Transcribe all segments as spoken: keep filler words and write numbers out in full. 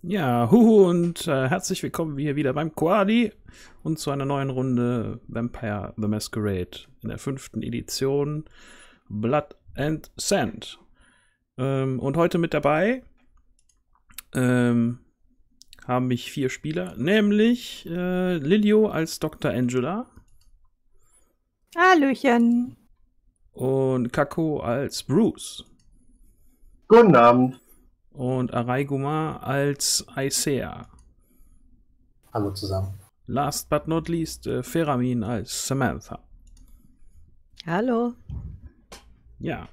Ja, huhu und äh, herzlich willkommen hier wieder beim Quadi und zu einer neuen Runde Vampire the Masquerade in der fünften Edition Blood and Sand. Ähm, und heute mit dabei ähm, haben mich vier Spieler, nämlich äh, Lilio als Doktor Angela. Hallöchen. Und Kako als Bruce. Guten Abend. Und Araiguma als Aisea. Hallo zusammen. Last but not least, äh, Feramin als Samantha. Hallo. Ja.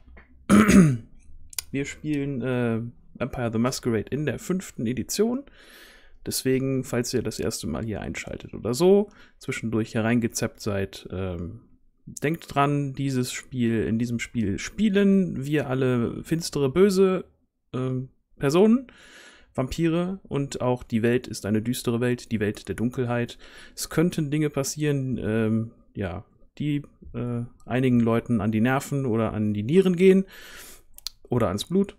Wir spielen äh, Vampire the Masquerade in der fünften Edition. Deswegen, falls ihr das erste Mal hier einschaltet oder so, zwischendurch hereingezappt seid, ähm, denkt dran, dieses Spiel, in diesem Spiel spielen wir alle finstere, böse ähm, Personen, Vampire, und auch die Welt ist eine düstere Welt, die Welt der Dunkelheit. Es könnten Dinge passieren, ähm, ja, die äh, einigen Leuten an die Nerven oder an die Nieren gehen oder ans Blut.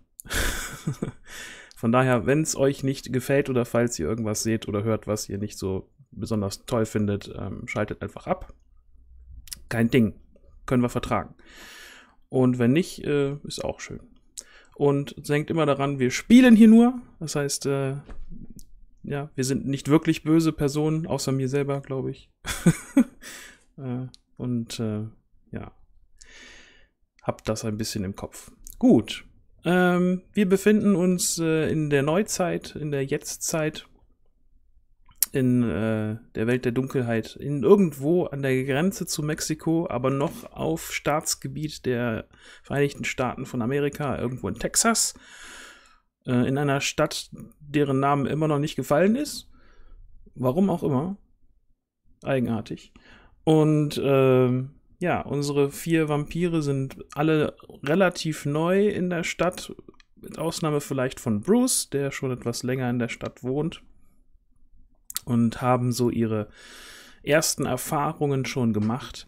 Von daher, wenn es euch nicht gefällt oder falls ihr irgendwas seht oder hört, was ihr nicht so besonders toll findet, ähm, schaltet einfach ab. Kein Ding, können wir vertragen. Und wenn nicht, äh, ist auch schön. Und denkt immer daran, wir spielen hier nur. Das heißt, äh, ja, wir sind nicht wirklich böse Personen, außer mir selber, glaube ich. äh, und äh, ja, habt das ein bisschen im Kopf. Gut, ähm, wir befinden uns äh, in der Neuzeit, in der Jetztzeit, in äh, der Welt der Dunkelheit, in irgendwo an der Grenze zu Mexiko, aber noch auf Staatsgebiet der Vereinigten Staaten von Amerika, irgendwo in Texas, äh, in einer Stadt, deren Name immer noch nicht gefallen ist. Warum auch immer. Eigenartig. Und äh, ja, unsere vier Vampire sind alle relativ neu in der Stadt, mit Ausnahme vielleicht von Bruce, der schon etwas länger in der Stadt wohnt. Und haben so ihre ersten Erfahrungen schon gemacht.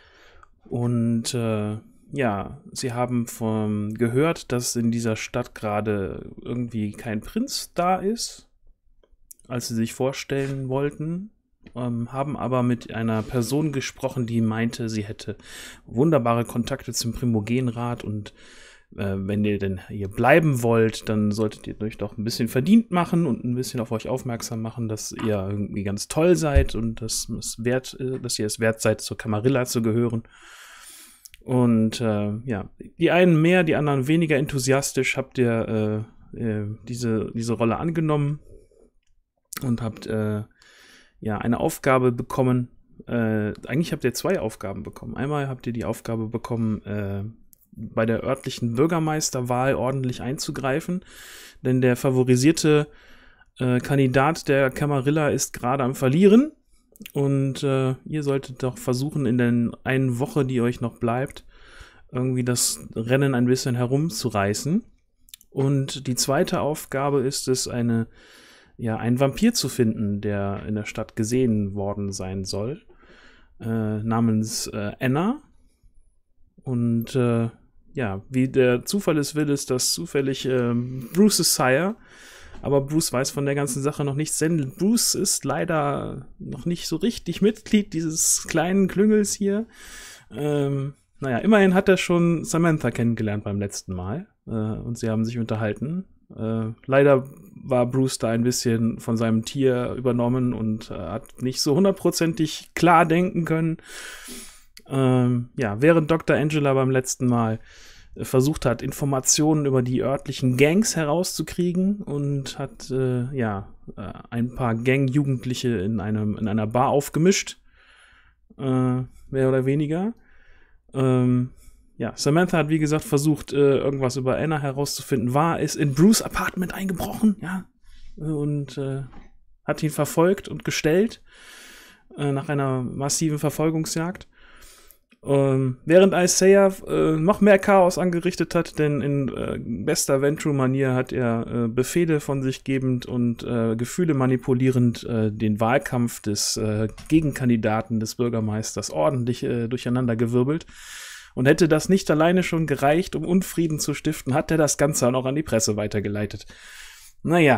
Und äh, ja, sie haben von, gehört, dass in dieser Stadt gerade irgendwie kein Prinz da ist, als sie sich vorstellen wollten. Ähm, haben aber mit einer Person gesprochen, die meinte, sie hätte wunderbare Kontakte zum Primogenrat und Äh, wenn ihr denn hier bleiben wollt, dann solltet ihr euch doch ein bisschen verdient machen und ein bisschen auf euch aufmerksam machen, dass ihr irgendwie ganz toll seid und dass es wert, dass ihr es wert seid, zur Camarilla zu gehören. Und äh, ja, die einen mehr, die anderen weniger enthusiastisch habt ihr äh, äh, diese, diese Rolle angenommen und habt äh, ja eine Aufgabe bekommen. Äh, eigentlich habt ihr zwei Aufgaben bekommen. Einmal habt ihr die Aufgabe bekommen, äh, bei der örtlichen Bürgermeisterwahl ordentlich einzugreifen, denn der favorisierte äh, Kandidat der Camarilla ist gerade am Verlieren und äh, ihr solltet doch versuchen, in der einen Woche, die euch noch bleibt, irgendwie das Rennen ein bisschen herumzureißen. Und die zweite Aufgabe ist es, eine, ja, einen Vampir zu finden, der in der Stadt gesehen worden sein soll, äh, namens äh, Anna. Und äh, ja, wie der Zufall es will, ist das zufällig ähm, Bruce's Sire. Aber Bruce weiß von der ganzen Sache noch nichts, denn Bruce ist leider noch nicht so richtig Mitglied dieses kleinen Klüngels hier. Ähm, naja, immerhin hat er schon Samantha kennengelernt beim letzten Mal. Äh, und sie haben sich unterhalten. Äh, leider war Bruce da ein bisschen von seinem Tier übernommen und äh, hat nicht so hundertprozentig klar denken können. Ähm, ja, während Doktor Angela beim letzten Mal äh, versucht hat, Informationen über die örtlichen Gangs herauszukriegen und hat, äh, ja, äh, ein paar Gang-Jugendliche in einem, in einer Bar aufgemischt. Äh, mehr oder weniger. Ähm, ja, Samantha hat, wie gesagt, versucht, äh, irgendwas über Anna herauszufinden. War es in Bruce' Apartment eingebrochen, ja, und äh, hat ihn verfolgt und gestellt äh, nach einer massiven Verfolgungsjagd. Ähm, während Aisea äh, noch mehr Chaos angerichtet hat, denn in äh, bester Ventru-Manier hat er äh, Befehle von sich gebend und äh, Gefühle manipulierend äh, den Wahlkampf des äh, Gegenkandidaten des Bürgermeisters ordentlich äh, durcheinandergewirbelt. Und hätte das nicht alleine schon gereicht, um Unfrieden zu stiften, hat er das Ganze auch noch an die Presse weitergeleitet. Naja,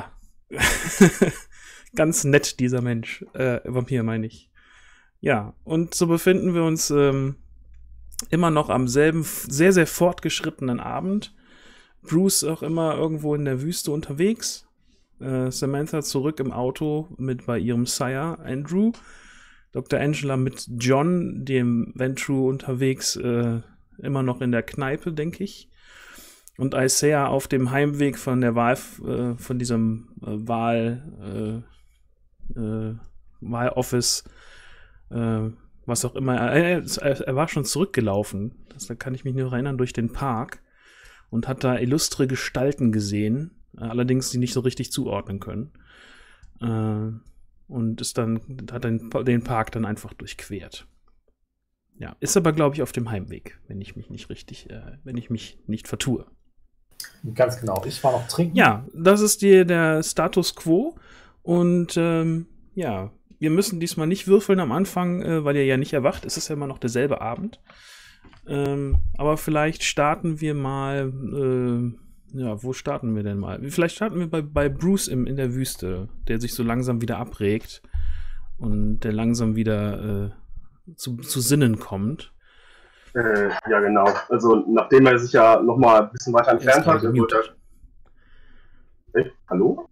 Ganz nett, dieser Mensch. Äh, Vampir meine ich. Ja, und so befinden wir uns ähm, immer noch am selben, sehr, sehr fortgeschrittenen Abend. Bruce auch immer irgendwo in der Wüste unterwegs. Äh, Samantha zurück im Auto mit bei ihrem Sire Andrew. Doktor Angela mit John, dem Ventrue, unterwegs, äh, immer noch in der Kneipe, denke ich. Und Isaiah auf dem Heimweg von der Wahl, äh, von diesem äh, Wahl, äh, äh, Wahloffice, äh, was auch immer. Er, er, er war schon zurückgelaufen, das, da kann ich mich nur erinnern, durch den Park und hat da illustre Gestalten gesehen, allerdings die nicht so richtig zuordnen können. Äh, und ist dann, hat den, den Park dann einfach durchquert. Ja, ist aber, glaube ich, auf dem Heimweg, wenn ich mich nicht richtig, äh, wenn ich mich nicht vertue. Ganz genau. Ich war noch trinken. Ja, das ist die, der Status Quo. Und ähm, ja, wir müssen diesmal nicht würfeln am Anfang, äh, weil ihr ja nicht erwacht. Es ist ja immer noch derselbe Abend. Ähm, aber vielleicht starten wir mal. Äh, ja, wo starten wir denn mal? Vielleicht starten wir bei, bei Bruce im, in der Wüste, der sich so langsam wieder abregt und der langsam wieder äh, zu, zu Sinnen kommt. Äh, ja, genau. Also, nachdem er sich ja nochmal ein bisschen weiter entfernt hat, wurde er. Hey, hallo?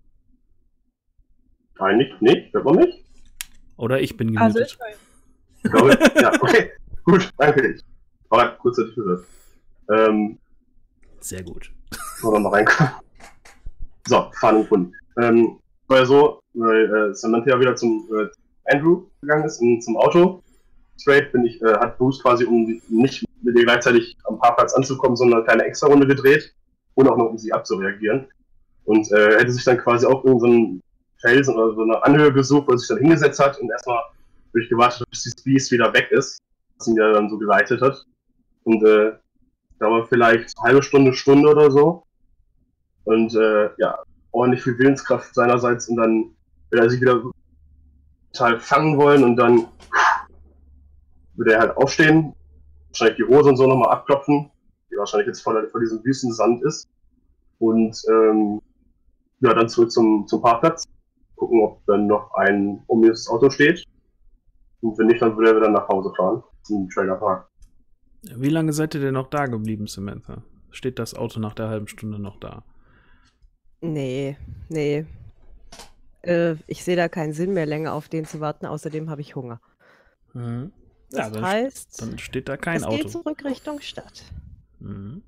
Nein, nicht, nicht, hört man mich? Oder ich bin Also gemutet. ich Ich glaube, ja, okay. Gut, danke. Ich war kurzzeitig verwirrt. Ähm, Sehr gut. Oder noch reinkommen. So, fahren und Kunden. Ähm, war ja so, weil äh, Samantha ja wieder zum äh, Andrew gegangen ist, in, zum Auto. Straight bin ich, äh, hat Bruce quasi, um nicht mit ihr gleichzeitig am Parkplatz anzukommen, sondern eine kleine Extra-Runde gedreht. Und auch noch, um sie abzureagieren. Und äh, hätte sich dann quasi auch in so einen Felsen oder so eine Anhöhe gesucht, wo er sich dann hingesetzt hat und erstmal wirklich gewartet hat, bis die Beast wieder weg ist, was ihn ja dann so geleitet hat. Und äh, da war vielleicht eine halbe Stunde, Stunde oder so. Und äh, ja, ordentlich viel Willenskraft seinerseits und dann will er sich wieder total fangen wollen und dann würde er halt aufstehen, wahrscheinlich die Hose und so nochmal abklopfen, die wahrscheinlich jetzt voll vor diesem Wüstensand ist. Und ähm, ja, dann zurück zum, zum Parkplatz, gucken, ob dann noch ein ominöses Auto steht. Und wenn nicht, dann würde er wieder nach Hause fahren, zum Trailerpark. Wie lange seid ihr denn noch da geblieben, Samantha? Steht das Auto nach der halben Stunde noch da? Nee, nee. Äh, ich sehe da keinen Sinn mehr, länger auf den zu warten. Außerdem habe ich Hunger. Mhm. Das Ja, dann, heißt, dann steht da kein es Auto. geht zurück Richtung Stadt. Mhm.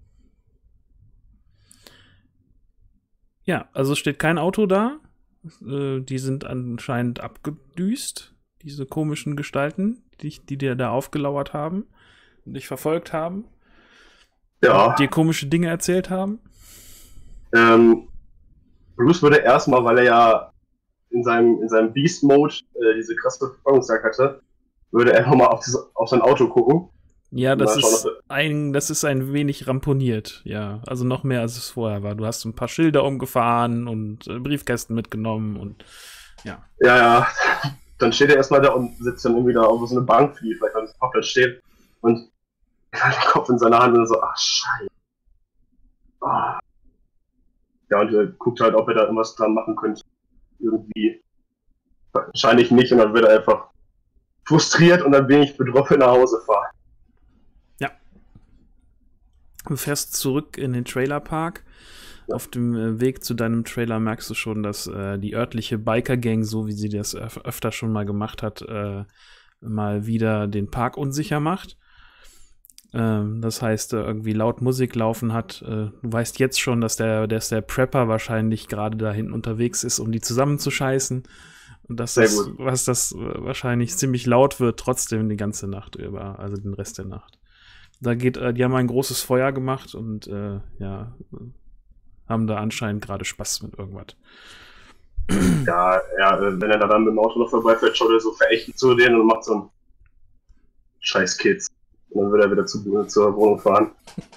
Ja, also steht kein Auto da. Äh, die sind anscheinend abgedüst, diese komischen Gestalten, die, die dir da aufgelauert haben und dich verfolgt haben. Ja. Und dir komische Dinge erzählt haben. Ähm, Bruce würde erstmal, weil er ja in seinem, in seinem Beast-Mode äh, diese krasse Verfolgungsjagd hatte, würde er nochmal auf, auf sein Auto gucken. Ja, das Mal schauen, ist, ob er- ein, das ist ein wenig ramponiert, ja. Also noch mehr, als es vorher war. Du hast ein paar Schilder umgefahren und äh, Briefkästen mitgenommen und ja. Ja, ja. Dann steht er erstmal da und sitzt dann irgendwie da auf so eine Bank, die vielleicht auf dem Parkplatz steht und hat den Kopf in seiner Hand und so, ach, scheiße. Ah. Ja, und er guckt halt, ob er da irgendwas dran machen könnte. Irgendwie. Wahrscheinlich nicht und dann wird er einfach frustriert und dann wenig betroffen nach Hause fahren. Du fährst zurück in den Trailerpark. Ja. Auf dem äh, Weg zu deinem Trailer merkst du schon, dass äh, die örtliche Biker-Gang, so wie sie das öf öfter schon mal gemacht hat, äh, mal wieder den Park unsicher macht. Ähm, das heißt, äh, irgendwie laut Musik laufen hat. Äh, du weißt jetzt schon, dass der, dass der Prepper wahrscheinlich gerade da hinten unterwegs ist, um die zusammenzuscheißen. Und dass Sehr das, gut. was das äh, wahrscheinlich ziemlich laut wird, trotzdem die ganze Nacht über, also den Rest der Nacht. Da geht, äh, die haben ein großes Feuer gemacht und äh, ja, haben da anscheinend gerade Spaß mit irgendwas. Ja, ja, äh, wenn er da dann mit dem Auto noch vorbeifährt, schaut er so verächtlich zu denen und macht so ein Scheiß Kids. Und dann wird er wieder zu, zur Wohnung fahren.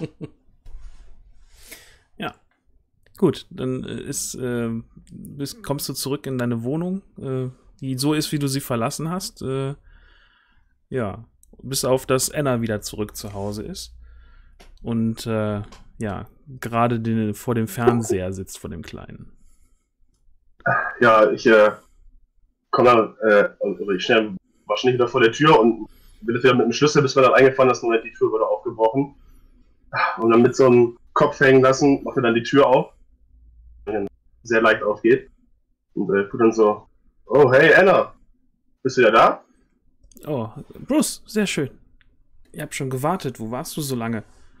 Ja. Gut, dann äh, ist, äh, bist, kommst du zurück in deine Wohnung, äh, die so ist, wie du sie verlassen hast. Äh, ja. Bis auf, dass Anna wieder zurück zu Hause ist. Und äh, ja, gerade den, vor dem Fernseher sitzt, vor dem Kleinen. ja, ich äh, komme dann, äh, also ich schnell wahrscheinlich wieder vor der Tür und bin wieder mit dem Schlüssel, bis mir dann eingefallen ist, Moment, die Tür wurde aufgebrochen. Und dann mit so einem Kopf hängen lassen, macht er dann die Tür auf, die dann sehr leicht aufgeht. Und äh, tut dann so, oh, hey Anna, bist du ja da? Oh, Bruce, sehr schön. Ich hab schon gewartet. Wo warst du so lange?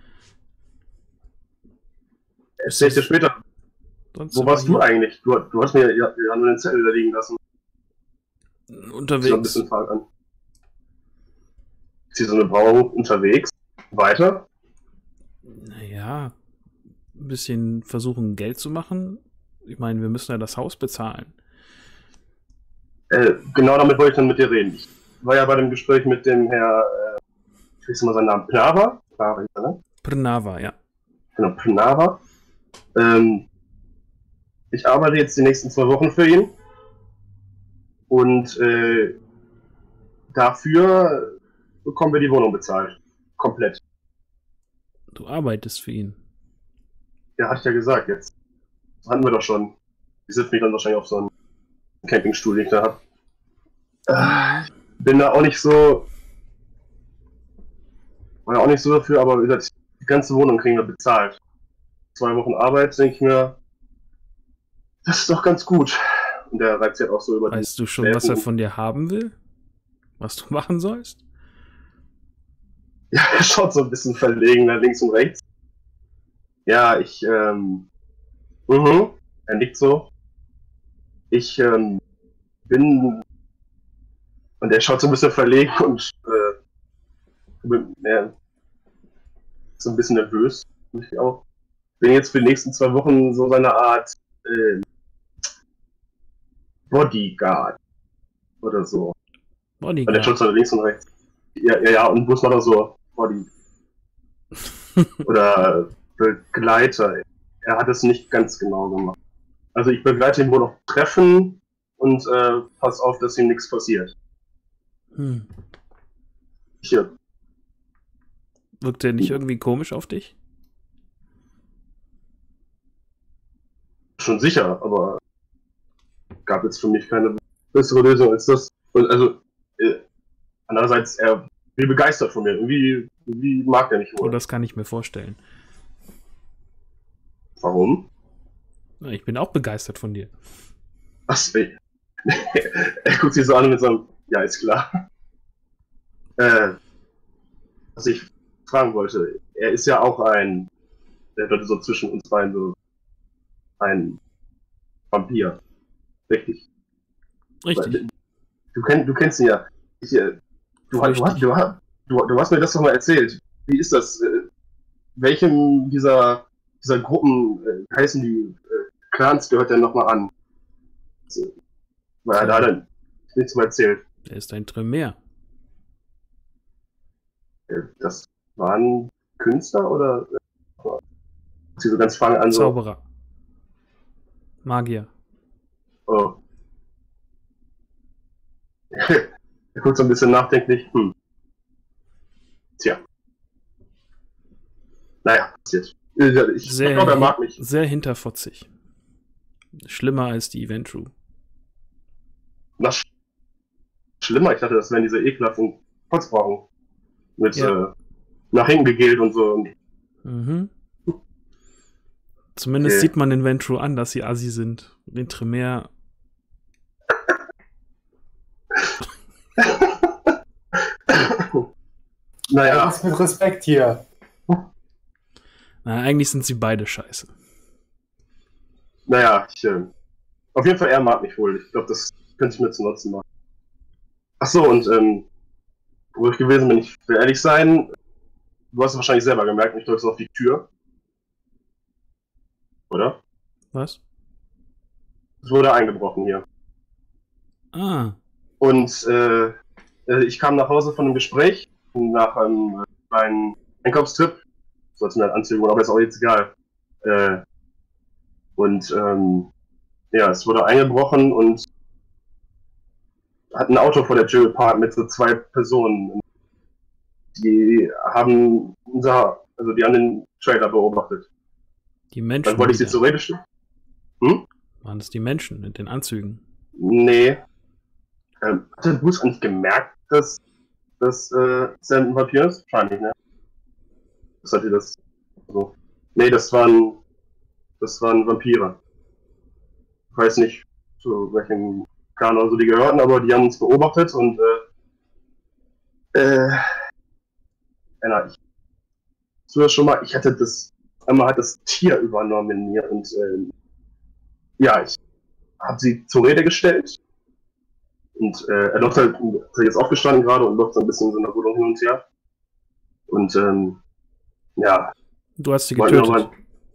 Erzähl ich dir später. Sonst Wo immer warst du hier eigentlich? Du, du hast mir ja, ja nur den Zettel da liegen lassen. Ich zieh so ein unterwegs. bisschen Frage an. Ich zieh so eine Brauerung unterwegs. Weiter. Naja, ein bisschen versuchen, Geld zu machen. Ich meine, wir müssen ja das Haus bezahlen. Äh, genau damit wollte ich dann mit dir reden. Ich war ja bei dem Gespräch mit dem Herr, äh, ich weiß mal seinen Namen, Pnava? Pnava, ne? Prnava, ja. Genau, Pnava. Ähm, ich arbeite jetzt die nächsten zwei Wochen für ihn. Und äh, dafür bekommen wir die Wohnung bezahlt. Komplett. Du arbeitest für ihn. Ja, hatte ich ja gesagt, jetzt. Das hatten wir doch schon. Ich sitze mich dann wahrscheinlich auf so einem Campingstuhl, den ich da habe. Äh, bin da auch nicht so. War ja auch nicht so dafür, aber wie gesagt, die ganze Wohnung kriegen wir bezahlt. Zwei Wochen Arbeit, denke ich mir, das ist doch ganz gut. Und der reizt halt auch so über Weißt du schon, was er von dir haben will? Was du machen sollst? Ja, er schaut so ein bisschen verlegen nach links und rechts. Ja, ich, ähm, mhm, er nickt so. Ich, ähm, bin, und er schaut so ein bisschen verlegen und, äh, bin, ja, so ein bisschen nervös, ich auch. Bin jetzt für die nächsten zwei Wochen so seine Art, äh, Bodyguard. Oder so. Und der schaut so nach links und rechts. Ja, ja, ja, und Bus macht auch so Body. Oder Begleiter. Er hat es nicht ganz genau gemacht. Also ich begleite ihn wohl auf Treffen und äh, pass auf, dass ihm nichts passiert. Hm. Hier. Wirkt der nicht irgendwie komisch auf dich? Schon sicher, aber gab jetzt für mich keine bessere Lösung als das. Und also, äh, andererseits, er will begeistert von mir. Irgendwie, irgendwie mag er mich wohl. Oh, das kann ich mir vorstellen. Warum? Na, ich bin auch begeistert von dir. Was? Ey. Er guckt sich so an mit so einem, ja, ist klar. Äh, was ich fragen wollte, er ist ja auch ein, der wird so zwischen uns beiden so ein Vampir. Richtig. Richtig. Du, kenn, du kennst ihn ja. Ich, äh, du, du, hast, du, hast, du, du hast mir das doch mal erzählt. Wie ist das? Äh, welchem dieser, dieser Gruppen äh, heißen die äh, Clans gehört denn nochmal an? Also, weil er da dann nichts mehr erzählt. Der ist ein Tremere. Äh, das waren Künstler oder? Äh, sie so ganz fangen an so. Zauberer. Magier. Oh. Er guckt so ein bisschen nachdenklich. Hm. Tja. Naja, passiert. Ich Sehr, glaube, er mag mich. sehr hinterfotzig. Schlimmer als die Event Crew. Na, sch schlimmer. Ich dachte, das wären diese ekelhaften Kotzbrauchen. Mit Ja. äh, nach hinten gegelt und so. Mhm. Zumindest Okay. sieht man den Ventru an, dass sie assi sind. Den Tremere. Naja, Was mit Respekt hier? Na, eigentlich sind sie beide scheiße. naja, ich, äh, auf jeden Fall, er mag mich wohl. Ich glaube, das könnte ich mir zu Nutzen machen. Ach so, und ähm, wo ich gewesen bin, ich will ehrlich sein, du hast es wahrscheinlich selber gemerkt, ich drücke so auf die Tür. Oder? Was? Es wurde eingebrochen hier. Ah. Und äh, äh, ich kam nach Hause von einem Gespräch, nach einem äh, kleinen Einkaufstrip. Sollte mir halt Anzüge holen, aber ist auch jetzt egal. Äh, und ähm, ja, es wurde eingebrochen und hat ein Auto vor der Tür geparkt mit so zwei Personen. Die haben unser, also die haben den Trailer beobachtet. Die Menschen. Dann wollte ich sie wieder. zur Rede stellen. Hm? Waren das die Menschen mit den Anzügen? Nee. Ähm, hat der Bruce eigentlich gemerkt, dass, dass äh, Sam ein Vampir ist? Wahrscheinlich, ne? Was hat ihr das so? Nee, das waren das waren Vampire. Ich weiß nicht, zu welchem Clan oder so die gehörten, aber die haben uns beobachtet und äh, äh, Anna, ich so das schon mal, ich hatte das, einmal hat das Tier übernommen in mir und äh, ja, ich habe sie zur Rede gestellt und äh, er läuft halt, ist jetzt aufgestanden gerade und läuft so ein bisschen in so einer Wohnung hin und her und ähm, ja. Du hast sie getötet.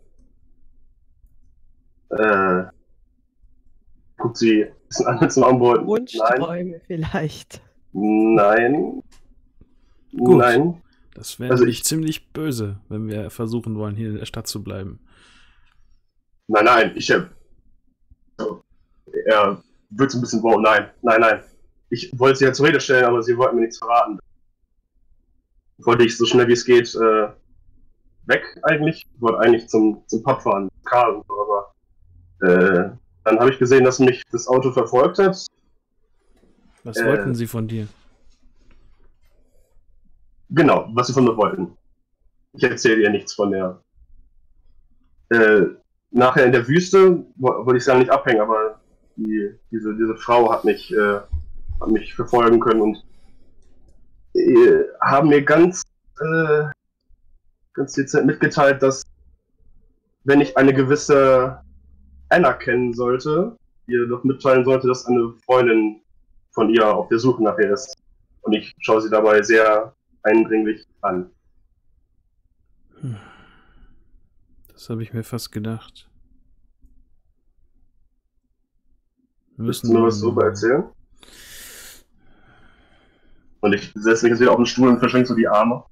Aber, äh, guckt sie ein bisschen an zum Antworten. Wunschträume vielleicht. Nein. Gut. Nein. Das wäre Also nämlich ich- ziemlich böse, wenn wir versuchen wollen, hier in der Stadt zu bleiben. Nein, nein, ich hab. So, er wird so ein bisschen, wow, nein, nein, nein. Ich wollte sie ja zur Rede stellen, aber sie wollten mir nichts verraten. Wollte ich so schnell wie es geht äh, weg eigentlich. Ich wollte eigentlich zum, zum Pub fahren, Karl und so, aber äh, dann habe ich gesehen, dass mich das Auto verfolgt hat. Was Äh. wollten sie von dir? Genau, was sie von mir wollten. Ich erzähle ihr nichts von der. Äh, nachher in der Wüste wo- wollte ich sagen, nicht abhängen, aber die, diese, diese Frau hat mich, äh, hat mich verfolgen können und äh, haben mir ganz, äh, ganz dezent mitgeteilt, dass wenn ich eine gewisse Anna kennen sollte, ihr doch mitteilen sollte, dass eine Freundin von ihr auf der Suche nach ihr ist. Und ich schaue sie dabei sehr eindringlich an. Das habe ich mir fast gedacht. Wir Willst du mir was darüber erzählen? Und ich setze mich jetzt wieder auf den Stuhl und verschränke so die Arme.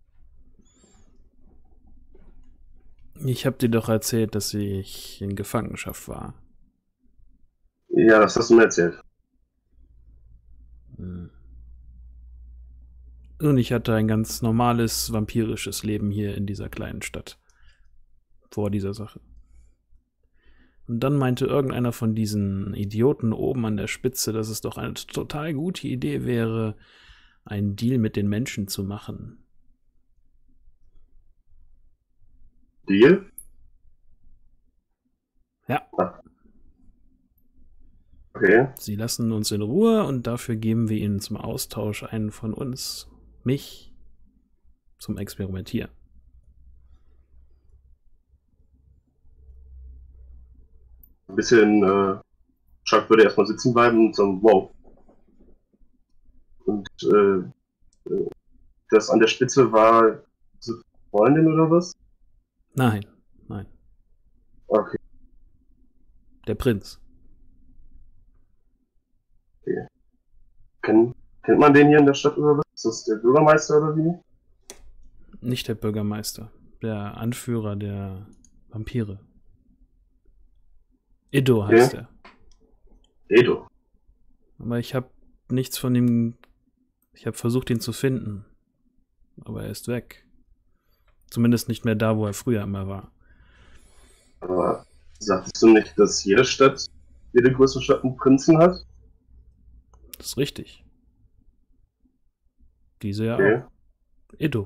Ich habe dir doch erzählt, dass ich in Gefangenschaft war. Ja, das hast du mir erzählt. Hm. Und ich hatte ein ganz normales, vampirisches Leben hier in dieser kleinen Stadt. Vor dieser Sache. Und dann meinte irgendeiner von diesen Idioten oben an der Spitze, dass es doch eine total gute Idee wäre, einen Deal mit den Menschen zu machen. Deal? Ja. Ah. Okay. Sie lassen uns in Ruhe und dafür geben wir ihnen zum Austausch einen von uns, mich, zum Experimentieren. Ein bisschen, äh, Chuck würde erstmal sitzen bleiben und sagen, wow. Und äh, äh, das an der Spitze war diese Freundin oder was? Nein, nein, Okay. der Prinz. Kennt, kennt man den hier in der Stadt oder was? Ist das der Bürgermeister oder wie? Nicht der Bürgermeister, der Anführer der Vampire. Edo heißt Okay. er. Edo. Aber ich habe nichts von ihm. Ich habe versucht, ihn zu finden. Aber er ist weg. Zumindest nicht mehr da, wo er früher immer war. Aber sagtest du nicht, dass jede Stadt, jede größere Stadt einen Prinzen hat? Das ist richtig. Diese ja Okay. auch. Edo.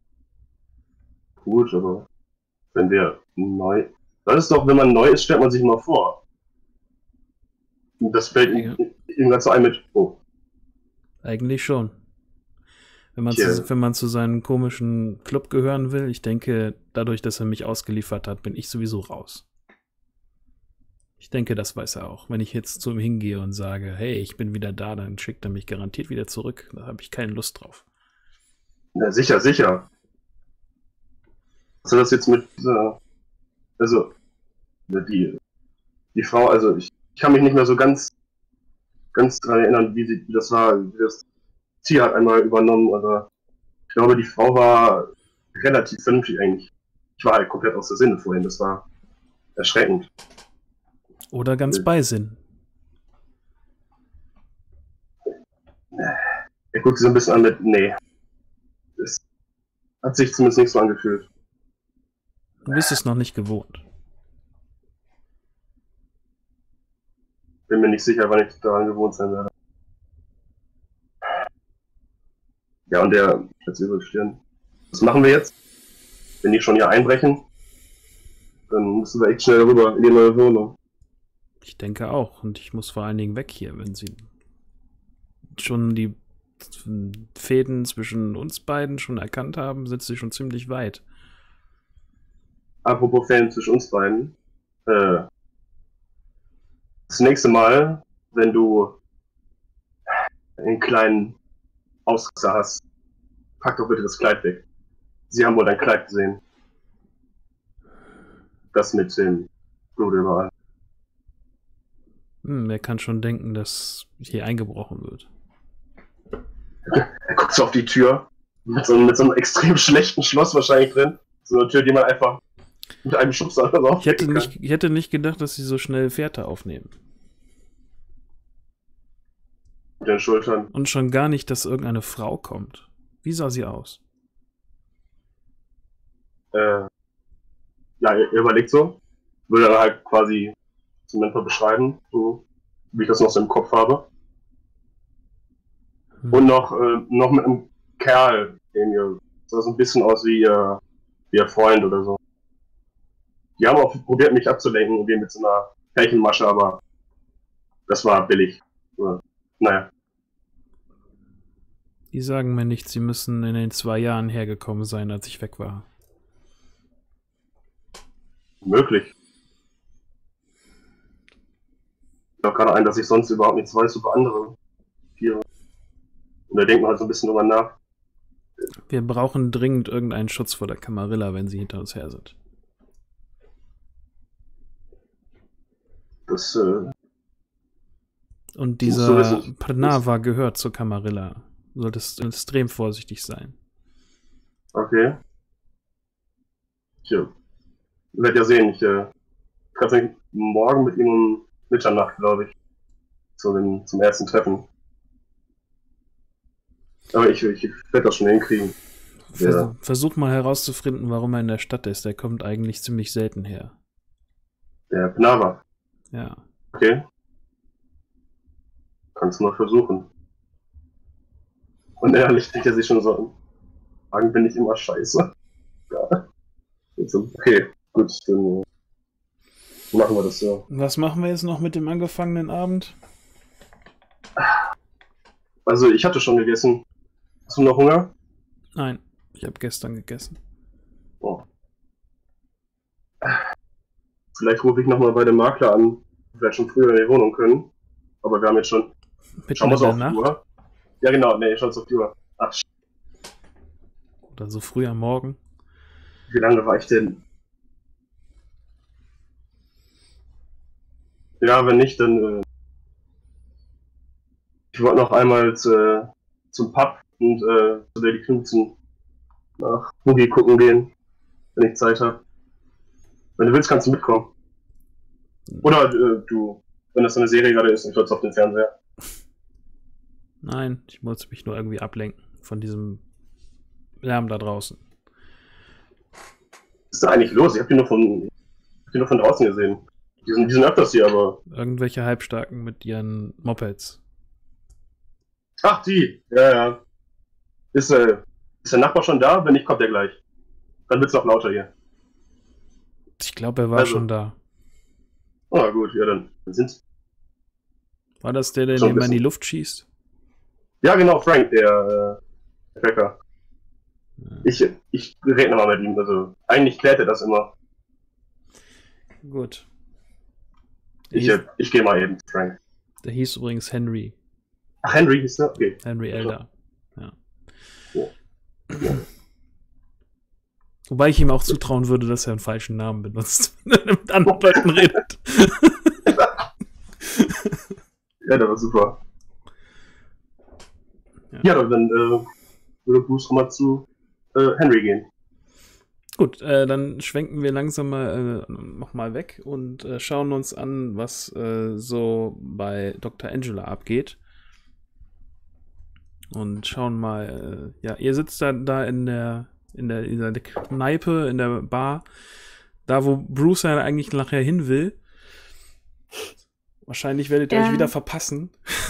Gut, aber wenn wir neu. Das ist doch, wenn man neu ist, stellt man sich mal vor. Und das fällt Ja. ihm ihm gerade so ein mit. Oh, Eigentlich schon. Wenn man, Tja. zu, wenn man zu seinem komischen Club gehören will, ich denke, dadurch, dass er mich ausgeliefert hat, bin ich sowieso raus. Ich denke, das weiß er auch. Wenn ich jetzt zu ihm hingehe und sage, hey, ich bin wieder da, dann schickt er mich garantiert wieder zurück. Da habe ich keine Lust drauf. na sicher, sicher. Was hat das jetzt mit dieser. Also, die, die Frau, also ich, ich kann mich nicht mehr so ganz, ganz dran erinnern, wie, sie, wie das war, wie das Tier hat einmal übernommen, oder ich glaube, die Frau war relativ vernünftig eigentlich. Ich war halt komplett aus der Sinne vorhin, das war erschreckend. Oder ganz Ja. bei Sinn. Er guckt sich so ein bisschen an mit, nee. Das hat sich zumindest nicht so angefühlt. Du bist es noch nicht gewohnt. bin mir nicht sicher, wann ich daran gewohnt sein werde. Ja, und der jetzt über die Stirn. Was machen wir jetzt? Wenn die schon hier einbrechen, dann müssen wir echt schnell rüber in die neue Wohnung. Ich denke auch. Und ich muss vor allen Dingen weg hier, wenn sie schon die Fäden zwischen uns beiden schon erkannt haben, sind sie schon ziemlich weit. Apropos Fäden zwischen uns beiden. Äh, das nächste Mal, wenn du einen kleinen Aussetzer hast, pack doch bitte das Kleid weg. Sie haben wohl dein Kleid gesehen. Das mit dem Blut überall. Hm, wer kann schon denken, dass hier eingebrochen wird? Er guckt so auf die Tür, mit so, mit so einem extrem schlechten Schloss wahrscheinlich drin. So eine Tür, die man einfach mit einem Schubser oder so Ich hätte, kann. nicht, ich hätte nicht gedacht, dass sie so schnell Fährte aufnehmen. Mit den Schultern. Und schon gar nicht, dass irgendeine Frau kommt. Wie sah sie aus? Äh, ja, er, er überlegt so. Würde dann halt quasi zum Mentor beschreiben, so wie ich das noch so im Kopf habe. Hm. Und noch, äh, noch mit einem Kerl, den ihr sah so ein bisschen aus wie ihr, wie ihr Freund oder so. Die haben auch probiert, mich abzulenken, irgendwie mit so einer Pärchenmasche, aber das war billig. So, naja. Die sagen mir nicht, sie müssen in den zwei Jahren hergekommen sein, als ich weg war. Möglich. Ich glaube gerade ein, dass ich sonst überhaupt nichts weiß über andere Tiere. Und da denkt man halt so ein bisschen drüber nach. Wir brauchen dringend irgendeinen Schutz vor der Camarilla, wenn sie hinter uns her sind. Das, äh, Und Musst du dieser wissen. Parnava gehört zur Camarilla. Du solltest extrem vorsichtig sein. okay. Ich äh, werde ja sehen, ich äh, treffe mich morgen mit ihm um Mitternacht, glaube ich. Zu dem, zum ersten Treffen. Aber ich, ich werde das schon hinkriegen. Vers Ja. Versuch mal herauszufinden, warum er in der Stadt ist. Der kommt eigentlich ziemlich selten her. Der Pnava. Ja. Okay. Kannst du mal versuchen. Und ehrlich denkt er sich schon so, Fragen bin ich immer scheiße. Ja. Also, okay, gut, dann äh, machen wir das so. Was machen wir jetzt noch mit dem angefangenen Abend? Also ich hatte schon gegessen. Hast du noch Hunger? Nein, ich habe gestern gegessen. Oh. Vielleicht rufe ich nochmal bei dem Makler an. Vielleicht schon früher in die Wohnung können. Aber wir haben jetzt schon. Mitten Schauen wir in so der auf die Nacht Uhr. Ja genau, nee, schauen wir auf die Uhr. Ach, sch- oder so früh am Morgen. wie lange war ich denn? Ja, wenn nicht, dann. Äh, ich wollte noch einmal zu, zum Pub und äh, zu Lady Knudsen nach Boogie gucken gehen, wenn ich Zeit habe. Wenn du willst, kannst du mitkommen. Oder äh, du, wenn das eine Serie gerade ist, ich auf den Fernseher. Nein, ich muss mich nur irgendwie ablenken von diesem Lärm da draußen. Was ist da eigentlich los? Ich hab die nur von, hab die nur von draußen gesehen. Die sind, die sind öfters hier, aber. Irgendwelche Halbstarken mit ihren Mopeds. Ach, die! Ja, ja. Ist, äh, ist der Nachbar schon da? Wenn nicht, kommt er gleich. Dann wird's noch lauter hier. Ich glaube, er war Also. schon da. Oh, gut, ja, dann, dann sind's. War das der, der So ein immer in die bisschen. Luft schießt? Ja, genau, Frank, der, äh, Cracker. Ich, ich rede nochmal mit ihm. Also, eigentlich klärt er das immer. Gut. Der Ich, hieß, äh, ich gehe mal eben, Frank. der hieß übrigens Henry. Ach, Henry hieß der? Okay. Henry Elder. Ja. Ja. Wobei ich ihm auch zutrauen würde, dass er einen falschen Namen benutzt, wenn er mit anderen Leuten redet. Ja, der war super. Ja. Ja, dann äh, würde Bruce mal zu äh, Henry gehen. Gut, äh, dann schwenken wir langsam mal äh, nochmal weg und äh, schauen uns an, was äh, so bei Doktor Angela abgeht. Und schauen mal, äh, ja, ihr sitzt da, da in der in der, in der Kneipe, in der Bar, da wo Bruce ja eigentlich nachher hin will. Wahrscheinlich werdet ihr Ja. euch wieder verpassen.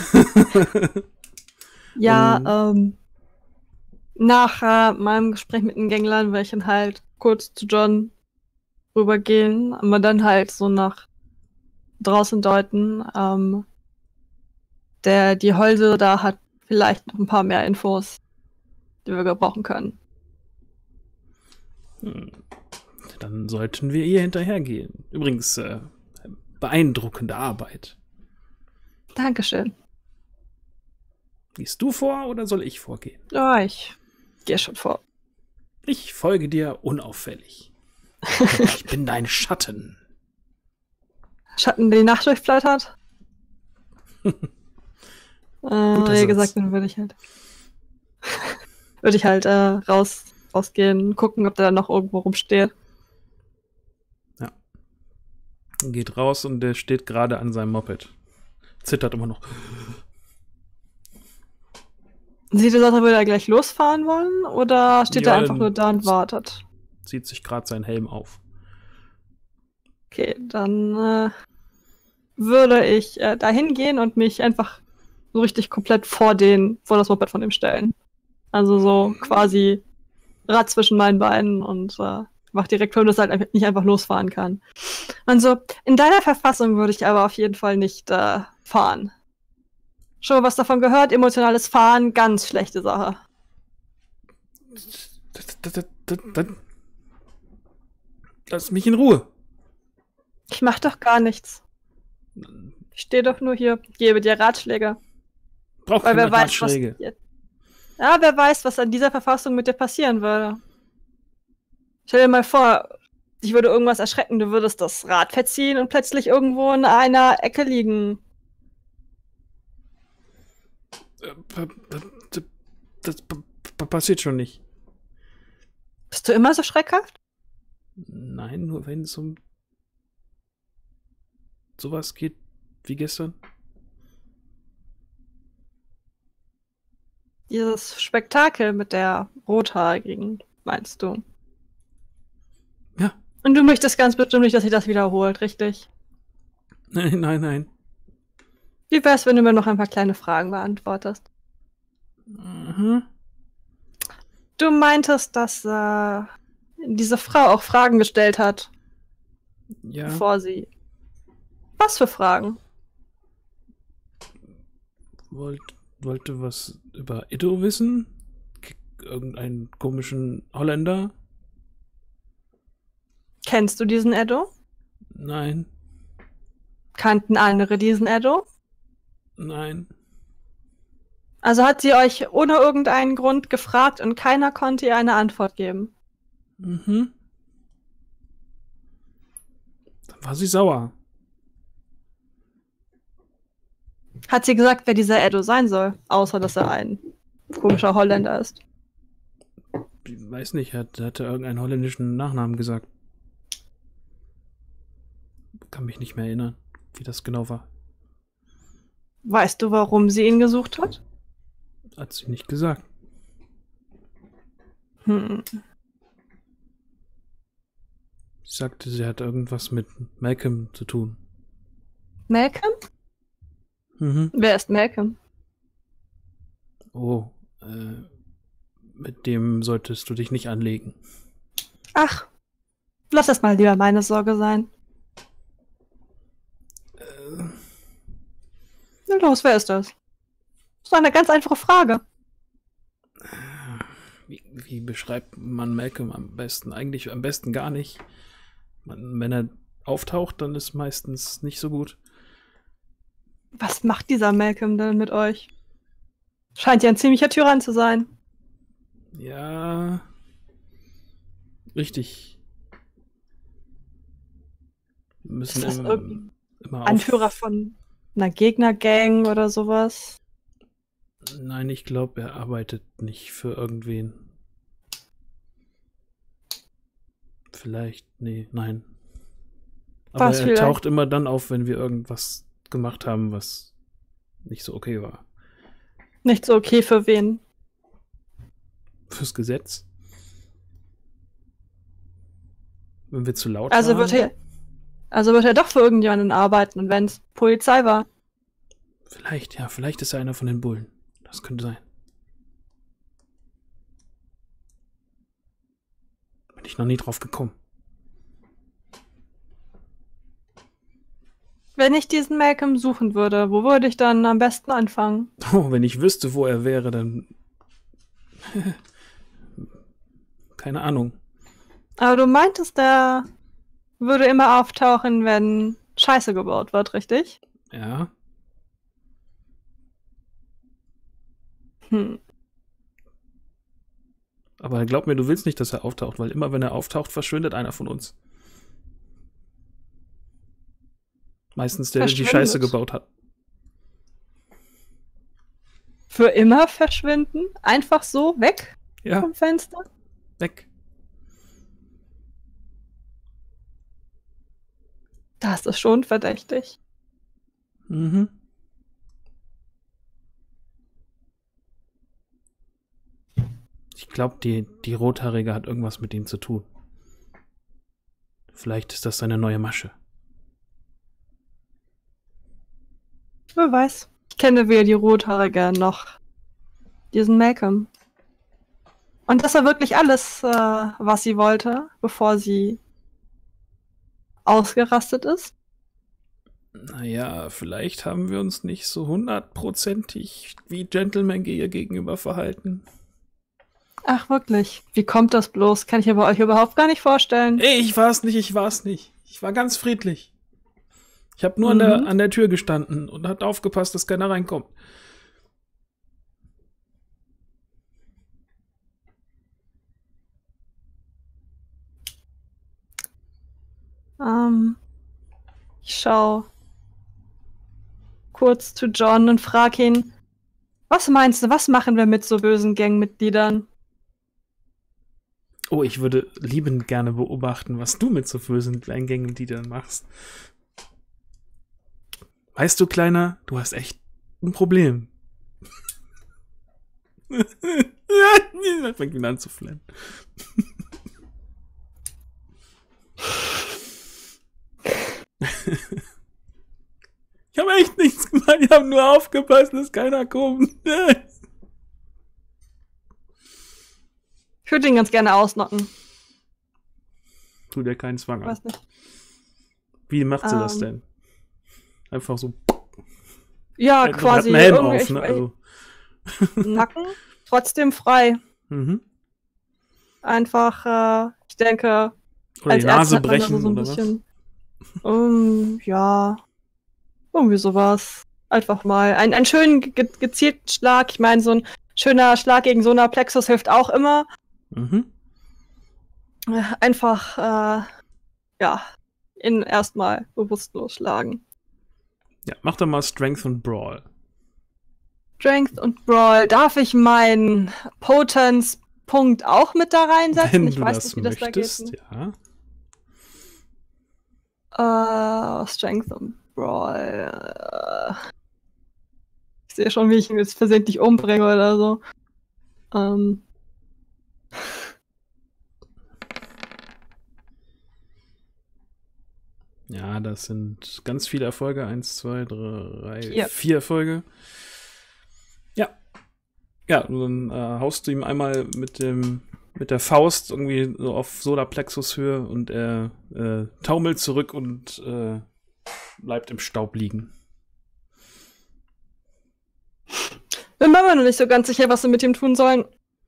Ja, ähm, nach äh, meinem Gespräch mit den Gänglern werde ich dann halt kurz zu John rübergehen, aber dann halt so nach draußen deuten. Ähm, der, die Holde da hat vielleicht noch ein paar mehr Infos, die wir gebrauchen können. Hm. Dann sollten wir ihr hinterhergehen. Übrigens, äh, beeindruckende Arbeit. Dankeschön. Gehst du vor oder soll ich vorgehen? Ja, ich gehe schon vor. Ich folge dir unauffällig. Ich bin dein Schatten. Schatten, der die Nacht durchflattert? äh, Guter wie Satz. gesagt, dann würde ich halt würde ich halt äh, raus, rausgehen, gucken, ob der da noch irgendwo rumsteht. Geht raus und der steht gerade an seinem Moped. Zittert immer noch. Sieht es aus, als würde er gleich losfahren wollen? Oder steht Ja, er einfach dann- nur da und wartet? Zieht sich gerade seinen Helm auf. Okay, dann äh, würde ich äh, da hingehen und mich einfach so richtig komplett vor den, vor das Moped von ihm stellen. Also so quasi Rad zwischen meinen Beinen und äh, mach direkt hören, dass er halt nicht einfach losfahren kann. Und so, in deiner Verfassung würde ich aber auf jeden Fall nicht äh, fahren. Schon mal was davon gehört? Emotionales Fahren, ganz schlechte Sache. Lass mich in Ruhe. Ich mach doch gar nichts. Ich stehe doch nur hier, gebe dir Ratschläge. Braucht Weil keine wer weiß, was. Ratschläge. Ja, wer weiß, was an dieser Verfassung mit dir passieren würde. Stell dir mal vor, dich würde irgendwas erschrecken, du würdest das Rad verziehen und plötzlich irgendwo in einer Ecke liegen. Äh, p- p- Das p- p- passiert schon nicht. Bist du immer so schreckhaft? Nein, nur wenn es um sowas geht wie gestern. Dieses Spektakel mit der Rothaarigen, meinst du? Ja. Und du möchtest ganz bestimmt nicht, dass sich das wiederholt, richtig? Nein, nein, nein. Wie wär's, wenn du mir noch ein paar kleine Fragen beantwortest? Mhm. Du meintest, dass äh, diese Frau auch Fragen gestellt hat, Ja. bevor sie... Was für Fragen? Wollt, wollte was über Iddo wissen? K irgendeinen komischen Holländer? Kennst du diesen Edo? Nein, Kannten andere diesen Edo? nein. Also hat sie euch ohne irgendeinen Grund gefragt und keiner konnte ihr eine Antwort geben. Mhm. Dann war sie sauer. Hat sie gesagt, wer dieser Edo sein soll, außer dass er ein komischer Holländer ist? Ich weiß nicht, hat, hatte irgendeinen holländischen Nachnamen gesagt. Kann mich nicht mehr erinnern, wie das genau war. Weißt du, warum sie ihn gesucht hat? Hat sie nicht gesagt. Hm. Sie sagte, sie hat irgendwas mit Malcolm zu tun. Malcolm? Mhm. Wer ist Malcolm? Oh, äh, mit dem solltest du dich nicht anlegen. Ach, lass das mal lieber meine Sorge sein. Äh, Na los, wer ist das? Das ist eine ganz einfache Frage. wie, wie beschreibt man Malcolm am besten? Eigentlich am besten gar nicht. Man, wenn er auftaucht, dann ist meistens nicht so gut. Was macht dieser Malcolm denn mit euch? Scheint ja ein ziemlicher Tyrann zu sein. Ja, richtig. Wir müssen Ist das immer, irgendein immer auf... Anführer von einer Gegnergang oder sowas? Nein, ich glaube, er arbeitet nicht für irgendwen. Vielleicht, nee, nein. Aber Was er vielleicht? taucht immer dann auf, wenn wir irgendwas gemacht haben, was nicht so okay war. Nicht so okay für wen? Fürs Gesetz. Wenn wir zu laut Also waren. wird er, Also wird er doch für irgendjemanden arbeiten und wenn es Polizei war. Vielleicht, ja, vielleicht ist er einer von den Bullen. Das könnte sein. Bin ich noch nie drauf gekommen. Wenn ich diesen Malcolm suchen würde, wo würde ich dann am besten anfangen? Oh, wenn ich wüsste, wo er wäre, dann... Keine Ahnung. Aber du meintest, der würde immer auftauchen, wenn Scheiße gebaut wird, richtig? Ja. Hm. Aber glaub mir, du willst nicht, dass er auftaucht, weil immer wenn er auftaucht, verschwindet einer von uns. Meistens der, der die Scheiße gebaut hat. Für immer verschwinden? Einfach so weg Ja, vom Fenster? weg. Das ist schon verdächtig. Mhm. Ich glaube, die, die Rothaarige hat irgendwas mit ihm zu tun. Vielleicht ist das seine neue Masche. Wer weiß. Ich kenne weder die Rothaarige noch diesen Malcolm. Und das war wirklich alles, äh, was sie wollte, bevor sie ausgerastet ist. Naja, vielleicht haben wir uns nicht so hundertprozentig wie Gentleman ihr gegenüber verhalten. Ach, wirklich? Wie kommt das bloß? Kann ich aber euch überhaupt gar nicht vorstellen. Ey, ich war's nicht, ich war's nicht. Ich war ganz friedlich. Ich habe nur Mhm. an, der, an der Tür gestanden und hat aufgepasst, dass keiner reinkommt. Ähm, ich schau kurz zu John und frag ihn, was meinst du, was machen wir mit so bösen Gangmitgliedern? Oh, ich würde liebend gerne beobachten, was du mit so bösen kleinen Gangmitgliedern machst. Weißt du, Kleiner, du hast echt ein Problem. Er fängt wieder an zu flennen. Ich habe echt nichts gemacht, ich habe nur aufgepasst, dass keiner kommt. Ich würde ihn ganz gerne ausnocken. Tu dir keinen Zwang an. Weiß nicht. Wie macht sie Ähm. das denn? Einfach so. Ja, Äh, du quasi. hat einen Helm irgendwie- auf, ne? Also, Nacken, trotzdem frei. mhm. Einfach, äh, ich denke, Oder die als Nase Ärztin hat man da brechen so ein oder was? bisschen. Um, ja, irgendwie sowas. Einfach mal einen, einen schönen ge gezielten Schlag. Ich meine, so ein schöner Schlag gegen Solarplexus hilft auch immer. Mhm. Äh, Einfach, äh, ja, ihn erstmal bewusstlos schlagen. Ja, mach doch mal Strength und Brawl. Strength und Brawl. Darf ich meinen Potenz-Punkt auch mit da reinsetzen? Wenn ich du weiß das nicht, wie das möchtest, da geht. ja. Äh, Strength und Brawl. Äh, ich sehe schon, wie ich ihn jetzt versehentlich umbringe oder so. Ähm. Ja, das sind ganz viele Erfolge. Eins, zwei, drei, Vier. vier Erfolge. Ja. Ja, und dann äh, haust du ihm einmal mit dem mit der Faust irgendwie so auf Solarplexus-Höhe und er äh, taumelt zurück und äh, bleibt im Staub liegen. Bin mir aber noch nicht so ganz sicher, was wir mit ihm tun sollen.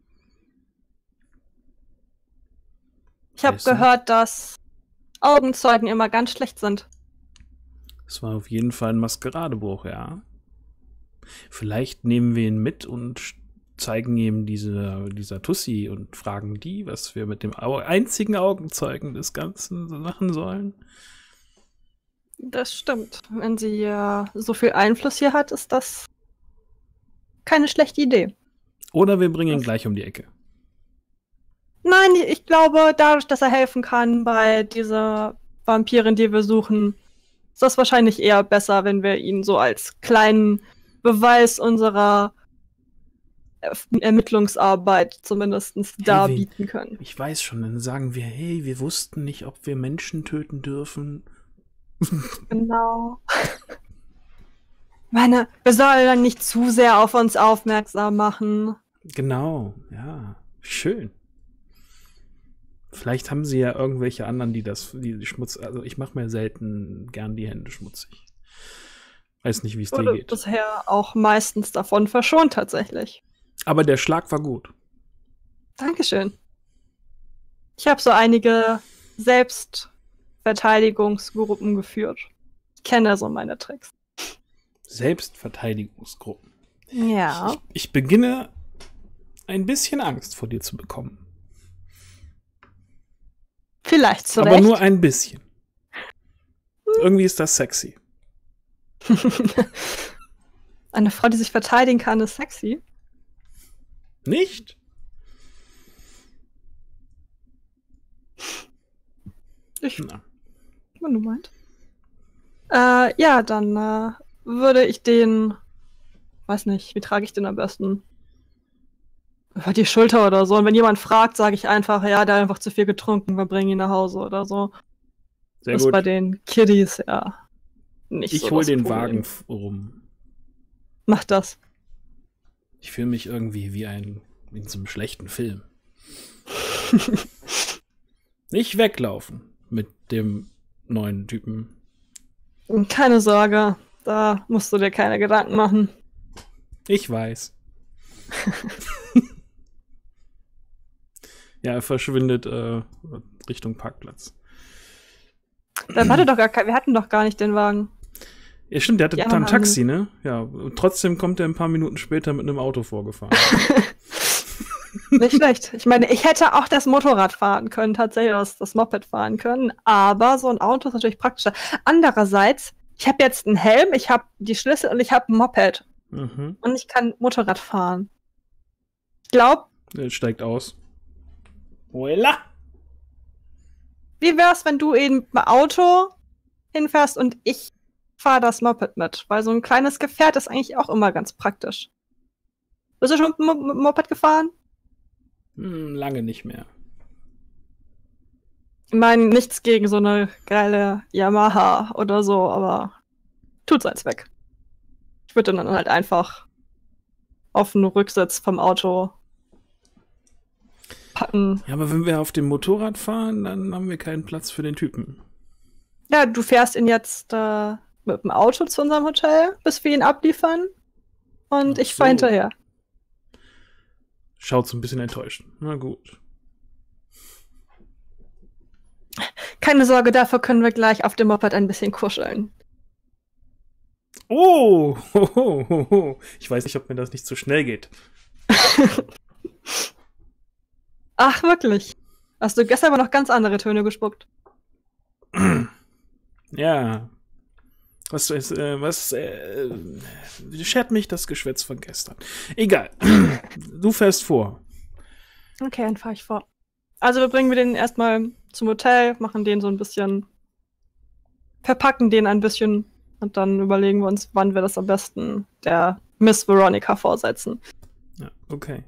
Ich habe Weißt du? gehört, dass Augenzeugen immer ganz schlecht sind. Es war auf jeden Fall ein Maskeradebruch, ja. Vielleicht nehmen wir ihn mit und sch- zeigen ihm diese, dieser Tussi und fragen die, was wir mit dem Au- einzigen Augenzeugen des Ganzen so machen sollen. Das stimmt. Wenn sie äh, so viel Einfluss hier hat, ist das keine schlechte Idee. Oder wir bringen ihn gleich um die Ecke. Nein, ich glaube, dadurch, dass er helfen kann bei dieser Vampirin, die wir suchen, ist das wahrscheinlich eher besser, wenn wir ihn so als kleinen Beweis unserer Er- Ermittlungsarbeit zumindest darbieten können. Ich weiß schon, dann sagen wir, hey, wir wussten nicht, ob wir Menschen töten dürfen. Genau. Ich meine, wir sollen nicht zu sehr auf uns aufmerksam machen. Genau, ja. Schön. Vielleicht haben sie ja irgendwelche anderen, die das, die, die Schmutz, also ich mache mir selten gern die Hände schmutzig. Weiß nicht, wie es dir Wurde geht. bisher auch meistens davon verschont, tatsächlich. Aber der Schlag war gut. Dankeschön. Ich habe so einige Selbstverteidigungsgruppen geführt. Ich kenne so meine Tricks. Selbstverteidigungsgruppen. Ja. Ich, ich beginne ein bisschen Angst vor dir zu bekommen. Vielleicht zu Aber Recht. nur ein bisschen. Irgendwie ist das sexy. Eine Frau, die sich verteidigen kann, ist sexy. Nicht? Ich, Na. wenn du meinst. Äh, ja, dann äh, würde ich den, weiß nicht, wie trage ich den am besten? Über die Schulter oder so. Und wenn jemand fragt, sage ich einfach, ja, der hat einfach zu viel getrunken, wir bringen ihn nach Hause oder so. Sehr das ist gut. bei den Kiddies ja nicht Ich so hol das den Problem. Wagen f- rum. Mach das. Ich fühle mich irgendwie wie ein in so einem schlechten Film. Nicht weglaufen mit dem neuen Typen. Und keine Sorge, da musst du dir keine Gedanken machen. Ich weiß. Ja, er verschwindet äh, Richtung Parkplatz. Da hatte doch gar kein, wir hatten doch gar nicht den Wagen. Ja, stimmt, der hatte Die dann ein anderen Taxi, ne? Ja, und trotzdem kommt er ein paar Minuten später mit einem Auto vorgefahren. Nicht schlecht. Ich meine, ich hätte auch das Motorrad fahren können, tatsächlich das, das Moped fahren können, aber so ein Auto ist natürlich praktischer. Andererseits, ich habe jetzt einen Helm, ich habe die Schlüssel und ich habe ein Moped Mhm. und ich kann Motorrad fahren. Ich glaube, Er steigt aus. Voila! wie wär's, wenn du eben mit dem Auto hinfährst und ich fahre das Moped mit? Weil so ein kleines Gefährt ist eigentlich auch immer ganz praktisch. Bist du schon mit dem Mo- Moped gefahren? Hm, lange nicht mehr. Ich meine, nichts gegen so eine geile Yamaha oder so, aber tut's als weg. Ich würde dann halt einfach auf den Rücksitz vom Auto packen. Ja, aber wenn wir auf dem Motorrad fahren, dann haben wir keinen Platz für den Typen. Ja, du fährst ihn jetzt äh, mit dem Auto zu unserem Hotel, bis wir ihn abliefern. Und Ach ich fahr so. hinterher. Schaut so ein bisschen enttäuscht. Na gut. Keine Sorge, dafür können wir gleich auf dem Moped ein bisschen kuscheln. Oh! Ho, ho, ho, ho. Ich weiß nicht, ob mir das nicht zu schnell geht. Ach, wirklich? Hast du gestern aber noch ganz andere Töne gespuckt? Ja. Was ist, äh, was, äh, schert mich das Geschwätz von gestern. Egal. Du fährst vor. Okay, dann fahre ich vor. Also wir bringen wir den erstmal zum Hotel, machen den so ein bisschen, verpacken den ein bisschen und dann überlegen wir uns, wann wir das am besten der Miss Veronica vorsetzen. Ja, okay.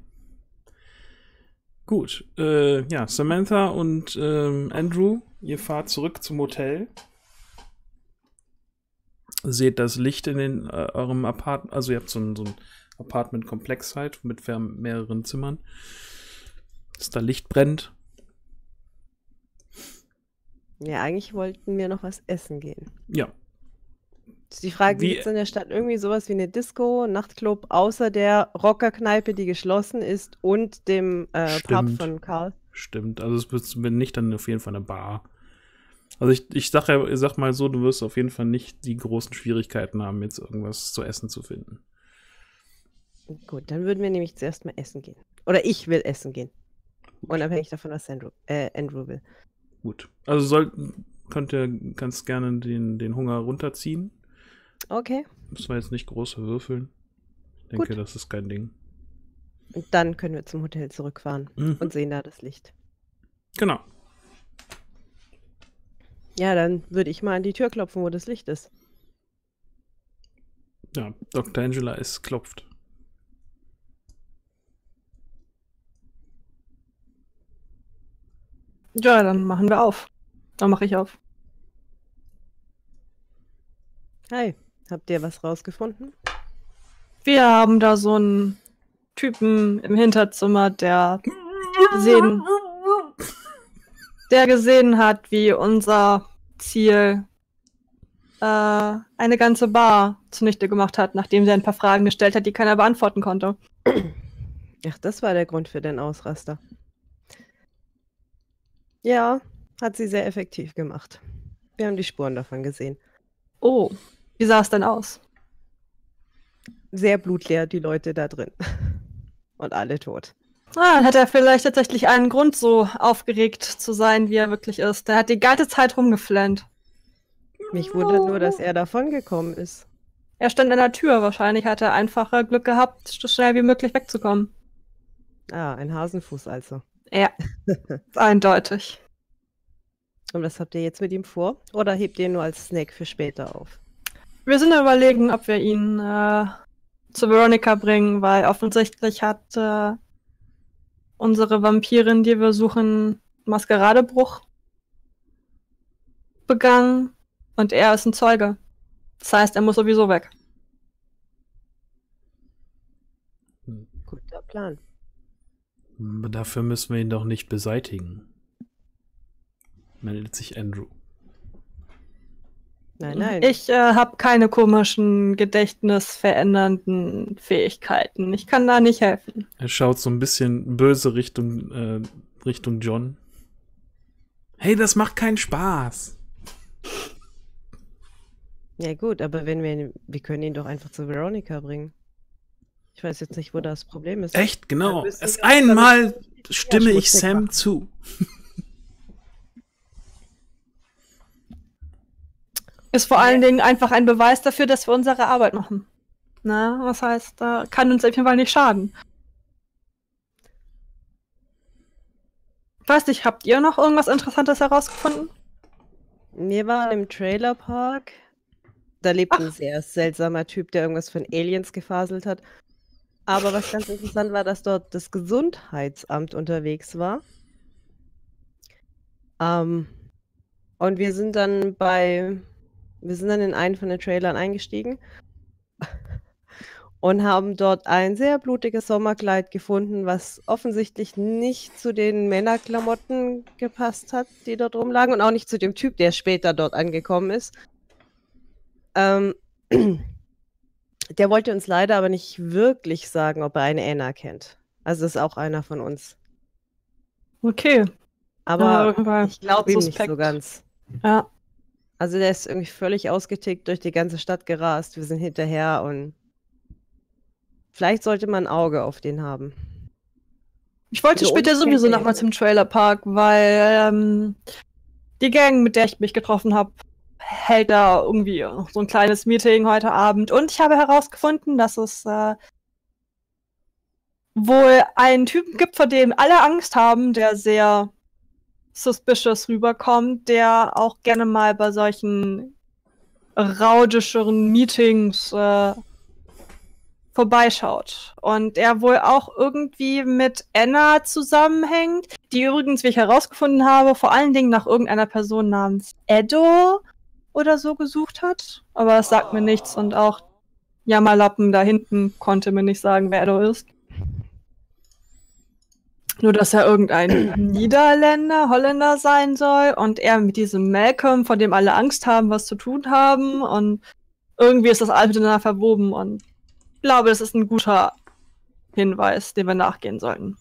Gut. Äh, ja, Samantha und ähm, Andrew, ihr fahrt zurück zum Hotel. Seht das Licht in den, äh, eurem Apartment, also ihr habt so ein, so ein Apartment-Komplex halt mit ver- mehreren Zimmern, dass da Licht brennt. Ja, eigentlich wollten wir noch was essen gehen. Ja. Ist die Frage, Wie- gibt es in der Stadt irgendwie sowas wie eine Disco, Nachtclub, außer der Rockerkneipe, die geschlossen ist und dem äh, Pub Stimmt. von Karl? Stimmt, also es wird, wenn nicht, dann auf jeden Fall eine Bar. Also ich, ich sag ja, ich sag mal so, du wirst auf jeden Fall nicht die großen Schwierigkeiten haben, jetzt irgendwas zu essen zu finden. Gut, dann würden wir nämlich zuerst mal essen gehen. Oder ich will essen gehen. Unabhängig davon, was Andrew, äh, Andrew will. Gut. Also soll, könnt ihr ganz gerne den, den Hunger runterziehen. Okay, Müssen wir jetzt nicht große würfeln. Ich denke, Gut. das ist kein Ding. und dann können wir zum Hotel zurückfahren Mhm. und sehen da das Licht. Genau. Ja, dann würde ich mal an die Tür klopfen, wo das Licht ist. Ja, Doktor Angela ist klopft. Ja, dann machen wir auf. Dann mache ich auf. Hi, habt ihr was rausgefunden? Wir haben da so einen Typen im Hinterzimmer, der gesehen, der gesehen hat, wie unser Ziel äh, eine ganze Bar zunichte gemacht hat, nachdem sie ein paar Fragen gestellt hat, die keiner beantworten konnte. Ach, das war der Grund für den Ausraster. Ja, hat sie sehr effektiv gemacht. Wir haben die Spuren davon gesehen. Oh, wie sah es denn aus? Sehr blutleer, die Leute da drin. Und alle tot. Ah, dann hat er vielleicht tatsächlich einen Grund, so aufgeregt zu sein, wie er wirklich ist. Er hat die ganze Zeit rumgeflennt. Mich wundert nur, dass er davongekommen ist. Er stand an der Tür. Wahrscheinlich hat er einfacher Glück gehabt, so schnell wie möglich wegzukommen. Ah, ein Hasenfuß also. Ja, eindeutig. Und was habt ihr jetzt mit ihm vor? Oder hebt ihr ihn nur als Snack für später auf? Wir sind am Überlegen, ob wir ihn äh, zu Veronica bringen, weil offensichtlich hat äh, unsere Vampirin, die wir suchen, Maskeradebruch begangen und er ist ein Zeuge. Das heißt, er muss sowieso weg. Guter Plan. Dafür müssen wir ihn doch nicht beseitigen. Meldet sich Andrew. Nein, nein. Ich äh, habe keine komischen, gedächtnisverändernden Fähigkeiten. Ich kann da nicht helfen. Er schaut so ein bisschen böse Richtung, äh, Richtung John. Hey, das macht keinen Spaß. Ja gut, aber wenn wir ihn, wir können ihn doch einfach zu Veronica bringen. Ich weiß jetzt nicht, wo das Problem ist. Echt, genau. Dann müssen Erst wir- einmal damit- stimme Ja, ich schmutzig Sam machen. zu. Ist vor allen Dingen einfach ein Beweis dafür, dass wir unsere Arbeit machen. Na, was heißt, da kann uns auf jeden Fall nicht schaden. Ich weiß nicht, habt ihr noch irgendwas Interessantes herausgefunden? Wir waren im Trailerpark. Da lebt ein Ach. sehr seltsamer Typ, der irgendwas von Aliens gefaselt hat. Aber was ganz interessant war, dass dort das Gesundheitsamt unterwegs war. Ähm, und wir sind dann bei, wir sind dann in einen von den Trailern eingestiegen und haben dort ein sehr blutiges Sommerkleid gefunden, was offensichtlich nicht zu den Männerklamotten gepasst hat, die dort rumlagen und auch nicht zu dem Typ, der später dort angekommen ist. Ähm, der wollte uns leider aber nicht wirklich sagen, ob er eine Anna kennt. Also ist auch einer von uns. Okay. Aber irgendwann ich glaube ihm nicht suspekt. so ganz. Ja. Also der ist irgendwie völlig ausgetickt durch die ganze Stadt gerast. Wir sind hinterher und vielleicht sollte man ein Auge auf den haben. Ich wollte Für später uns sowieso kennt er nochmal ihn. zum Trailerpark, weil ähm, die Gang, mit der ich mich getroffen habe, hält da irgendwie so ein kleines Meeting heute Abend. Und ich habe herausgefunden, dass es äh, wohl einen Typen gibt, vor dem alle Angst haben, der sehr suspicious rüberkommt, der auch gerne mal bei solchen raudischeren Meetings äh, vorbeischaut. Und er wohl auch irgendwie mit Anna zusammenhängt, die übrigens, wie ich herausgefunden habe, vor allen Dingen nach irgendeiner Person namens Edo oder so gesucht hat. Aber es sagt mir nichts und auch Jammerlappen da hinten konnte mir nicht sagen, wer Edo ist. Nur, dass er irgendein Niederländer, Holländer sein soll und er mit diesem Malcolm, von dem alle Angst haben, was zu tun haben und irgendwie ist das alles miteinander verwoben und ich glaube, das ist ein guter Hinweis, dem wir nachgehen sollten.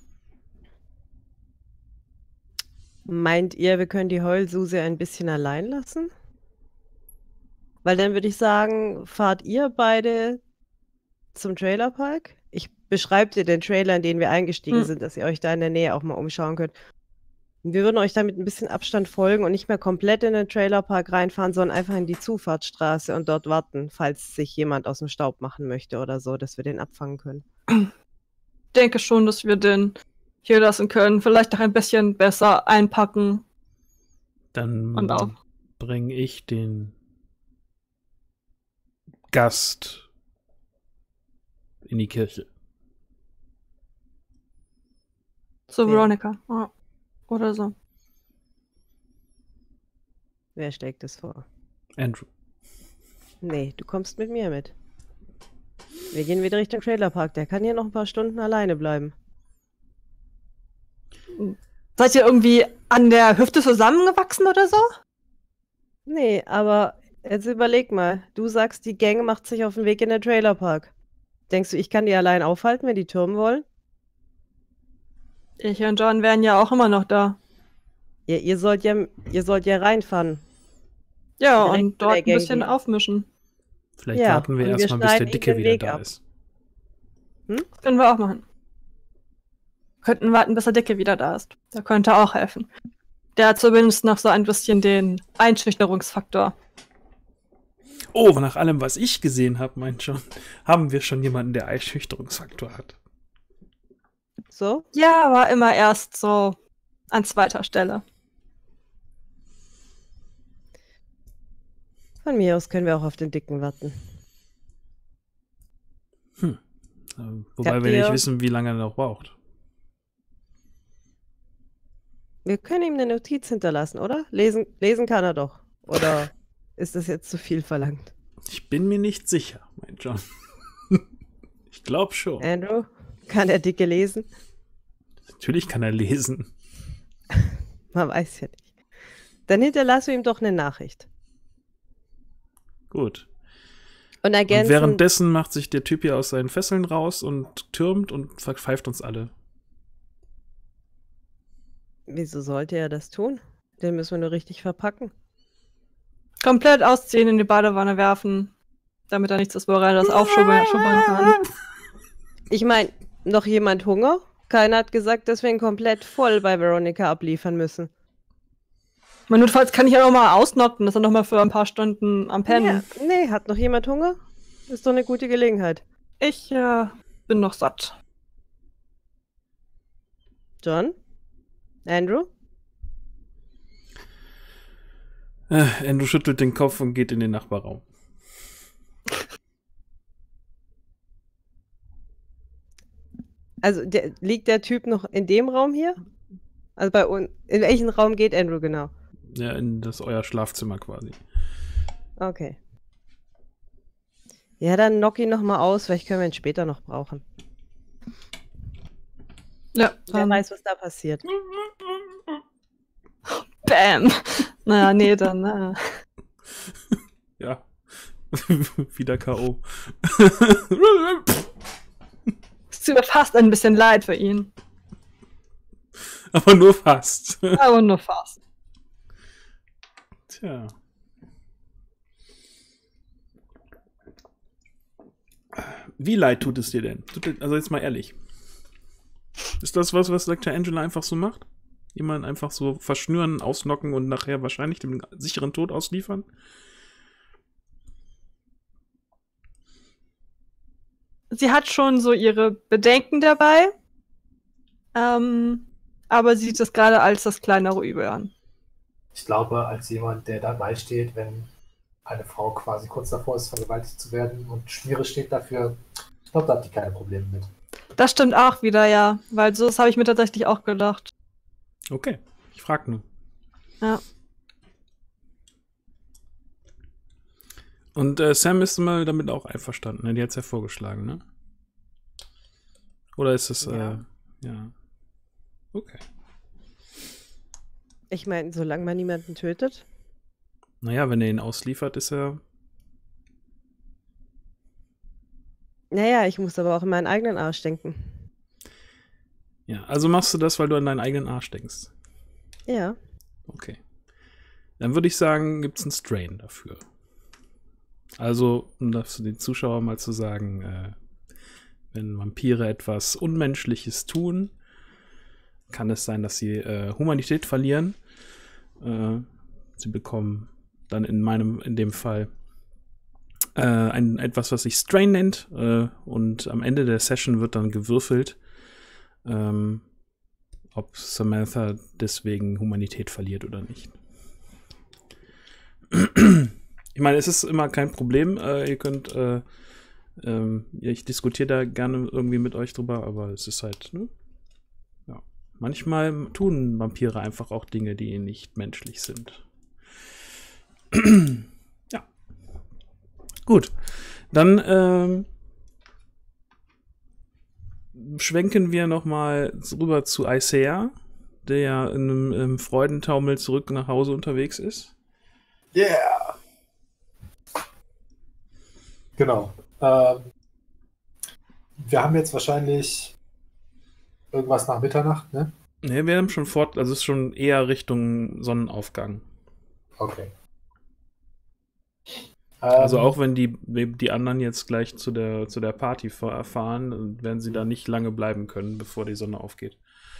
Meint ihr, wir können die Heulsuse ein bisschen allein lassen? Weil dann würde ich sagen, fahrt ihr beide zum Trailerpark? Ich beschreibe dir den Trailer, in den wir eingestiegen Hm. sind, dass ihr euch da in der Nähe auch mal umschauen könnt. Und wir würden euch da mit ein bisschen Abstand folgen und nicht mehr komplett in den Trailerpark reinfahren, sondern einfach in die Zufahrtsstraße und dort warten, falls sich jemand aus dem Staub machen möchte oder so, dass wir den abfangen können. Ich denke schon, dass wir den hier lassen können. Vielleicht noch ein bisschen besser einpacken. Dann Und auch. bringe ich den Gast in die Kirche. Zu Ja. Veronica. Ja. Oder so. Wer schlägt es vor? Andrew. Nee, du kommst mit mir mit. Wir gehen wieder Richtung Trailerpark. Der kann hier noch ein paar Stunden alleine bleiben. Seid ihr irgendwie an der Hüfte zusammengewachsen oder so? Nee, aber jetzt überleg mal. Du sagst, die Gang macht sich auf den Weg in den Trailerpark. Denkst du, ich kann die allein aufhalten, wenn die türmen wollen? Ich und John wären ja auch immer noch da. Ja, ihr sollt ja, ihr sollt ja reinfahren. Ja, Direkt und zu dort der ein Gang bisschen gehen. aufmischen. Vielleicht Ja, warten wir und wir erstmal, bis der schneiden Dicke ihnen den wieder Weg da ab. ist. Das können wir auch machen. Könnten warten, bis der Dicke wieder da ist. Der könnte auch helfen. Der hat zumindest noch so ein bisschen den Einschüchterungsfaktor. Oh, nach allem, was ich gesehen habe, meint John, haben wir schon jemanden, der Einschüchterungsfaktor hat. So? Ja, aber immer erst so an zweiter Stelle. Von mir aus können wir auch auf den Dicken warten. Äh, Wobei Habt wir nicht ihr- wissen, wie lange er noch braucht. Wir können ihm eine Notiz hinterlassen, oder? Lesen, lesen kann er doch. Oder ist das jetzt zu viel verlangt? Ich bin mir nicht sicher, meint John. Ich glaube schon. Andrew, kann der Dicke lesen? Natürlich kann er lesen. Man weiß ja nicht. Dann hinterlasse ihm doch eine Nachricht. Gut. Und Und ergänzen, währenddessen macht sich der Typ hier aus seinen Fesseln raus und türmt und verpfeift uns alle. wieso sollte er das tun? Den müssen wir nur richtig verpacken. Komplett ausziehen, in die Badewanne werfen, damit er nichts ist, wo er das aufschubbern schubbern kann. Ich meine, noch jemand Hunger? Keiner hat gesagt, dass wir ihn komplett voll bei Veronica abliefern müssen. Man, notfalls kann ich ja noch mal ausnocken, dass er noch mal für ein paar Stunden am Pennen. Ja, nee, hat noch jemand Hunger? Ist doch eine gute Gelegenheit. Ich äh, bin noch satt. John? Andrew? Äh, Andrew schüttelt den Kopf und geht in den Nachbarraum. Also der, liegt der Typ noch in dem Raum hier? Also bei uns. In welchen Raum geht Andrew genau? Ja, in das euer Schlafzimmer quasi. Okay. Ja, dann knock ihn noch mal aus, vielleicht können wir ihn später noch brauchen. Ja, Wer dann weiß, was da passiert. Bam! Naja, nee, dann. Äh. Ja. Wieder K O Es tut mir fast ein bisschen leid für ihn. Aber nur fast. Aber nur fast. Tja. Wie leid tut es dir denn? Tut dir, also jetzt mal ehrlich. Ist das was, was Doktor Angela einfach so macht? Jemanden einfach so verschnüren, ausnocken und nachher wahrscheinlich dem sicheren Tod ausliefern? Sie hat schon so ihre Bedenken dabei, ähm, aber sie sieht es gerade als das kleinere Übel an. Ich glaube, als jemand, der dabei steht, wenn eine Frau quasi kurz davor ist, vergewaltigt zu werden und Schmiere steht dafür, ich glaube, da hat die keine Probleme mit. Das stimmt auch wieder, ja, weil so das habe ich mir tatsächlich auch gedacht. Okay, ich frag nur. Ja. Und äh, Sam ist mal damit auch einverstanden, ne? Die hat es ja vorgeschlagen, ne? Oder ist es, Ja. äh, ja. Okay. Ich meine, solange man niemanden tötet. Naja, wenn er ihn ausliefert, ist er. Naja, ich muss aber auch in meinen eigenen Arsch denken. Ja, also machst du das, weil du an deinen eigenen Arsch denkst. Ja. Okay. Dann würde ich sagen, gibt es einen Strain dafür. Also, um das für den Zuschauer mal zu sagen, äh, wenn Vampire etwas Unmenschliches tun, kann es sein, dass sie äh, Humanität verlieren. Äh, sie bekommen dann in meinem, in dem Fall, äh, ein, etwas, was sich Strain nennt. Äh, und am Ende der Session wird dann gewürfelt, ähm, ob Samantha deswegen Humanität verliert oder nicht. Ich meine, es ist immer kein Problem. Äh, ihr könnt, äh, ähm, ja, ich diskutiere da gerne irgendwie mit euch drüber, aber es ist halt, ne? Ja. Manchmal tun Vampire einfach auch Dinge, die nicht menschlich sind. Ja. Gut, dann ähm, schwenken wir nochmal rüber zu Isaiah, der ja in einem, im Freudentaumel zurück nach Hause unterwegs ist. Yeah! Genau. Ähm, wir haben jetzt wahrscheinlich irgendwas nach Mitternacht, ne? Ne, wir haben schon fort, also es ist schon eher Richtung Sonnenaufgang. Okay. Also Ähm, auch wenn die, die anderen jetzt gleich zu der, zu der Party fahren, dann werden sie da nicht lange bleiben können, bevor die Sonne aufgeht.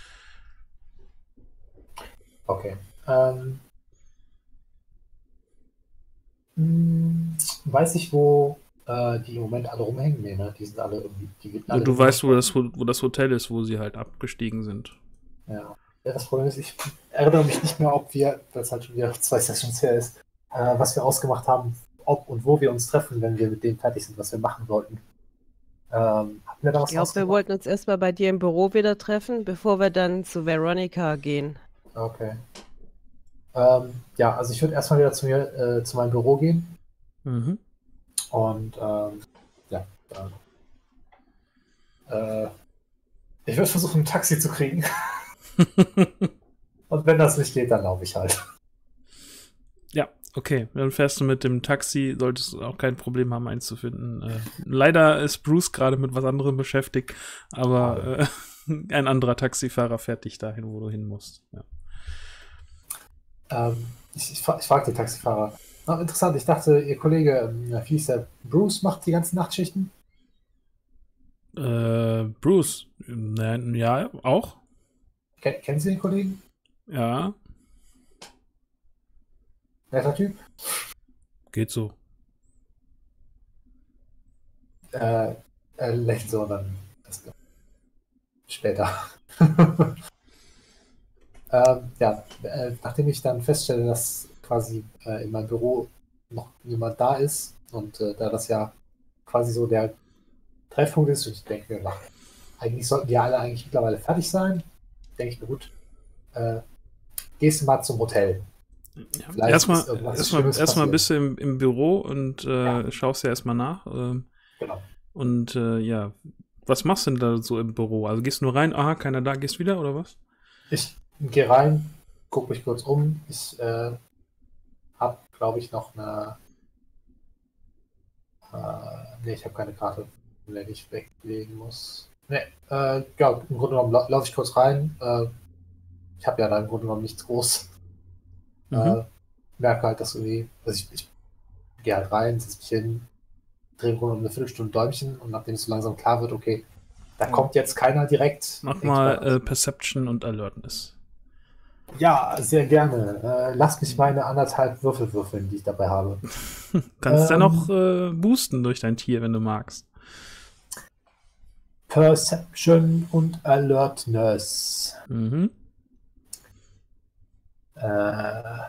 Okay. Ähm, mh, weiß ich, wo äh, die im Moment alle rumhängen? Nee, ne? Die sind alle irgendwie. Die wirken Du, alle du weißt, wo das, wo das Hotel ist, wo sie halt abgestiegen sind. Ja. Ja, das Problem ist, ich erinnere mich nicht mehr, ob wir, weil es halt schon wieder zwei Sessions her ist, äh, was wir ausgemacht haben, ob und wo wir uns treffen, wenn wir mit dem fertig sind, was wir machen wollten. Ähm, hatten wir da was Ich glaube, wir ausgemacht? wollten uns erstmal bei dir im Büro wieder treffen, bevor wir dann zu Veronica gehen. Okay. Ähm, ja, also ich würde erstmal wieder zu mir, äh, zu meinem Büro gehen Mhm. und ähm, ja, äh, äh, ich würde versuchen, ein Taxi zu kriegen. Und wenn das nicht geht, dann laufe ich halt. Ja, okay. Dann fährst du mit dem Taxi, solltest du auch kein Problem haben, eins zu finden. Äh, leider ist Bruce gerade mit was anderem beschäftigt, aber äh, ein anderer Taxifahrer fährt dich dahin, wo du hin musst. Ja. Ähm, ich ich, fra- ich frage den Taxifahrer. Ah, interessant, ich dachte, Ihr Kollege, ähm, wie hieß der, Bruce macht die ganzen Nachtschichten? Äh, Bruce, nein, ja, auch? Ken kennen Sie den Kollegen? Ja, Netter Typ? geht so. Äh, er lächelt so und dann das, später. ähm, ja, äh, nachdem ich dann feststelle, dass quasi äh, in meinem Büro noch niemand da ist und äh, da das ja quasi so der Treffpunkt ist und ich denke mir, ach, eigentlich sollten die alle eigentlich mittlerweile fertig sein, denke ich mir, gut, äh, gehst du mal zum Hotel. Ja. Vielleicht Erstmal ist irgendwas erstmal Schlimmes erstmal passiert. bist du im, im Büro und äh, Ja. schaust ja erstmal nach. ähm, Genau. Und äh, ja, was machst du denn da so im Büro? Also gehst du nur rein, aha, keiner da, gehst wieder oder was? Ich gehe rein, gucke mich kurz um. Ich äh, habe, glaube ich, noch eine. Äh, nee, ich habe keine Karte, die ich weglegen muss. Nee, äh, ja, im Grunde genommen lau laufe ich kurz rein. Äh, ich habe ja da im Grunde genommen nichts groß. Mhm. Äh, merke halt, dass irgendwie. Also ich, ich gehe halt rein, setze mich hin, drehe im Grunde genommen eine Viertelstunde Däumchen und nachdem es so langsam klar wird, okay, da kommt jetzt keiner direkt. Mach denke ich mal äh, Perception und Alertness. Ja, sehr gerne. Äh, lass mich meine anderthalb Würfel würfeln, die ich dabei habe. Kannst Ähm. dann auch äh, boosten durch dein Tier, wenn du magst. Perception und Alertness. Mhm. Äh,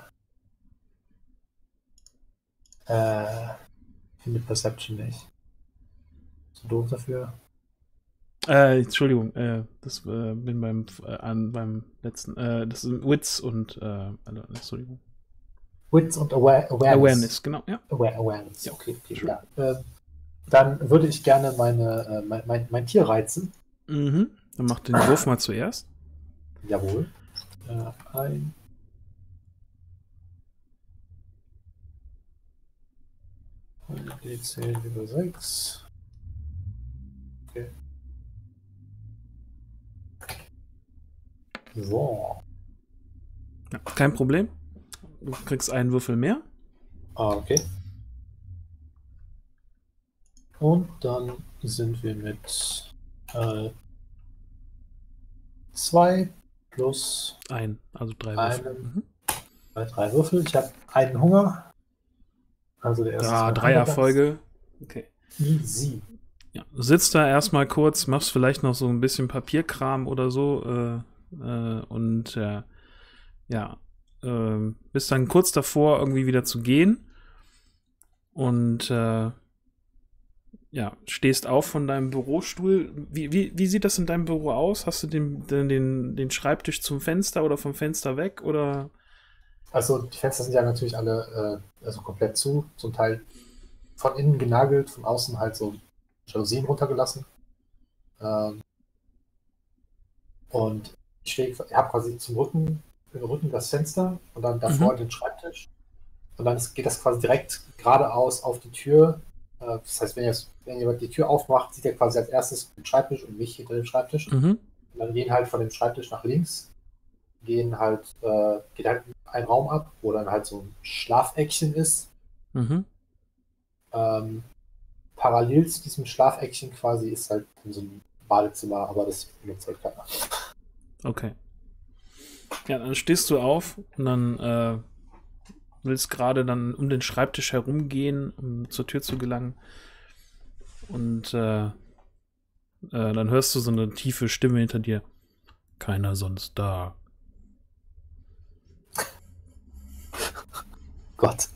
äh, ich finde Perception nicht. Zu doof dafür. Äh, Entschuldigung, äh, das äh, bin beim äh, an beim letzten, äh, das sind Wits und äh, Alertness, Entschuldigung. Wits und Aware Awareness. Awareness, genau, ja. Aware Awareness. Ja, Okay, okay, schön. ja. Äh, dann würde ich gerne meine, äh, mein, mein, mein Tier reizen. Mhm. Dann mach den Wurf mal zuerst. Jawohl. Äh, ein. D zehn über sechs. Okay. So. Ja, kein Problem. Du kriegst einen Würfel mehr. Ah, okay. Und dann sind wir mit äh, zwei plus Ein, also drei Einen. Würfel. Mhm. bei drei Würfel. Ich habe einen Hunger. Also der erste. Ah, ist mein drei Hungerplatz. Erfolge. Okay. Easy. Ja, sitzt da erstmal kurz, machst vielleicht noch so ein bisschen Papierkram oder so äh, äh, und äh, ja, äh, bist dann kurz davor, irgendwie wieder zu gehen und äh, ja, stehst auf von deinem Bürostuhl. Wie, wie, wie sieht das in deinem Büro aus? Hast du den, den, den, den Schreibtisch zum Fenster oder vom Fenster weg oder? Also die Fenster sind ja natürlich alle äh, also komplett zu. Zum Teil von innen genagelt, von außen halt so Jalousien runtergelassen. Ähm, und ich stehe, ich habe quasi zum Rücken, im Rücken das Fenster und dann davor Mhm. den Schreibtisch. Und dann ist, geht das quasi direkt geradeaus auf die Tür. Äh, das heißt, wenn, jetzt, wenn jemand die Tür aufmacht, sieht er quasi als erstes den Schreibtisch und mich hinter dem Schreibtisch. Mhm. Und dann gehen halt von dem Schreibtisch nach links, gehen halt, äh, geht halt ein Raum ab, wo dann halt so ein Schlafeckchen ist. Mhm. Ähm, parallel zu diesem Schlafeckchen quasi ist halt so ein Badezimmer, aber das benutzt halt keiner. Okay. Ja, dann stehst du auf und dann äh, willst gerade dann um den Schreibtisch herumgehen, um zur Tür zu gelangen. Und äh, äh, dann hörst du so eine tiefe Stimme hinter dir. Keiner sonst da. Gott.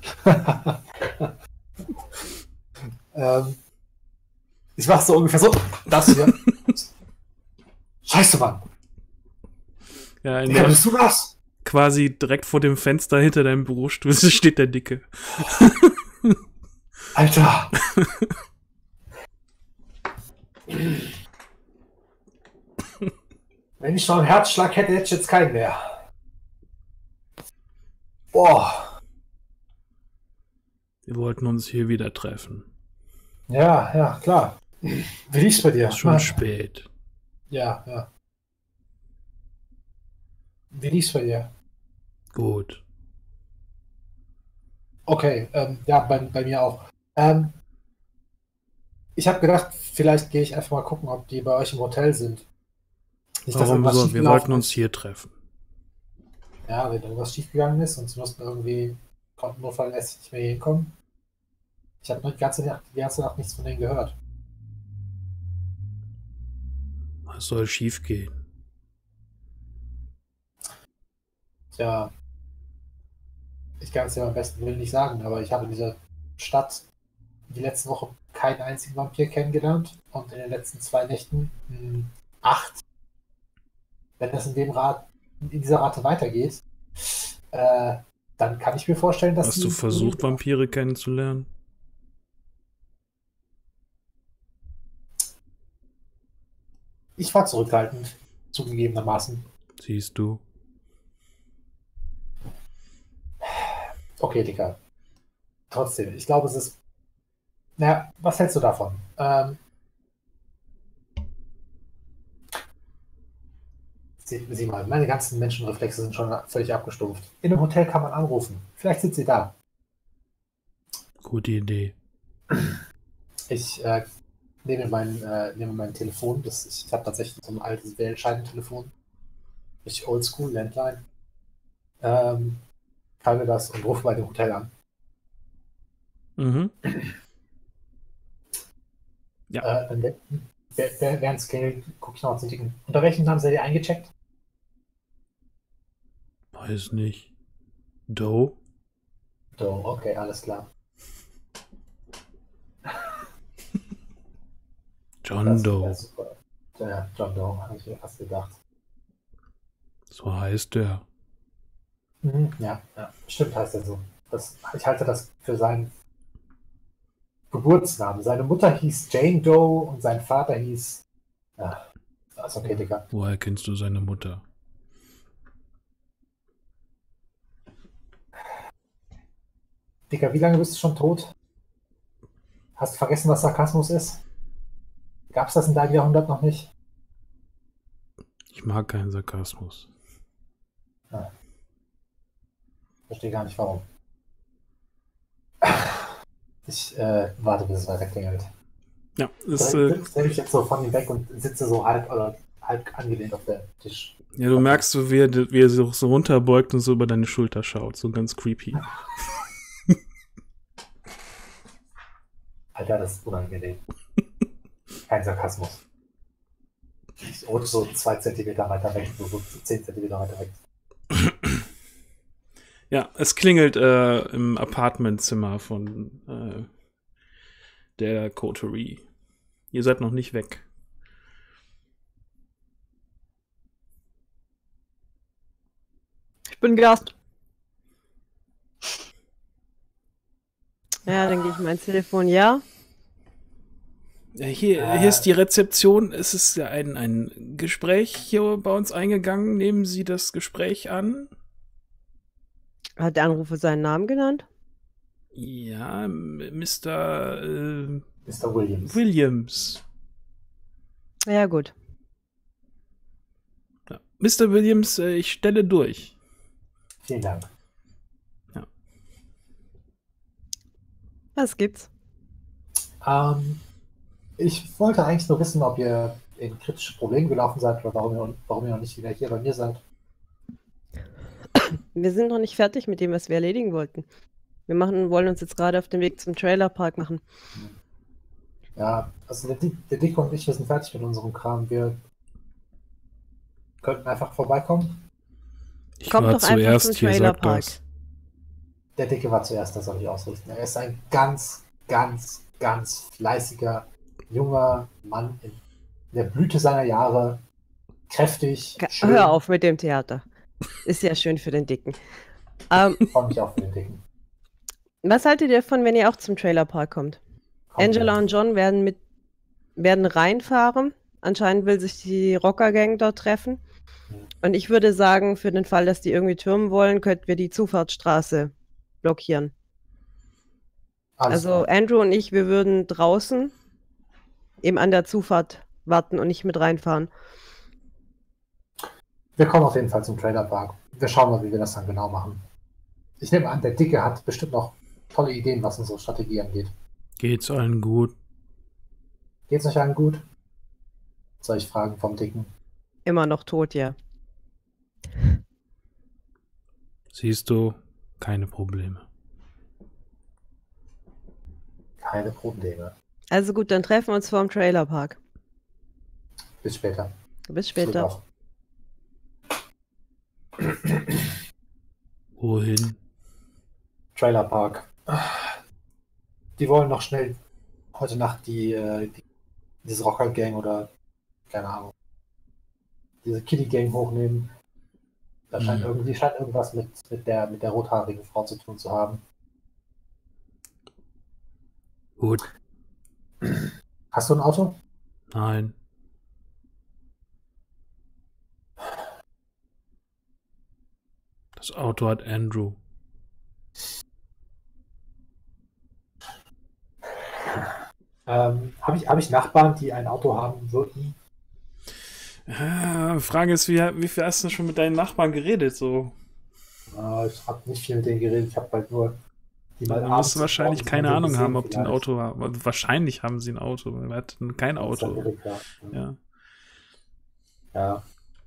ähm, ich mach so ungefähr so, das hier. Scheiße, Mann. Ja, in Digga, der, bist du das? quasi direkt vor dem Fenster hinter deinem Bürostuhl steht der Dicke. Alter. Wenn ich noch einen Herzschlag hätte, hätte ich jetzt keinen mehr. Boah. Wir wollten uns hier wieder treffen. Ja, ja, klar. Wie lief's bei dir? Ist schon Mann. spät. Ja, ja. Wie lief's bei dir? Gut. Okay, ähm, ja, bei, bei mir auch. Ähm, ich habe gedacht, vielleicht gehe ich einfach mal gucken, ob die bei euch im Hotel sind. Nicht, dass Warum irgendwas so? Wir schiefgelaufen wollten uns ist. hier treffen. Ja, wenn irgendwas schiefgegangen ist und sie mussten irgendwie, konnten nur verlässlich nicht mehr hier hinkommen. Ich habe die ganze Nacht, die ganze Nacht nichts von denen gehört. Was soll schief gehen? Tja, ich kann es ja am besten Willen nicht sagen, aber ich habe in dieser Stadt die letzte Woche keinen einzigen Vampir kennengelernt und in den letzten zwei Nächten mh, acht. Wenn das in dem Rat, in dieser Rate weitergeht, äh, dann kann ich mir vorstellen, dass Hast die- du versucht, Vampire kennenzulernen? Ich war zurückhaltend, zugegebenermaßen. Siehst du. Okay, Dicker. Trotzdem, ich glaube, es ist. Naja, was hältst du davon? Ähm, sieh, sieh mal, meine ganzen Menschenreflexe sind schon völlig abgestumpft. In einem Hotel kann man anrufen. Vielleicht sind sie da. Gute Idee. Ich äh, nehme, mein, äh, nehme mein Telefon. Das, ich ich habe tatsächlich so ein altes Wählscheibentelefon. Richtig oldschool, Landline. Ähm, kalme das und rufe bei dem Hotel an. Mhm. Ja. Äh, dann, wer- wer- während es klingelt, gucke ich noch zu dicken. Unter welchen haben sie die eingecheckt? Weiß nicht. Doe? So, okay, alles klar. John Das Doe. wäre super. Ja, John Doe, habe ich mir fast gedacht. So heißt er. Mhm, ja, ja, stimmt, heißt er so. Das, ich halte das für seinen Geburtsnamen. Seine Mutter hieß Jane Doe und sein Vater hieß. Ja, ist okay, Digga. Woher kennst du seine Mutter? Digga, wie lange bist du schon tot? Hast du vergessen, was Sarkasmus ist? Gab es das in deinem Jahrhundert noch nicht? Ich mag keinen Sarkasmus. Verstehe gar nicht warum. Ich äh, warte, bis es weiter klingelt. Ja, ist, äh, Stelle ich jetzt so von ihm weg und sitze so halb oder halb angelehnt auf der Tisch. ja, du merkst so, wie er, wie er sich so runterbeugt und so über deine Schulter schaut. So ganz creepy. Alter, das ist unangenehm. Kein Sarkasmus. Ich rutsche so zwei Zentimeter weiter weg, so, so zehn Zentimeter weiter weg. Ja, es klingelt äh, im Apartmentzimmer von äh, der Coterie. Ihr seid noch nicht weg. Ich bin Gast. Ja, dann gehe ich mal ins Telefon, ja. Ja, hier, Äh. hier ist die Rezeption. Es ist ja ein, ein Gespräch hier bei uns eingegangen. Nehmen Sie das Gespräch an? Hat der Anrufer seinen Namen genannt? Ja, Mister Äh, Mister Williams. Williams. Ja, gut. Ja. Mister Williams, äh, ich stelle durch. Vielen Dank. Was gibt's? Ähm, ich wollte eigentlich nur wissen, ob ihr in kritische Probleme gelaufen seid oder warum ihr, warum ihr noch nicht wieder hier bei mir seid. Wir sind noch nicht fertig mit dem, was wir erledigen wollten. Wir machen, wollen uns jetzt gerade auf den Weg zum Trailerpark machen. Ja, also der, Dick- der Dicke und ich, wir sind fertig mit unserem Kram. Wir könnten einfach vorbeikommen. Ich Kommt war doch einfach zuerst zum hier, sagt Trailerpark. das. Der Dicke war zuerst, das soll ich ausrichten. Er ist ein ganz, ganz, ganz fleißiger, junger Mann in der Blüte seiner Jahre. Kräftig, Ka- schön. Hör auf mit dem Theater. Ist ja schön für den Dicken. Ähm, Ich freue mich auch für den Dicken. was haltet ihr davon, wenn ihr auch zum Trailerpark kommt? Kommt Angela her. und John werden mit werden reinfahren. Anscheinend will sich die Rocker-Gang dort treffen. Und ich würde sagen, für den Fall, dass die irgendwie türmen wollen, könnten wir die Zufahrtsstraße blockieren. Alles Also klar. Andrew und ich, wir würden draußen eben an der Zufahrt warten und nicht mit reinfahren. Wir kommen auf jeden Fall zum Trailerpark. Wir schauen mal, wie wir das dann genau machen. Ich nehme an, der Dicke hat bestimmt noch tolle Ideen, was unsere Strategie angeht. Geht's allen gut? Geht's euch allen gut? Soll ich fragen vom Dicken? Immer noch tot, ja. Siehst du, keine Probleme. Keine Probleme. Also gut, dann treffen wir uns vor dem Trailerpark. Bis später. Bis Zurück später. auf. Wohin? Trailerpark. Die wollen noch schnell heute Nacht die, äh, die diese Rocker-Gang oder keine Ahnung, diese Kitty-Gang hochnehmen. Da scheint Mhm. irgendwie scheint irgendwas mit, mit der mit der rothaarigen Frau zu tun zu haben. Gut. Hast du ein Auto? Nein. Das Auto hat Andrew. Ähm, habe ich, hab ich Nachbarn, die ein Auto haben würden? Ah, Frage ist, wie, wie viel hast du schon mit deinen Nachbarn geredet? So? Äh, ich habe nicht viel mit denen geredet, ich habe halt nur die mal Du abends musst wahrscheinlich morgens keine mal so Ahnung gesehen haben, ob die ein vielleicht. Auto haben. Also wahrscheinlich haben sie ein Auto. Wir hatten kein Das ist Auto. Amerika. Ja. Ja.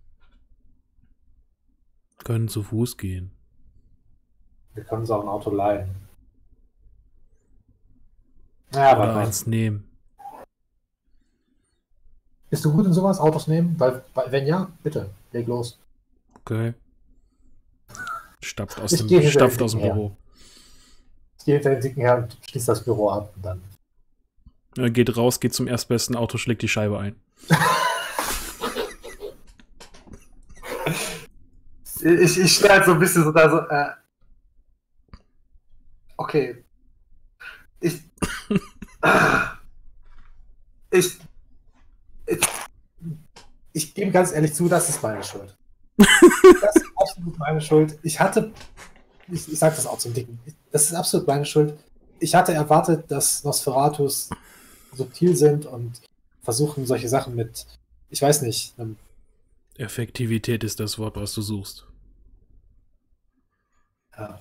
Können zu Fuß gehen. Wir können uns auch ein Auto leihen. Ja, aber Oder eins nehmen. bist du gut in sowas, Autos nehmen? Weil, weil wenn ja, bitte, leg los. Okay. Stapft aus Ich dem, gehe hinter stapft den aus dem Dicken her. Büro. Ich gehe hinter den Dicken her und schließe das Büro ab und dann. Er geht raus, geht zum erstbesten Auto, schlägt die Scheibe ein. Ich, ich stehe halt so ein bisschen so da so, äh, okay. Ich, ich, ich, ich gebe ganz ehrlich zu, das ist meine Schuld. Das ist absolut meine Schuld. Ich hatte, ich, ich sage das auch zum Dicken, das ist absolut meine Schuld. Ich hatte erwartet, dass Nosferatus subtil sind und versuchen solche Sachen mit, ich weiß nicht, einem Effektivität ist das Wort, was du suchst. Ja.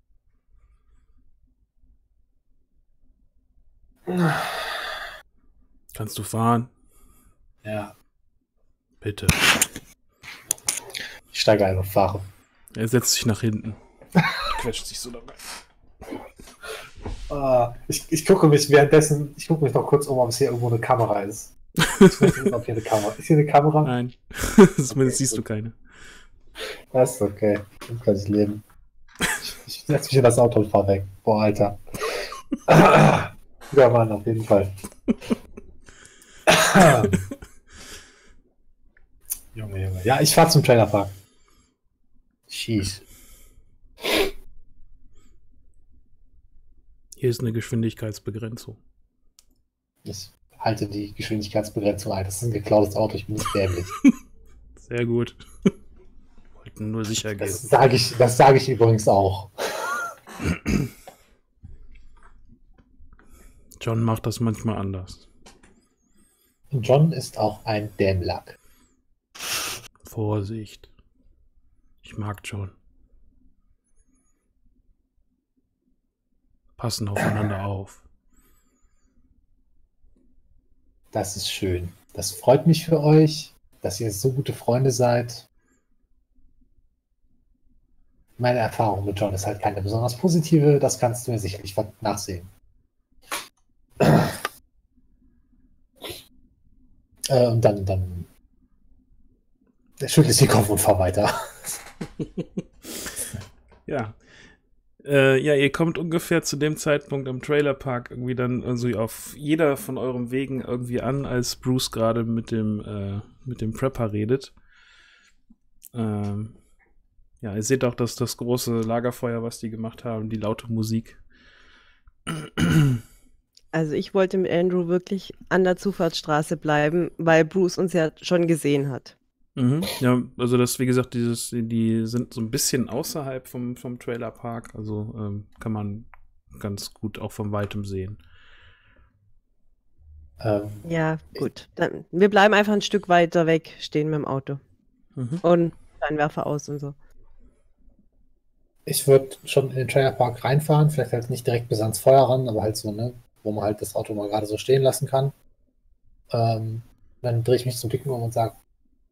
Kannst du fahren? Ja. Bitte. Ich steige ein und fahre. Er setzt sich nach hinten. Quetscht sich so dabei. Ah, ich, ich gucke mich währenddessen, ich gucke mich noch kurz um, ob es hier irgendwo eine Kamera ist. Ich weiß nicht, ob hier eine Kamera ist. Hier eine Kamera? Nein. Zumindest Okay, siehst du gut. keine. Das ist okay. Dann kann ich leben. Ich, ich setze mich in das Auto und fahre weg. Boah, Alter. Ja, Mann, auf jeden Fall. Junge, Junge. Ja, ich fahre zum Trailerpark. Schieß. Hier ist eine Geschwindigkeitsbegrenzung. Ich halte die Geschwindigkeitsbegrenzung ein. Das ist ein geklautes Auto, ich bin nicht dämlich. Sehr gut. Wollten nur sicher gehen. Das sage ich, das sage ich übrigens auch. John macht das manchmal anders. John ist auch ein Dämlack. Vorsicht. Ich mag John. Passen aufeinander auf. Das ist schön. Das freut mich für euch, dass ihr so gute Freunde seid. Meine Erfahrung mit John ist halt keine besonders positive. Das kannst du mir sicherlich nachsehen. Äh, und dann, dann schüttelst du den Kopf und fahr weiter. Ja. Äh, ja, ihr kommt ungefähr zu dem Zeitpunkt im Trailerpark irgendwie dann also auf jeder von euren Wegen irgendwie an, als Bruce gerade mit dem äh, mit dem Prepper redet. Ähm, ja, ihr seht auch, dass das große Lagerfeuer, was die gemacht haben, die laute Musik. Also ich wollte mit Andrew wirklich an der Zufahrtsstraße bleiben, weil Bruce uns ja schon gesehen hat. Mhm. Ja, also das, wie gesagt, dieses, die sind so ein bisschen außerhalb vom, vom Trailerpark, also ähm, kann man ganz gut auch von Weitem sehen. Ähm, Ja, gut. Dann, wir bleiben einfach ein Stück weiter weg stehen mit dem Auto. Mhm. Und Scheinwerfer aus und so. ich würde schon in den Trailerpark reinfahren, vielleicht halt nicht direkt bis ans Feuer ran, aber halt so, ne, wo man halt das Auto mal gerade so stehen lassen kann. Ähm, dann drehe ich mich zum Dicken um und sage,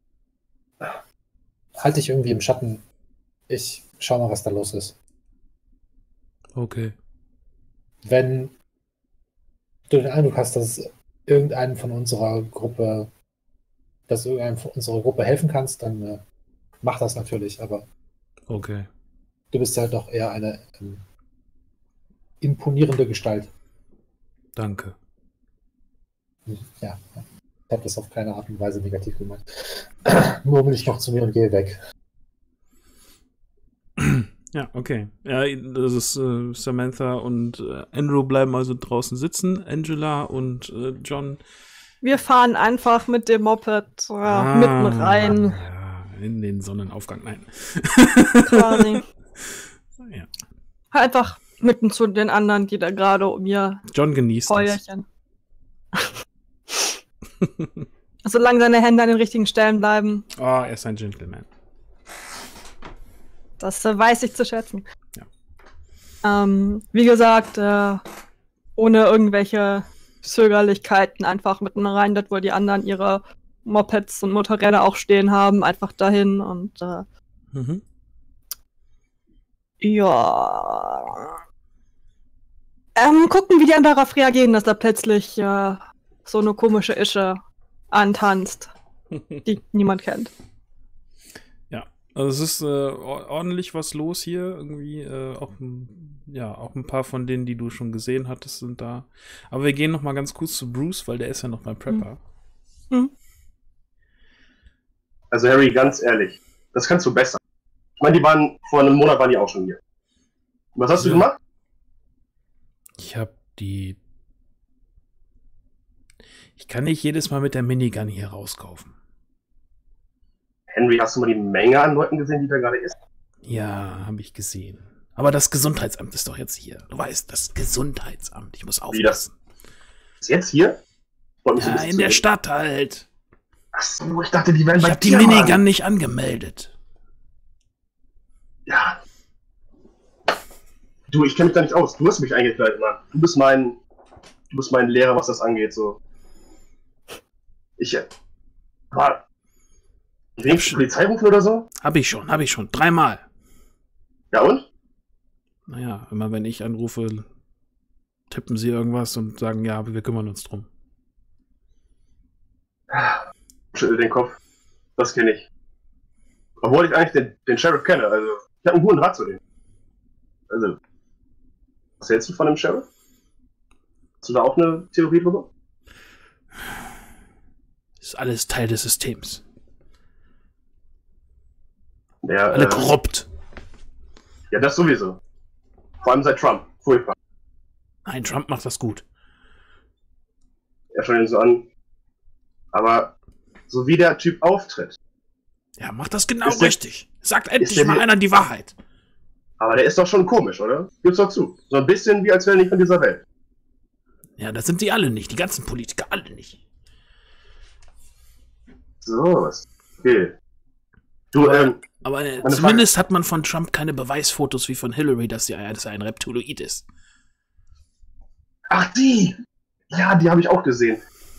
halte dich irgendwie im Schatten. Ich schau mal, was da los ist. Okay. Wenn du den Eindruck hast, dass irgendeinem von unserer Gruppe, dass irgendeinem von unserer Gruppe helfen kannst, dann äh, mach das natürlich, aber Okay. du bist ja doch eher eine ähm, imponierende Gestalt. Danke. Hm, Ja, ja. Ich habe das auf keine Art und Weise negativ gemeint. Nur will ich noch zu mir und gehe weg. Ja, okay. Ja, das ist äh, Samantha und äh, Andrew bleiben also draußen sitzen. Angela und äh, John Wir fahren einfach mit dem Moped äh, Ah, mitten rein. Ja, in den Sonnenaufgang. Nein. Quasi. Ja. Einfach mitten zu den anderen, die da gerade um ihr John genießt das. Feuerchen. Solange seine Hände an den richtigen Stellen bleiben, Oh, er ist ein Gentleman. das äh, weiß ich zu schätzen. Ja. Ähm, wie gesagt, äh, ohne irgendwelche Zögerlichkeiten einfach mitten rein, dort wo die anderen ihre Mopeds und Motorräder auch stehen haben, einfach dahin und äh, Mhm. ja. Ähm, gucken, wie die anderen darauf reagieren, dass da plötzlich äh, so eine komische Ische antanzt, die niemand kennt. Ja, also es ist äh, or- ordentlich was los hier. Irgendwie äh, auch, ein- ja, auch ein paar von denen, die du schon gesehen hattest, sind da. Aber wir gehen noch mal ganz kurz zu Bruce, weil der ist ja noch beim Prepper. Hm. Also Harry, ganz ehrlich, das kannst du besser. Ich meine, die waren, vor einem Monat waren die auch schon hier. Was hast du Ja. gemacht? Ich hab die. Ich kann nicht jedes Mal mit der Minigun hier rauskaufen. Henry, hast du mal die Menge an Leuten gesehen, die da gerade ist? Ja, habe ich gesehen. Aber das Gesundheitsamt ist doch jetzt hier. Du weißt, das Gesundheitsamt. Ich muss Wie das? aufpassen. Ist jetzt hier? Wollt mich so ein Ja, bisschen in der zu- Stadt halt. Ach so, ich dachte, die wären Ich bei habe die dir, Minigun Mann. nicht angemeldet. Ja. Du, ich kenne mich da nicht aus. Du hast mich eingekleidet, Mann. Du bist mein, du bist mein Lehrer, was das angeht, so. Ich, äh, aber, wenigstens die Polizei rufen oder so? Hab ich schon, hab ich schon. Dreimal. Ja und? Naja, immer wenn ich anrufe, tippen sie irgendwas und sagen, ja, wir kümmern uns drum. Schüttel den Kopf. Das kenne ich. Obwohl ich eigentlich den, den Sheriff kenne, also, ich habe einen guten Rat zu dem. Also, was hältst du von dem Sheriff? Hast du da auch eine Theorie drüber? Ist alles Teil des Systems. Der, Alle äh, korrupt. ja, das sowieso. Vor allem seit Trump. Furchtbar. Nein, Trump macht das gut. Er schaut ihn so an. Aber so wie der Typ auftritt. Ja, macht das genau Ist der- richtig. Sagt endlich der mal mir- einer die Wahrheit. Aber der ist doch schon komisch, oder? Gibt's doch zu. So ein bisschen wie als wäre er nicht von dieser Welt. Ja, das sind die alle nicht. Die ganzen Politiker alle nicht. So, was? Okay. Du, Aber- ähm, Aber äh, Meine zumindest hat man von Trump keine Beweisfotos wie von Hillary, dass, sie, dass er ein Reptiloid ist. ach die! Ja, die habe ich auch gesehen.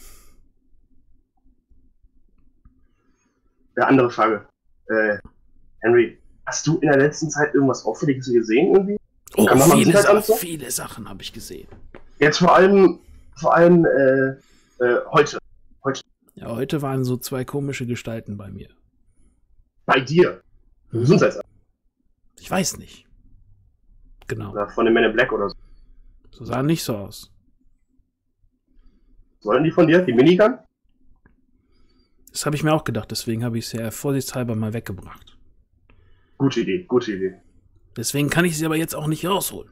Ja, andere Frage. Äh, Henry, hast du in der letzten Zeit irgendwas Auffälliges gesehen irgendwie? Oh, Kann man mal viele, Sicherheit Sa anziehen? viele Sachen habe ich gesehen. Jetzt vor allem, vor allem, äh, äh, heute. Ja, heute waren so zwei komische Gestalten bei mir. Bei dir. Hm? Gesundheitsamt. Ich weiß nicht. Genau. Oder von den Men in Black oder so. So sah nicht so aus. Wollen die von dir? Die Minigun? Das habe ich mir auch gedacht, deswegen habe ich sie ja vorsichtshalber mal weggebracht. Gute Idee, gute Idee. Deswegen kann ich sie aber jetzt auch nicht rausholen.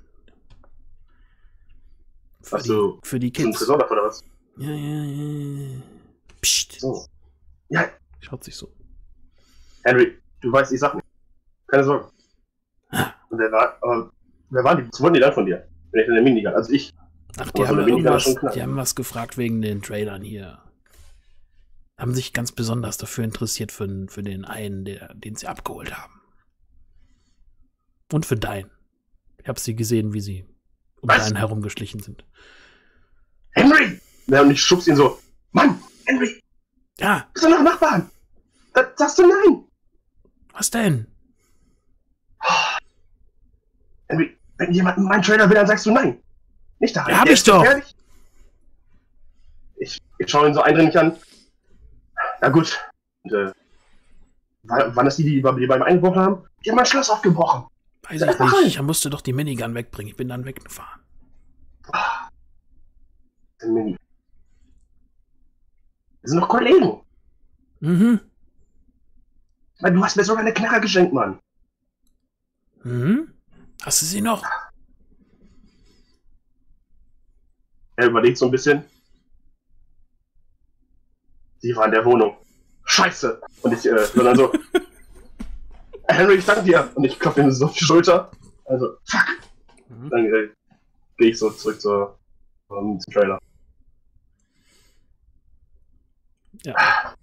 Für, Ach so, die, für die Zum Kids. Tresor oder was? Ja, ja, ja. Psst. So. Ja, Schaut sich so. Henry, du weißt, ich sag nicht. Keine Sorge. Ah. Und wer war, aber, wer waren die? Was wollten die dann von dir? Wenn ich dann der Minigun, also ich. Ach, die Aber so haben, eine Minigun irgendwas, ist schon knapp. die haben was gefragt wegen den Trailern hier. Haben sich ganz besonders dafür interessiert für, für den einen, der, den sie abgeholt haben. Und für deinen. Ich habe sie gesehen, wie sie um Was? deinen herumgeschlichen sind. Henry! Ja, und ich schub's ihn so. Mann, Henry, Ja, bist du noch Nachbarn? Da sagst du nein. was denn? Henry, wenn jemand meinen Trailer will, dann sagst du nein. Nicht da rein. Ja, hab Der ich ist doch. gefährlich. Ich, ich schaue ihn so eindringlich an. Na gut. Und, äh, wann wann ist die, die bei die beim Einbruch haben? Die haben mein Schloss aufgebrochen. Weiß Ja, ich mach nicht. rein. Ich musste doch die Minigun wegbringen. Ich bin dann weggefahren. Ah. Wir sind doch Kollegen. Mhm. Weil du hast mir sogar eine Knarre geschenkt, Mann. Mhm. Hast du sie noch? Er überlegt so ein bisschen. Sie war in der Wohnung. Scheiße. Und ich, äh, sondern so. Henry, ich danke dir. Und ich klopfe ihm so auf die Schulter. Also, fuck. Mhm. Dann äh, gehe ich so zurück zur, ähm, zum Trailer. Ja.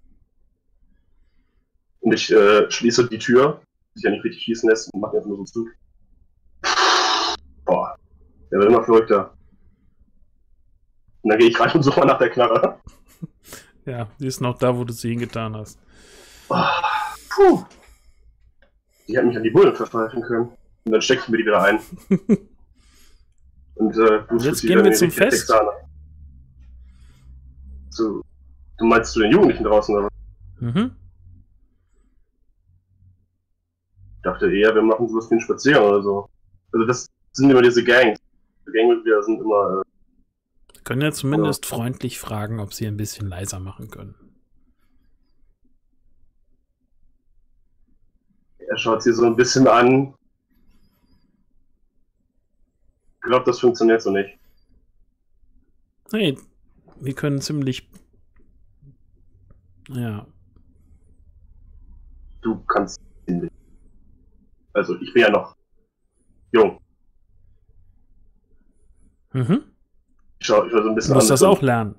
Und ich äh, schließe die Tür, die sich ja nicht richtig schließen lässt, und mache einfach nur so zu. Boah. Der wird immer verrückter. Und dann gehe ich rein und suche mal nach der Knarre. Ja, die ist noch da, wo du sie hingetan hast. Oh, puh. Die hat mich an die Bullen verpfeifen können. Und dann stecke ich mir die wieder ein. Und äh, Bruce Jetzt wird gehen wieder wir in die zum richtige Fest. Texaner. So, du meinst zu den Jugendlichen draußen, aber Mhm. ich dachte eher, wir machen sowas wie einen Spaziergang oder so. Also das sind immer diese Gangs. Die Gangmitglieder sind immer, äh, Wir können ja zumindest freundlich fragen, ob sie ein bisschen leiser machen können. er schaut sie so ein bisschen an. Ich glaube, das funktioniert so nicht. Hey, wir können ziemlich... Ja. Du kannst ihn nicht. Also, ich bin ja noch jung. Mhm. Ich schaue ich schau so ein Du bisschen musst an. das auch lernen.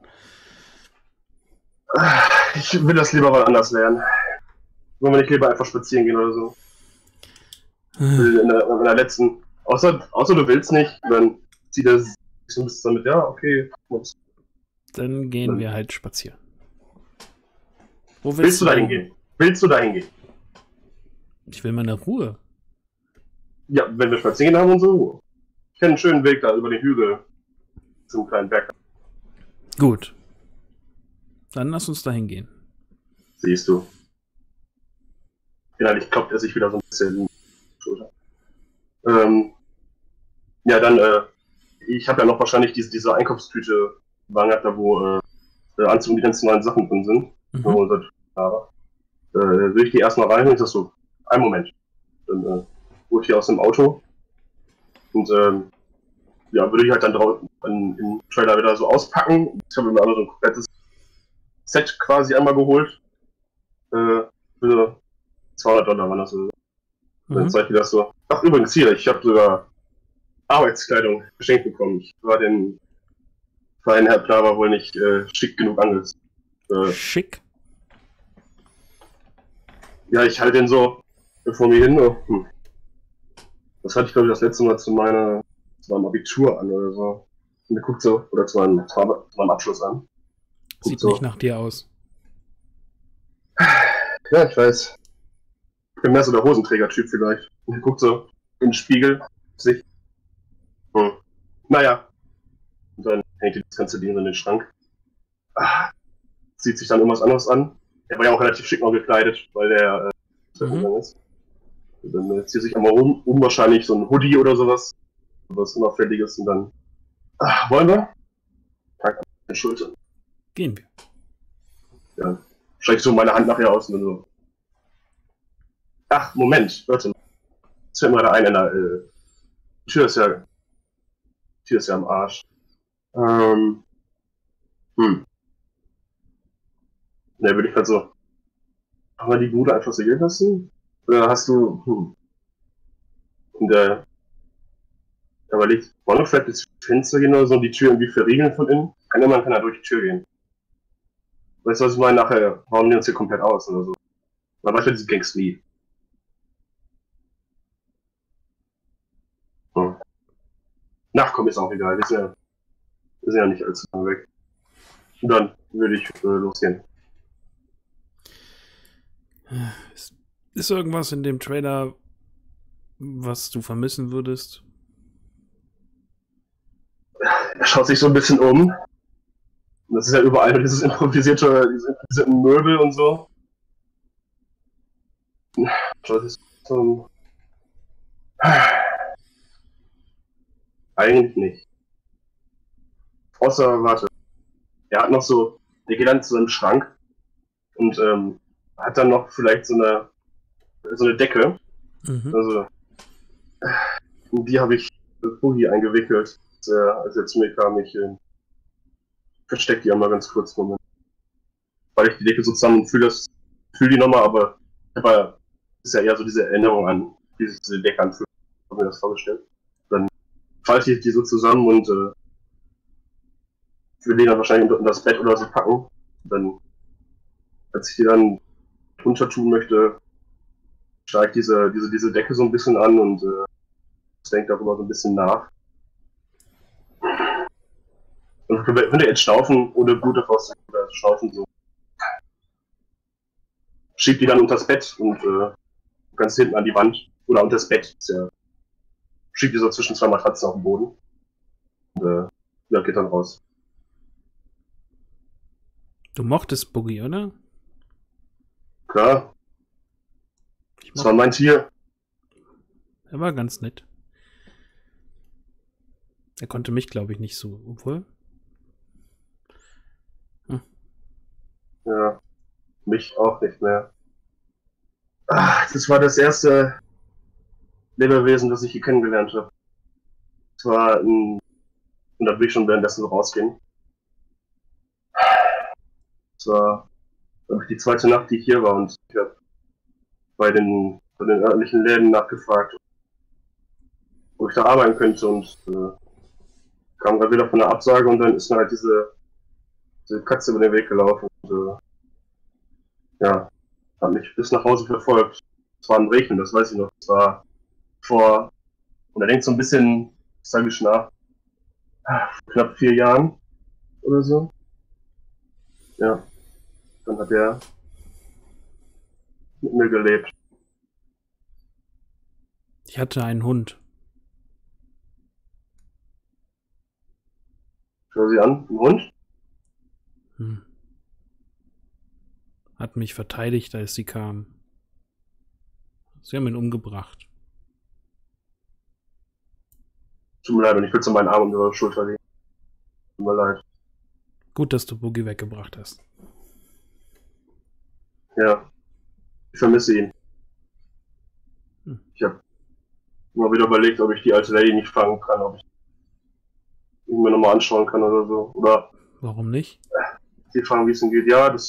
Ich will das lieber mal anders lernen. Wollen wir nicht lieber einfach spazieren gehen oder so? Ich will in der, in der letzten. Außer, außer du willst nicht, dann zieht er sich so ein bisschen damit, ja, okay. Ups. Dann gehen wir halt spazieren. Wo willst, Willst du dahin denn? gehen? Willst du dahin gehen? Ich will meine Ruhe. Ja, wenn wir spazieren haben und so. Ich kenne einen schönen Weg da über den Hügel zum kleinen Berg. Gut. Dann lass uns dahin gehen. Siehst du. Innerlich klopft er sich wieder so ein bisschen in die Schulter. Ähm, ja, dann, äh, ich habe ja noch wahrscheinlich diese, diese Einkaufstüte gehabt, da wo äh, Anzug und die ganzen neuen Sachen drin sind. Mhm. So seit Jahren. Äh, will ich die erstmal rein und ich sag so, einen Moment. Dann äh, hol ich die aus dem Auto und ähm, ja, würde ich halt dann draußen im Trailer wieder so auspacken. Ich habe mir also so ein komplettes Set quasi einmal geholt. Äh, für zweihundert Dollar war das so. Dann Mhm. zeige ich dir das so. Ach, übrigens hier, ich habe sogar Arbeitskleidung geschenkt bekommen. Ich war den feinen Herr Plaver wohl nicht äh, schick genug angezogen. Äh, Schick. ja, ich halte den so vor mir hin. Oh, hm. Das hatte ich, glaube ich, das letzte Mal zu, meiner, zu meinem Abitur an oder so. Und der guckt so, oder zu meinem, zu meinem Abschluss an. Guckt Sieht so. nicht nach dir aus. Ja, ich weiß. Ich bin mehr so der Hosenträger-Typ vielleicht. Und der guckt so in den Spiegel, sich. Hm. Naja. Und dann hängt das ganze Ding in den Schrank. Ah. Zieht sich dann irgendwas anderes an. Er war ja auch relativ schick noch gekleidet, weil der äh, Mhm. gegangen ist. Und dann äh, zieht sich einmal um, um wahrscheinlich so ein Hoodie oder sowas. Was Unauffälliges und dann. Ah, wollen wir? Pack an den Schultern. Gehen wir. Ja. Streck so meine Hand nachher aus und dann so. Ach, Moment, warte mal. Jetzt fällt mir gerade ein, Anna, äh, die Tür ist ja. Die Tür ist ja am Arsch. Ähm. Hm. Ne, würde ich halt so. Haben wir die Bude einfach so gehen lassen? Oder hast du. Hm. Und äh. Er überlegt, wollen wir vielleicht das Fenster gehen oder so und die Tür irgendwie verriegeln von innen? Kann ja man kann ja durch die Tür gehen. Weißt du, was ich meine? Nachher hauen die uns hier komplett aus oder so. Man weiß ja diese Gangs nie. Hm. Nachkommen ist auch egal, wir sind ja, wir sind ja nicht allzu lange weg. Und dann würde ich äh, losgehen. Ist, ist irgendwas in dem Trailer, was du vermissen würdest? Er schaut sich so ein bisschen um. Und das ist ja überall dieses improvisierte, diese improvisierten Möbel und so. Schaut sich so um. Eigentlich nicht. Außer, warte. Er hat noch so, der geht dann zu seinem Schrank und ähm, hat dann noch vielleicht so eine so eine Decke. Mhm. Also, in die habe ich Boogie eingewickelt, als er, als er zu mir kam. Ich äh, verstecke die einmal ganz kurz. Moment. Weil ich die Decke so zusammen und fühle das, fühle die nochmal, aber aber ist ja eher so diese Erinnerung an, wie sich diese Decke anfühlt. Ich habe mir das vorgestellt. Dann falte ich die so zusammen und äh, will die dann wahrscheinlich unter, unter das Bett oder so packen. Und dann, als ich die dann drunter tun möchte, steige ich diese, diese, diese Decke so ein bisschen an und äh, denkt darüber so ein bisschen nach. Und wenn der jetzt schnaufen oder Blut davor oder schnaufen so, schiebt die dann unter das Bett und äh, ganz hinten an die Wand oder unter das Bett. Ja, schiebt die so zwischen zwei Matratzen auf den Boden. Und äh, ja, geht dann raus. Du mochtest Boogie, oder? Klar, Ich das war mochte, mein Tier. er war ganz nett. Er konnte mich, glaube ich, nicht so, obwohl. Ja, mich auch nicht mehr. Ach, das war das erste Lebewesen, das ich hier kennengelernt habe. Das war ein, und da will ich schon währenddessen so rausgehen. Das war, glaube ich, die zweite Nacht, die ich hier war und ich habe bei den, bei den örtlichen Läden nachgefragt, wo ich da arbeiten könnte und äh, kam gerade wieder von der Absage und dann ist mir halt diese, diese Katze über den Weg gelaufen und äh, ja, hat mich bis nach Hause verfolgt. Es war ein Rechen, das weiß ich noch. Es war vor, und er denkt so ein bisschen, sage ich nach, knapp vier Jahren oder so. Ja, dann hat er mit mir gelebt. Ich hatte einen Hund. Schau sie an, ein Hund? Hm. Hat mich verteidigt, als sie kam. Sie haben ihn umgebracht. Tut mir leid, und ich will so meinen Arm um ihre Schulter legen. Tut mir leid. Gut, dass du Boogie weggebracht hast. Ja, ich vermisse ihn. Hm. Ich habe immer wieder überlegt, ob ich die alte Lady nicht fangen kann, ob ich ich mir nochmal anschauen kann oder so. Oder Warum nicht? die fragen, wie es denn geht. Ja, das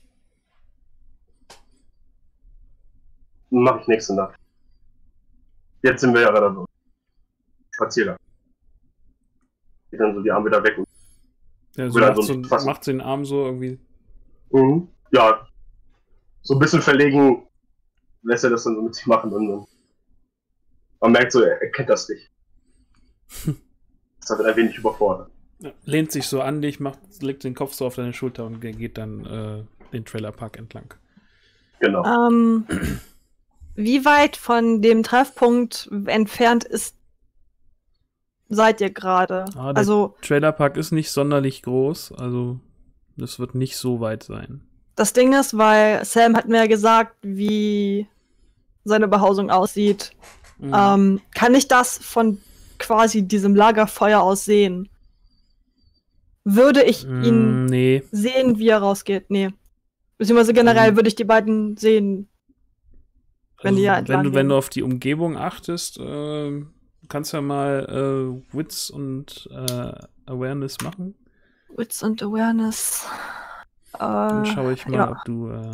mache ich nächste Nacht. Jetzt sind wir ja gerade so. Spaziergang. Geht dann so die Arme wieder weg. Und Ja, so Will er macht, so so, fassen. macht den Arm so irgendwie. mhm. Ja, so ein bisschen verlegen lässt er das dann so mit sich machen. Und dann man merkt so, er, er kennt das nicht. Das hat ein wenig überfordert. Ja, lehnt sich so an dich, macht, legt den Kopf so auf deine Schulter und geht dann äh, den Trailerpark entlang. Genau. Ähm, wie weit von dem Treffpunkt entfernt ist seid ihr gerade? Ah, der Also Trailerpark ist nicht sonderlich groß, also das wird nicht so weit sein. das Ding ist, weil Sam hat mir ja gesagt, wie seine Behausung aussieht. Mhm. Ähm, kann ich das von quasi diesem Lagerfeuer aus sehen? Würde ich ihn Mm, nee. sehen, wie er rausgeht? Nee. Beziehungsweise generell Mhm. würde ich die beiden sehen, wenn die ja Also, wenn entlang du, wenn gehen. du auf die Umgebung achtest, äh, kannst ja mal äh, Wits und äh, Awareness machen. Wits und Awareness. Äh, Dann schaue ich mal, ja. ob du äh,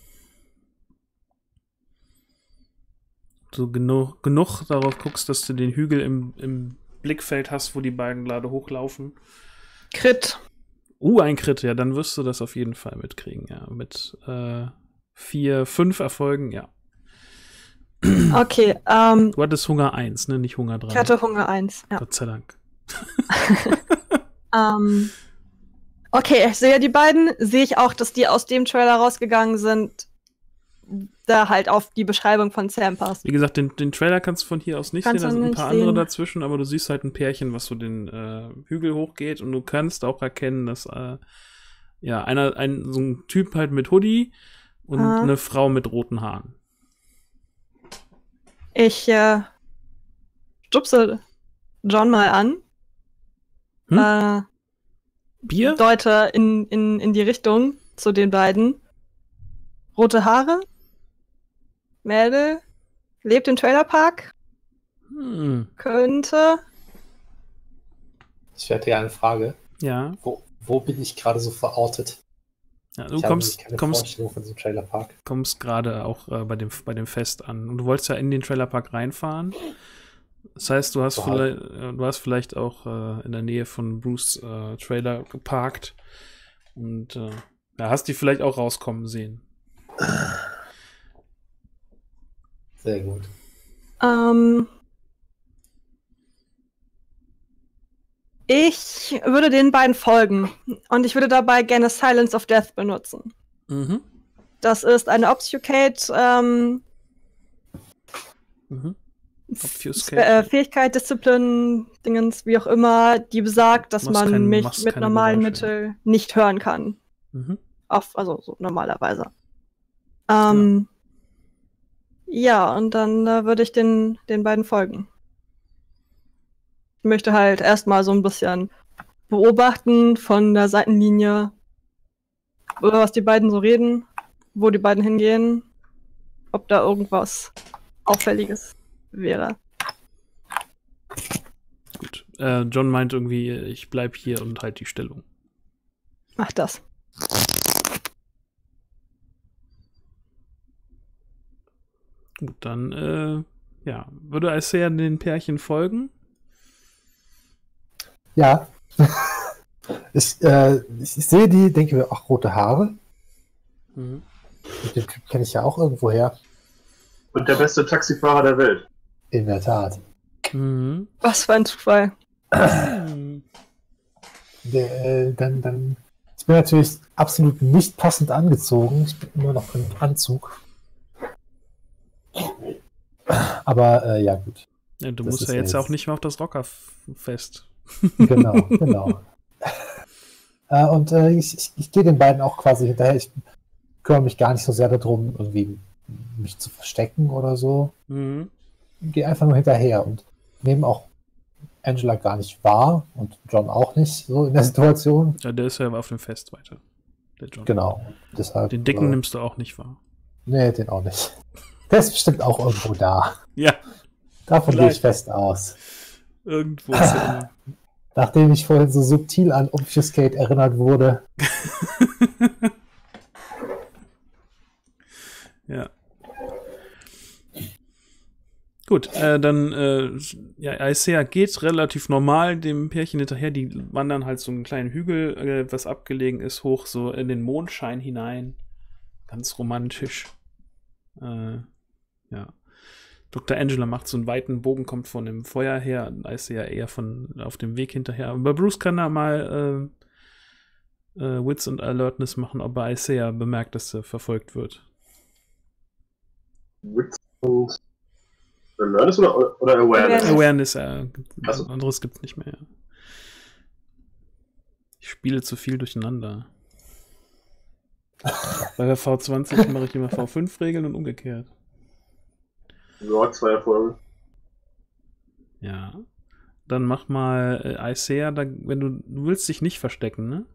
so genug, genug darauf guckst, dass du den Hügel im, im Blickfeld hast, wo die beiden gerade hochlaufen. Crit. Uh, ein Crit, ja, dann wirst du das auf jeden Fall mitkriegen, ja. Mit äh, vier, fünf Erfolgen, ja. Okay, ähm, Du hattest Hunger eins, ne? Nicht Hunger drei. ich hatte Hunger eins. Ja. Gott sei Dank. Ähm, okay, ich sehe die beiden. Sehe ich auch, dass die aus dem Trailer rausgegangen sind, da halt auf die Beschreibung von Sam passt. Wie gesagt, den, den Trailer kannst du von hier aus nicht Kannst sehen, da du sind ein nicht paar sehen. andere dazwischen, aber du siehst halt ein Pärchen, was so den äh, Hügel hochgeht und du kannst auch erkennen, dass äh, ja, einer, ein, so ein Typ halt mit Hoodie und Ah. eine Frau mit roten Haaren. Ich äh, stupse John mal an. Hm? Äh, Bier? deute in, in, in die Richtung zu den beiden. Rote Haare. Mädel. Lebt im Trailerpark. Hm. Könnte. Ich hätte ja eine Frage. Ja. Wo, wo bin ich gerade so verortet? ja du Ich habe kommst, nämlich keine kommst, Vorstellung von diesem Trailerpark. kommst gerade auch äh, bei, dem, bei dem Fest an. Und du wolltest ja in den Trailerpark reinfahren. Das heißt, du hast, So vielleicht, äh, du hast vielleicht auch äh, in der Nähe von Bruce äh, Trailer geparkt. Und äh, ja, hast die vielleicht auch rauskommen sehen. Sehr gut. Ähm, ich würde den beiden folgen. Und ich würde dabei gerne Silence of Death benutzen. Mhm. Das ist eine Obfuscate ähm, Mhm. F- Obfuscate. äh, Fähigkeit, Disziplin, Dingens, wie auch immer, die besagt, dass Machst man kein- mich machst mit keine normalen Geräusche. Mitteln nicht hören kann. Mhm. Auf, also so normalerweise. Ähm, ja. und dann äh, würde ich den, den beiden folgen. Ich möchte halt erstmal so ein bisschen beobachten von der Seitenlinie, über was die beiden so reden, wo die beiden hingehen, ob da irgendwas Auffälliges wäre. Gut. Äh, John meint irgendwie, ich bleib hier und halt die Stellung. Mach das. Gut, dann, äh, ja, würde Isaiah den Pärchen folgen? Ja. ich, äh, ich, ich sehe die, denke mir, ach, rote Haare. Mhm. Den Typ kenne ich ja auch irgendwo her. Und der beste Taxifahrer der Welt. In der Tat. Mhm. Was für ein Zufall. Mhm. Der, äh, dann, dann. Ich bin natürlich absolut nicht passend angezogen. Ich bin immer noch im Anzug. Aber äh, ja, gut. Ja, du Das musst ist ja ja jetzt jetzt- auch nicht mehr auf das Rockerfest. Genau, genau. äh, und äh, ich, ich, ich gehe den beiden auch quasi hinterher. Ich kümmere mich gar nicht so sehr darum, irgendwie mich zu verstecken oder so. Mhm. Ich gehe einfach nur hinterher und nehme auch Angela gar nicht wahr und John auch nicht so in der Situation. Ja, der ist ja auf dem Fest weiter. Der John. Genau. Deshalb, Den Dicken äh, nimmst du auch nicht wahr. Nee, den auch nicht. Der ist bestimmt auch irgendwo da. Ja, Davon gehe Vielleicht. ich fest aus. irgendwo ist er immer. Nachdem ich vorhin so subtil an Obfuscate erinnert wurde. Ja. Gut, äh, dann, äh, ja, Isaiah geht relativ normal dem Pärchen hinterher. Die wandern halt so einen kleinen Hügel, äh, was abgelegen ist, hoch, so in den Mondschein hinein. Ganz romantisch. Äh, ja. Doktor Angela macht so einen weiten Bogen, kommt von dem Feuer her. Isaiah eher von auf dem Weg hinterher. Aber Bruce kann da mal äh, äh, Wits und Alertness machen, ob er Isaiah bemerkt, dass er verfolgt wird. Wits und Awareness oder, oder Awareness? Awareness, äh, Also. anderes gibt's nicht mehr. Ich spiele zu viel durcheinander. Bei der V zwanzig mache ich immer V fünf Regeln und umgekehrt. Ja, zwei Erfolge. Ja. Dann mach mal äh, Isaiah, da, wenn du, du willst dich nicht verstecken, ne?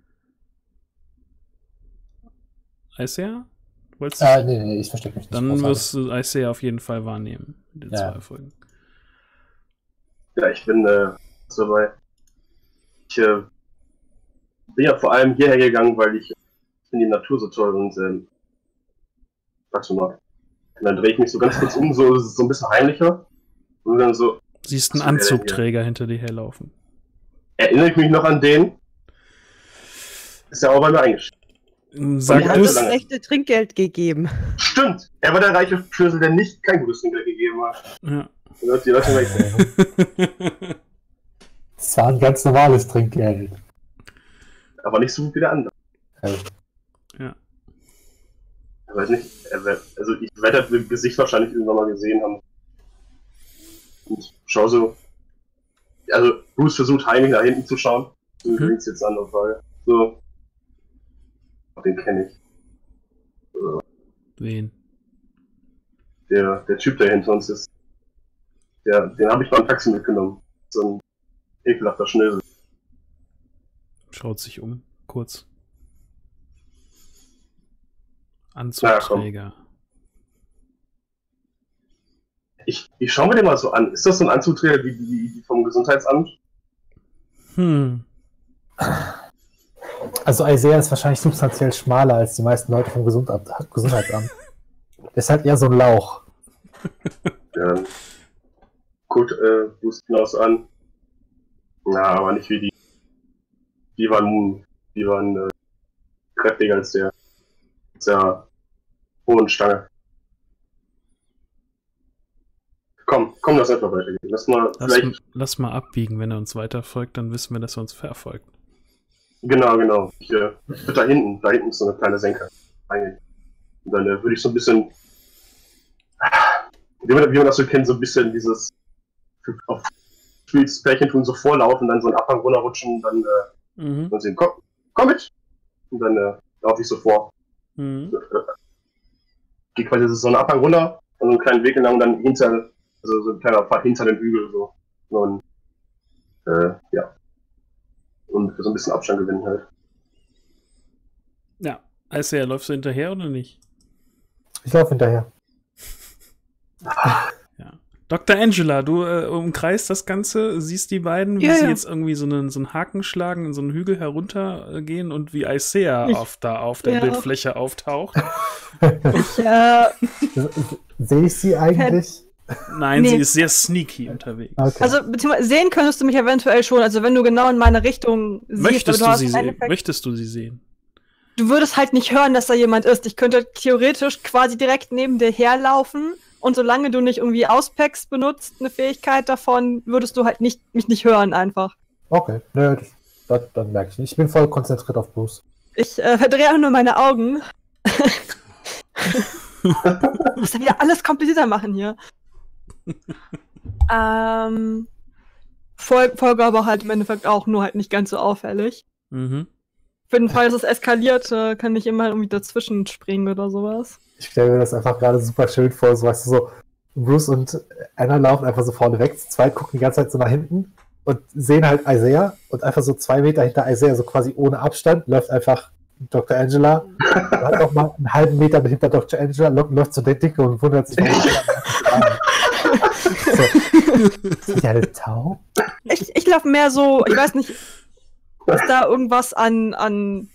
Isaiah? Wolltest du Äh, nee, nee, ich verstecke mich nicht. Dann Großartig. wirst du Isaiah auf jeden Fall wahrnehmen. Mit den Ja. zwei Erfolgen. Ja, ich bin äh, dabei. Ich äh, bin ja vor allem hierher gegangen, weil ich finde die Natur so toll und ähm, warte mal. Und dann drehe ich mich so ganz kurz um, so, so ein bisschen heimlicher. Und dann so, Siehst einen Was will der denn Anzugträger hinter dir herlaufen. erinnere ich mich noch an den? Ist ja auch bei mir eingeschrieben. Sag Er Ja, hat du's. das echte Trinkgeld gegeben. Stimmt! Er war der reiche Schlüssel, der nicht kein gutes Trinkgeld gegeben hat. Ja. Die Leute, die Leute weg. Das war ein ganz normales Trinkgeld. Aber nicht so gut wie der andere. Also, Ich weiß nicht, er wär, also ich werde das Gesicht wahrscheinlich irgendwann mal gesehen haben. Und schau so. Also Bruce versucht heimlich nach hinten zu schauen. So Mhm. links jetzt eine andere Frage. So. Den kenne ich. Wen? Der, der Typ, der hinter uns ist. Der, den habe ich beim Taxi mitgenommen. So ein ekelhafter Schnösel. Schaut sich um, kurz. Ja, Anzugträger. Ich, ich schaue mir den mal so an. Ist das so ein Anzugträger wie die, die vom Gesundheitsamt? Hm. also Isaiah ist wahrscheinlich substanziell schmaler als die meisten Leute vom Gesundheit Gesundheitsamt. Der ist halt eher so ein Lauch. Ja. Guckt äh, Bruce genauso an. Na, aber nicht wie die. Die waren, die waren äh, kräftiger als der. Als der hohen Stange. Komm, komm, lass einfach weitergehen. Lass mal Lass, vielleicht. lass mal abbiegen, wenn er uns weiter folgt, dann wissen wir, dass er uns verfolgt. Genau, genau. Ich, äh, da hinten, da hinten ist so eine kleine Senke. Eigentlich. Und dann äh, würde ich so ein bisschen. Wie man, wie man das so kennt, so ein bisschen dieses. Auf Spiels Pärchen tun so vorlaufen, dann so einen Abhang runterrutschen und dann. Äh, Mhm. Und sehen, komm, komm mit! Und dann äh, laufe ich so vor. Mhm. Gehe quasi so einen Abhang runter und so einen kleinen Weg entlang und dann hinter, also so ein kleiner Pfad hinter dem Hügel so. Und äh, ja. Und so ein bisschen Abstand gewinnen halt. Ja. Isaiah, läufst du hinterher oder nicht? Ich laufe hinterher. Ja. Doktor Angela, du äh, umkreist das Ganze, siehst die beiden, wie Ja, sie ja. jetzt irgendwie so einen, so einen Haken schlagen, in so einen Hügel heruntergehen und wie Isaiah Ich- auf, da auf der ja. Bildfläche auftaucht. Ich, äh, Sehe ich sie eigentlich? Nein, Nee. sie ist sehr sneaky unterwegs. Okay. also, beziehungsweise sehen könntest du mich eventuell schon, also wenn du genau in meine Richtung siehst, Möchtest aber du hast sie im sehen? Endeffekt- Möchtest du sie sehen? Du würdest halt nicht hören, dass da jemand ist. Ich könnte theoretisch quasi direkt neben dir herlaufen und solange du nicht irgendwie Auspex benutzt, eine Fähigkeit davon, würdest du halt nicht, mich nicht hören einfach. Okay, nö, das, das, dann merke ich nicht. Ich bin voll konzentriert auf Bruce. Ich äh, verdrehe auch nur meine Augen. Muss ja wieder alles komplizierter machen hier. ähm, Fol Folge aber halt im Endeffekt auch, nur halt nicht ganz so auffällig. Mhm. Für den Fall, dass es eskaliert, äh, kann ich immer irgendwie dazwischen springen oder sowas. Ich stelle mir das einfach gerade super schön vor, so weißt du, so Bruce und Anna laufen einfach so vorne weg, zu zweit gucken die ganze Zeit so nach hinten und sehen halt Isaiah und einfach so zwei Meter hinter Isaiah, so quasi ohne Abstand, läuft einfach Doktor Angela, hat auch mal einen halben Meter hinter Doktor Angela, läuft, läuft zu der Dicke und wundert sich, warum Sind die alle taub? Ich, ich glaube mehr so, ich weiß nicht, ist da irgendwas an, an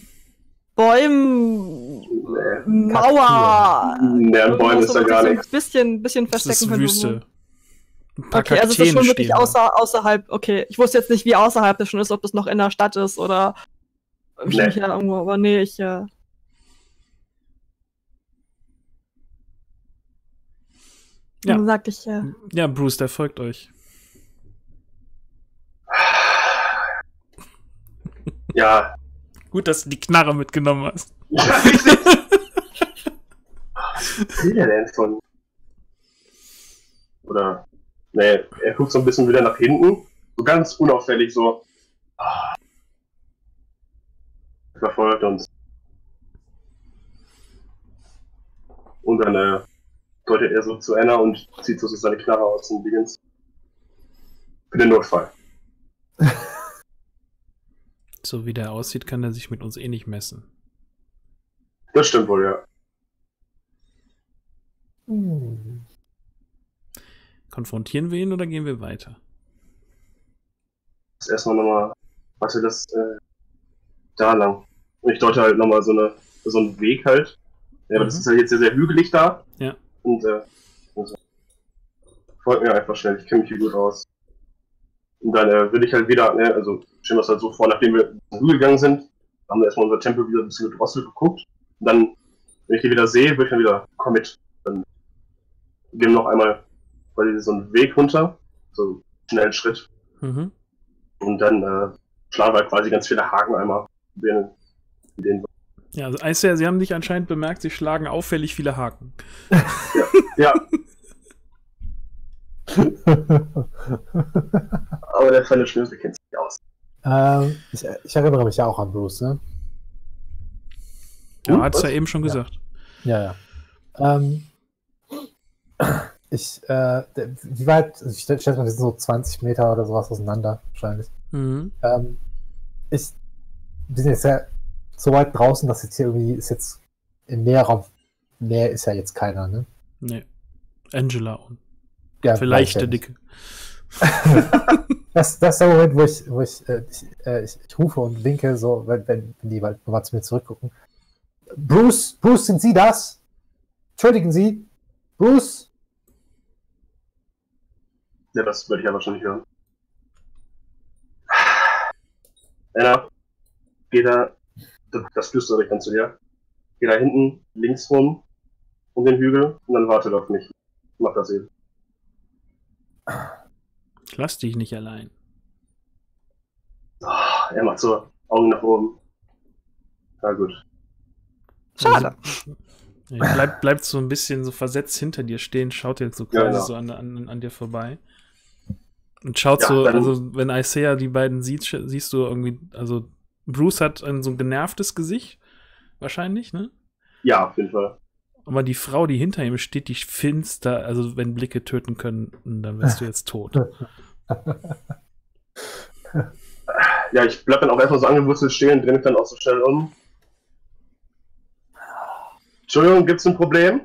Bäumen, Nee. Mauer, Nee, an Bäumen ist da gar so ein nichts. bisschen, bisschen Das verstecken ist könnte. Wüste. Ein paar Okay, also es ist Kakteen schon wirklich stehen da. außer, außerhalb, okay. Ich wusste jetzt nicht, wie außerhalb das schon ist, ob das noch in der Stadt ist oder ob ich Nee. mich ja irgendwo, aber nee, ich, äh, Ja. dann sagte ich, äh, Ja, Bruce, der folgt euch. Ja. Gut, dass du die Knarre mitgenommen hast. Ja, richtig. Was will der denn von? Oder. Nee, er guckt so ein bisschen wieder nach hinten. So ganz unauffällig so. Ah. Verfolgt uns. Und dann äh, deutet er so zu Anna und zieht so seine Knarre aus und Dingens. Für den Notfall. So wie der aussieht, kann er sich mit uns eh nicht messen. Das stimmt wohl, ja. Hm. Konfrontieren wir ihn oder gehen wir weiter? Das erstmal nochmal. Warte, das äh, da lang. Und ich deute halt nochmal so eine so einen Weg halt. Ja, aber das Mhm. ist ja jetzt sehr, sehr hügelig da. Ja. Und äh, also, folgt mir einfach schnell, ich kenne mich hier gut aus. Und dann äh, will ich halt wieder, ne, also stellen wir es halt so vor, nachdem wir in den Hügel gegangen sind, haben wir erstmal unser Tempo wieder ein bisschen gedrosselt geguckt. Und dann, wenn ich die wieder sehe, würde ich dann wieder, komm mit. Dann gehen wir noch einmal quasi so einen Weg runter, so einen schnellen Schritt. Mhm. Und dann äh, schlagen wir quasi ganz viele Haken einmal. Den, den, Ja, also Aisha, Sie haben dich anscheinend bemerkt, Sie schlagen auffällig viele Haken. ja, aber der feine Schnösel kennt sich aus. ähm, ich, ich erinnere mich ja auch an Bruce, ne? Ja, Hm, hat es ja was? eben schon Ja. gesagt. Ja, ja. Ähm, ich, äh, der- wie weit, also ich schätze mal, wir sind so zwanzig Meter oder sowas auseinander, wahrscheinlich. Mhm. Ähm, ich, wir sind jetzt ja so weit draußen, dass jetzt hier irgendwie ist jetzt in näherer Nähe ist ja jetzt keiner, ne? Nee. Angela und Ja, vielleicht weiß der ich ja nicht. Dicke. Das, das ist der Moment, wo ich, wo ich, äh, ich, äh, ich, ich rufe und winke, so, wenn, wenn wenn die mal, mal zu mir zurückgucken. Bruce, Bruce, sind Sie das? Entschuldigen Sie, Bruce? Ja, das würde ich ja wahrscheinlich hören. Anna, geh da, das flüstere ich dann zu dir. Geh da hinten, links rum, um den Hügel und dann wartet auf mich. Mach das eben. Ich lass dich nicht allein. Ah, er macht so Augen nach oben. Na gut. schade. Er bleibt, bleibt so ein bisschen so versetzt hinter dir stehen, schaut jetzt so Ja, quasi genau. so an, an, an dir vorbei. Und schaut Ja, so, dann- also wenn Isaiah die beiden sieht, sch- siehst du irgendwie, also Bruce hat ein so ein genervtes Gesicht, wahrscheinlich, ne? Ja, auf jeden Fall. Aber die Frau, die hinter ihm steht, die finster, also wenn Blicke töten können, dann wärst du jetzt tot. Ja, ich bleib dann auch erstmal so angewurzelt stehen, drehe mich dann auch so schnell um. Entschuldigung, gibt's ein Problem?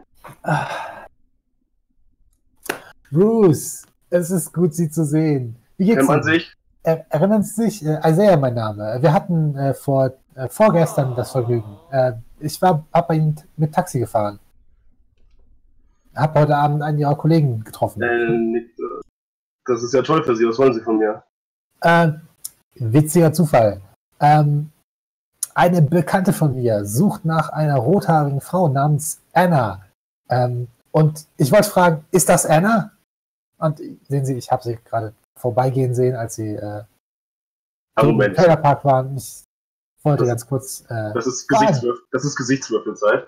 Bruce, es ist gut, Sie zu sehen. Wie geht's Kennt man Ihnen? sich? Er, erinnern Sie sich, äh, Isaiah mein Name. Wir hatten äh, vor, äh, vorgestern das Vergnügen. Äh, ich war, hab bei Ihnen mit Taxi gefahren. Hab heute Abend einen Ihrer Kollegen getroffen. Äh, nicht, äh, das ist ja toll für Sie. Was wollen Sie von mir? Äh, witziger Zufall. Ähm, eine Bekannte von mir sucht nach einer rothaarigen Frau namens Anna. Ähm, und ich wollte fragen, ist das Anna? Und sehen Sie, ich habe sie gerade vorbeigehen sehen, als sie äh, Ah, im Moment. Trailerpark waren. Ich wollte Das- ganz kurz. Äh, Das ist, Gesichtswürf das ist Gesichtswürfelzeit.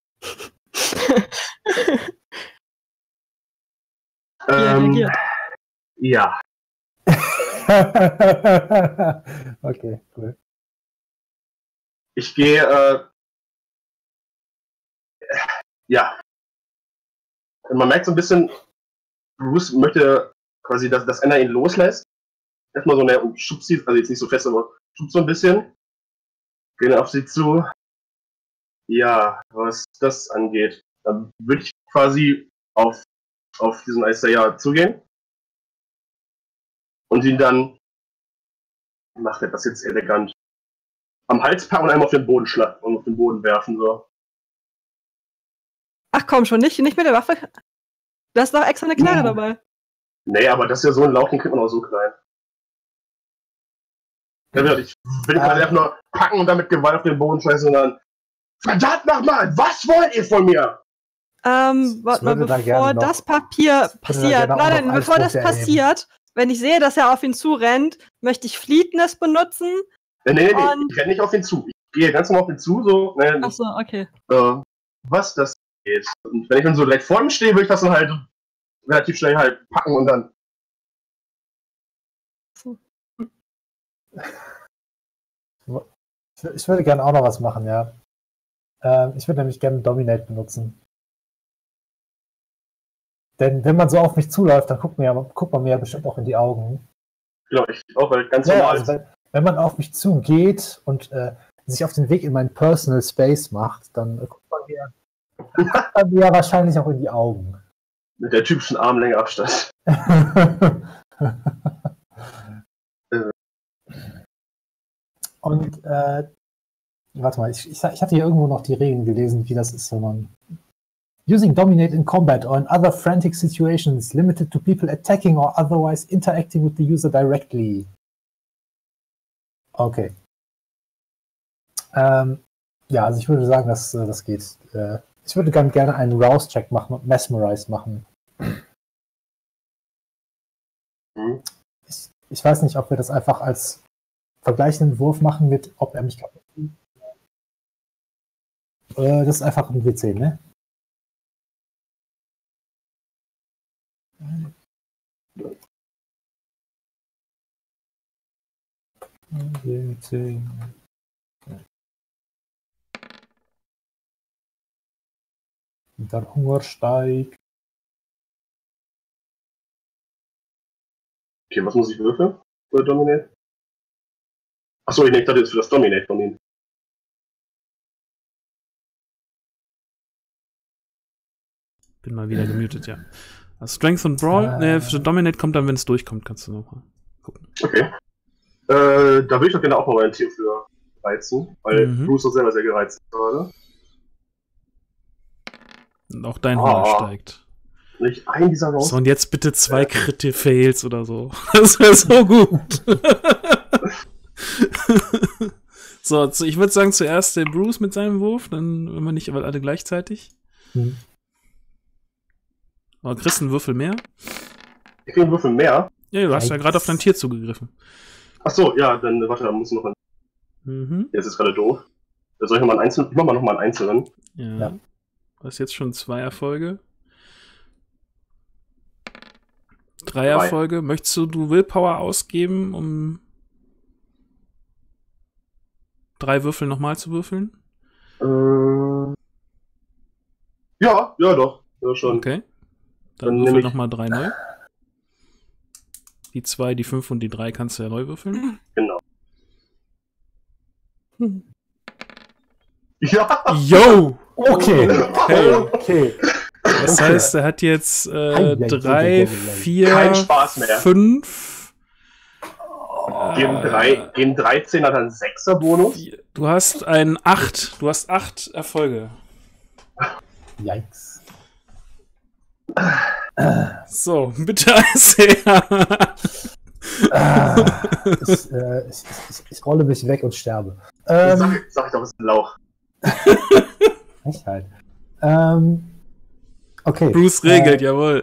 Wie er Ähm, reagiert. ja, okay, cool. ich gehe, äh, ja. Man merkt so ein bisschen, Bruce möchte quasi, dass, dass Anna ihn loslässt. Erstmal so eine und schubst sie, also jetzt nicht so fest, aber schubst so ein bisschen. Gehen auf sie zu. Ja, was das angeht, dann würde ich quasi auf auf diesen Isaiah zugehen und ihn dann, wie macht er das jetzt elegant, am Hals packen und einmal auf den Boden schlagen und auf den Boden werfen. So. Ach komm schon, nicht, nicht mit der Waffe. Du hast doch extra eine Knarre Ja. dabei. Nee, aber das ist ja so ein Lauf, den kriegt man auch so klein. Ja, ich will ihn halt einfach nur packen und dann mit Gewalt auf den Boden schmeißen und dann verdammt nochmal, was wollt ihr von mir? Ähm, warte mal, würde da bevor gerne noch- das Papier würde da passiert, gerne auch nein, noch nein, bevor das Einspruch erheben. passiert, wenn ich sehe, dass er auf ihn zurennt, möchte ich Fleetness benutzen. Nee, nee, nee, Und- ich renne nicht auf ihn zu. Ich gehe ganz normal auf ihn zu, so, ne, Achso, okay. äh, was das geht. Und wenn ich dann so direkt vor ihm stehe, würde ich das dann halt relativ schnell halt packen und dann. Ich, ich würde gerne auch noch was machen, ja. Ähm, ich würde nämlich gerne Dominate benutzen. Denn wenn man so auf mich zuläuft, dann guckt man, ja, guckt man mir ja bestimmt auch in die Augen. Genau, ich auch, weil ganz Ja, normal also wenn, wenn man auf mich zugeht und äh, sich auf den Weg in meinen Personal Space macht, dann äh, guckt man mir, dann guckt man mir ja wahrscheinlich auch in die Augen. mit der typischen Armlänge Abstand. Und äh, warte mal, ich, ich, ich hatte hier irgendwo noch die Regeln gelesen, wie das ist, wenn man using dominate in combat or in other frantic situations limited to people attacking or otherwise interacting with the user directly. Okay. Ähm, ja, also ich würde sagen, dass äh, das geht. Äh, ich würde ganz gerne einen Rouse-Check machen und Mesmerize machen. Mhm. Ich, ich weiß nicht, ob wir das einfach als vergleichenden Wurf machen mit, ob er mich kaputt kriegt. Äh, das ist einfach ein W zehn, ne? W zehn. Und dann Hunger steigt. Okay, was muss ich würfeln für Dominate? Achso, ich dachte jetzt für das Dominate von ihm. Bin mal wieder gemutet, ja. Also Strength und Brawl, Äh. ne, für Dominate kommt dann, wenn es durchkommt, kannst du nochmal gucken. Okay. Äh, da würde ich doch gerne auch mal mein Tier für reizen, weil Mhm. Bruce doch selber sehr gereizt ist gerade. Und auch dein Oh. Hunger steigt. Nicht ein dieser Rounds. So, und jetzt bitte zwei Crit-Fails oder so. Das wäre so gut. So, zu- ich würde sagen, zuerst der Bruce mit seinem Wurf, dann, wenn wir nicht aber alle gleichzeitig. Hm. Aber kriegst einen Würfel mehr? Ich kriege einen Würfel mehr. Ja, du hast ja Eins. gerade auf dein Tier zugegriffen. Achso, ja, dann warte, da muss ich noch ein. Mhm. Jetzt ist gerade doof. Da soll ich nochmal einen einzelnen. Ich mach mal nochmal einen einzelnen. Ja. Ja. Du hast jetzt schon zwei Erfolge. Drei Drei. Erfolge. Möchtest du, du Willpower ausgeben, um drei Würfel nochmal zu würfeln? Äh. Ja, ja doch. Ja, schon. Okay. Dann Dann nehm würfel ich- nochmal drei neu. Die zwei, die fünf und die drei kannst du ja neu würfeln. Genau. Hm. Ja! Yo! Okay. Okay. Okay. Das Okay. heißt, er hat jetzt äh, Ei, ei, ei, ei, drei, ei, ei. vier, Kein Spaß mehr. fünf. Gegen, Äh, drei, gegen dreizehn hat er einen sechser Bonus. Du hast ein acht. Du hast acht Erfolge. Yikes. So, bitte Isaiah. Ah, ich, äh, ich, ich, ich rolle mich weg und sterbe. Ähm, Sag, sag ich doch, es ist ein Lauch. Frechheit. Ähm, okay. Bruce regelt, jawohl.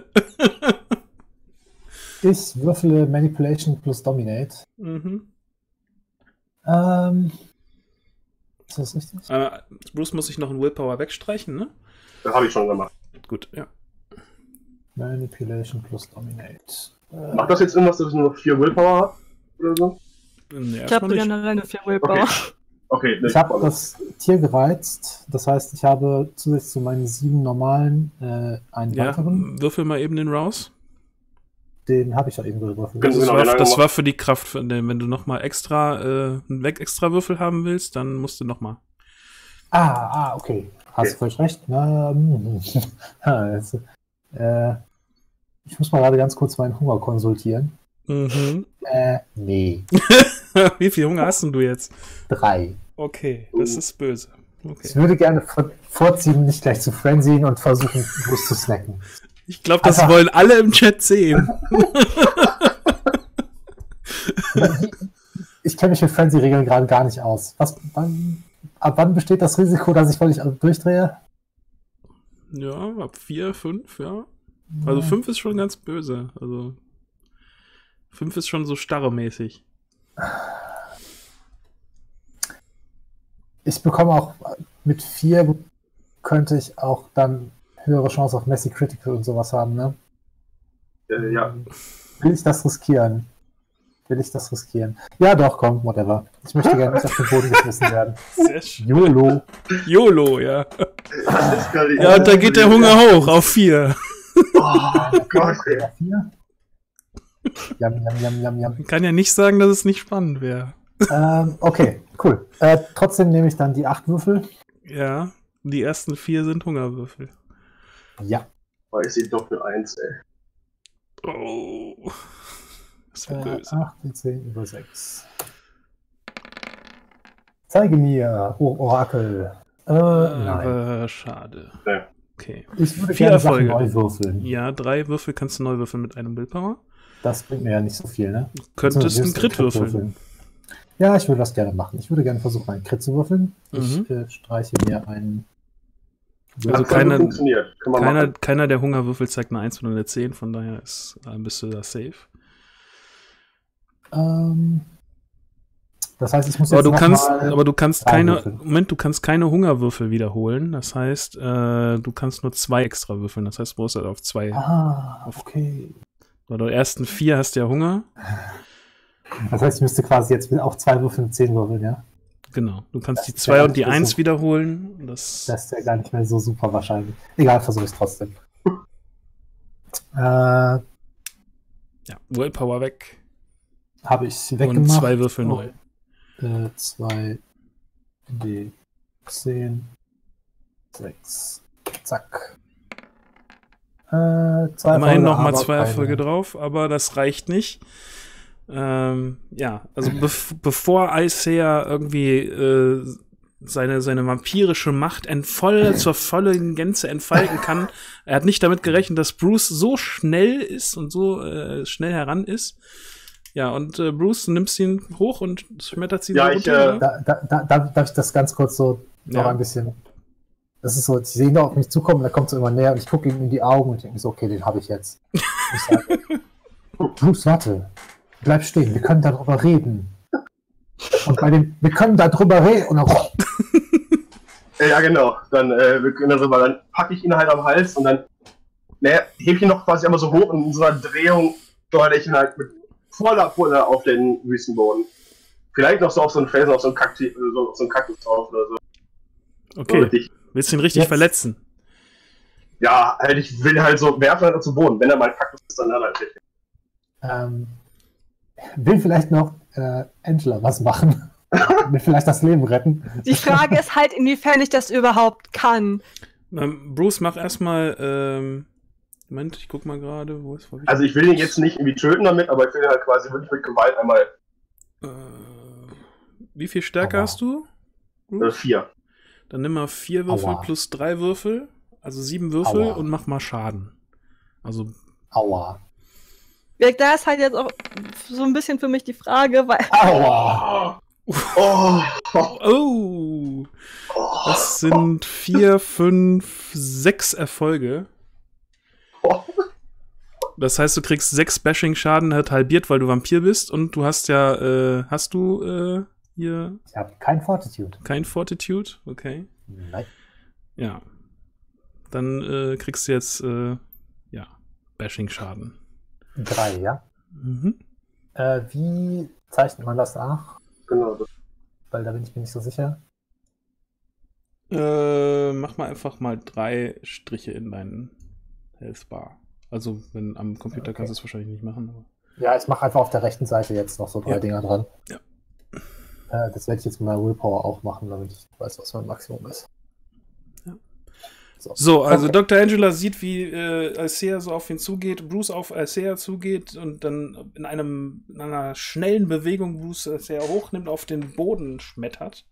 Äh, ich würfele Manipulation plus Dominate. Mhm. Ähm, ist das richtig? Äh, Bruce muss sich noch einen Willpower wegstreichen, ne? Das habe ich schon gemacht. Gut, ja. Manipulation plus Dominate. Äh, Macht das jetzt irgendwas, dass ich nur noch vier Willpower habe? Oder so? Nee, Ich habe erstmal nicht. generell eine vier Willpower. Okay. Okay, ne, Ich habe das Tier gereizt, das heißt, ich habe zusätzlich zu meinen sieben normalen äh, einen Ja, weiteren. würfel mal eben den raus. Den habe ich ja eben gewürfelt. Genau. Das, den war, haben wir das gemacht. war für die Kraft. Von dem, wenn du nochmal extra, äh, einen Weg extra Würfel haben willst, dann musst du nochmal. Ah, ah, okay. Hast Okay. du völlig recht. Ähm, ah, jetzt, äh, Ich muss mal gerade ganz kurz meinen Hunger konsultieren. Mhm. Äh, nee. Wie viel Hunger hast denn du jetzt? Drei. Okay, das ist böse. Okay. Ich würde gerne vor- vorziehen, nicht gleich zu frenziehen und versuchen, bloß zu snacken. Ich glaube, das Einfach- wollen alle im Chat sehen. Ich kenne mich mit Frenzy-Regeln gerade gar nicht aus. Was, wann, ab wann besteht das Risiko, dass ich völlig durchdrehe? Ja, ab vier, fünf, ja. Also fünf ist schon ganz böse. Also fünf ist schon so starremäßig. Ich bekomme auch mit vier könnte ich auch dann höhere Chance auf Messi Critical und sowas haben, ne? Äh, ja. Will ich das riskieren? Will ich das riskieren? Ja, doch, komm, whatever. Ich möchte gerne nicht auf den Boden geschmissen werden. Sehr schön. YOLO. YOLO, ja. Eskaliert. Ja, und da geht der Hunger hoch auf vier. Oh Gott, ey. Vier? Yum, yum, yum, yum, yum. Man kann ja nicht sagen, dass es nicht spannend wäre. Ähm, okay, cool. Äh, trotzdem nehme ich dann die acht Würfel. Ja, die ersten vier sind Hungerwürfel. Ja. Oh, ich sehe doch nur eins, ey. Oh. Das wäre Äh, böse. acht, zehn über sechs. Zeige mir, oh, Orakel. Äh, nein. Aber schade. Ja. Okay. Ich würde Vier gerne Sachen Erfolge. neu würfeln. Ja, drei Würfel kannst du neu würfeln mit einem Willpower. Das bringt mir ja nicht so viel, ne? Du könntest einen Beziehungsweise Crit Crit würfeln. Ja, ich würde das gerne machen. Ich würde gerne versuchen, einen Crit zu würfeln. Ich Mhm. äh, streiche mir einen. Also Hat keiner- funktioniert. Kann man Keiner, machen. keiner der Hungerwürfel zeigt eine eins oder eine zehn, von daher ist, äh, bist du da safe. Ähm, das heißt, ich muss Aber jetzt du noch kannst, mal aber du kannst drei keine, Würfel. Moment, du kannst keine Hungerwürfel wiederholen. Das heißt, äh, du kannst nur zwei extra würfeln. Das heißt, du brauchst halt auf zwei. Ah, okay. Bei der ersten vier hast du ja Hunger. Das heißt, ich müsste quasi jetzt auch zwei Würfel mit zehn würfeln, ja? Genau. Du kannst Das die ist zwei ja und die nicht so- eins wiederholen. Das, Das ist ja gar nicht mehr so super wahrscheinlich. Egal, versuche ich trotzdem. äh, ja, Willpower weg. Habe ich Und weggemacht. zwei Würfel Oh. neu. Äh, zwei D zehn sechs. Zack. Äh, zwei Immerhin Erfolge, nochmal aber zwei keine- Erfolge drauf, aber das reicht nicht. Ähm, ja, also bev bevor Icea irgendwie äh, seine, seine vampirische Macht in voll, zur vollen Gänze entfalten kann, er hat nicht damit gerechnet, dass Bruce so schnell ist und so äh, schnell heran ist. Ja, und äh, Bruce nimmst ihn hoch und schmettert sie Ja, so ich, runter. äh, ne? Da, da, da, darf, darf ich das ganz kurz so noch Ja. ein bisschen. Das ist so, ich sehe ihn da auf mich zukommen, da kommt so immer näher und ich gucke ihm in die Augen und denke so, okay, den habe ich jetzt. Ich sage, Bruce, warte, bleib stehen, wir können darüber reden. Und bei dem, wir können darüber reden und dann, Äh, Ja, genau. Dann, äh, wir können darüber, dann packe ich ihn halt am Hals und dann ne, heb ich ihn noch quasi einmal so hoch und in so einer Drehung steuere ich ihn halt mit voller Pulle auf den Wüstenboden. Vielleicht noch so auf so einen Felsen, auf so einen Kaktus, so, auf so einen Kaktus drauf oder so. So Okay, richtig. willst du ihn richtig Jetzt. verletzen? Ja, halt, ich will halt so werfen halt zu Boden. Wenn er mal ein Kaktus ist, dann halt richtig. ähm, will vielleicht noch äh, Angela was machen. Will vielleicht das Leben retten. Die Frage ist halt, inwiefern ich das überhaupt kann. Ähm, Bruce, mach erstmal, ähm, Moment, ich guck mal gerade, wo ist wo hab ich- Also ich will ihn jetzt nicht irgendwie töten damit, aber ich will ihn halt quasi wirklich mit Gewalt einmal Äh, wie viel Stärke Aua. hast du? äh, vier. Dann nimm mal vier Würfel Aua. plus drei Würfel, also sieben Würfel Aua. und mach mal Schaden. Also, Aua. Ja, da ist halt jetzt auch so ein bisschen für mich die Frage, weil Aua. Oh, oh, oh, oh, das sind vier, fünf, sechs Erfolge. oh. Das heißt, du kriegst sechs Bashing-Schaden halt halbiert, weil du Vampir bist und du hast ja, äh, hast du äh, hier Ich habe kein Fortitude. kein Fortitude? Okay. Nein. Ja. Dann äh, kriegst du jetzt, äh, ja, Bashing-Schaden. Drei, ja. Mhm. Äh, wie zeichnet man das nach? Genau. Das, Weil da bin ich mir nicht so sicher. Äh, mach mal einfach mal drei Striche in deinen Health Bar. Also, wenn am Computer Okay. kannst du es wahrscheinlich nicht machen. Aber Ja, ich mache einfach auf der rechten Seite jetzt noch so drei Ja. Dinger dran. Ja. Äh, das werde ich jetzt mit meiner Willpower auch machen, damit ich weiß, was mein Maximum ist. So, So, also Okay. Doktor Angela sieht, wie äh, Althea so auf ihn zugeht, Bruce auf Althea zugeht und dann in, einem, in einer schnellen Bewegung Bruce Althea hochnimmt, auf den Boden schmettert.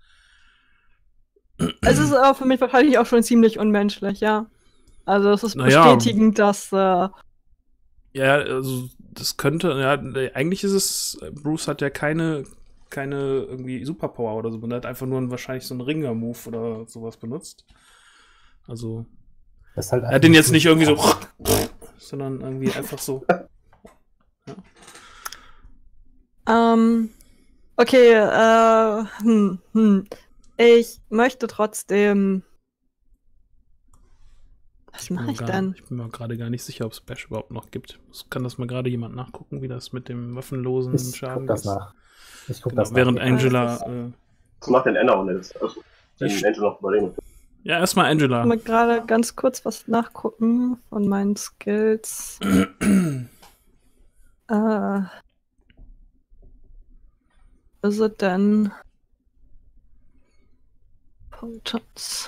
Es ist aber für mich wahrscheinlich auch schon ziemlich unmenschlich, ja. Also es ist Naja. bestätigend, dass äh, Ja, also das könnte, ja, eigentlich ist es, Bruce hat ja keine, keine irgendwie Superpower oder so, er hat einfach nur einen, wahrscheinlich so einen Ringer-Move oder sowas benutzt. Also, Das ist halt er hat den jetzt nicht irgendwie so, sondern irgendwie einfach so. ähm, okay, äh, hm, hm. Ich möchte trotzdem. Was bin mache mir ich gar- denn? Ich bin mir gerade gar nicht sicher, ob es Bash überhaupt noch gibt. Kann das mal gerade jemand nachgucken, wie das mit dem waffenlosen Ich Schaden guck das ist? nach. Ich guck Genau, das während nach. Angela. Das ist- Äh, Was macht denn Anna und jetzt? Also, wenn Ich- Angela noch überlegen. ja, erstmal Angela. Ich mal gerade ganz kurz was nachgucken von meinen Skills. Äh, ist es denn? Potence.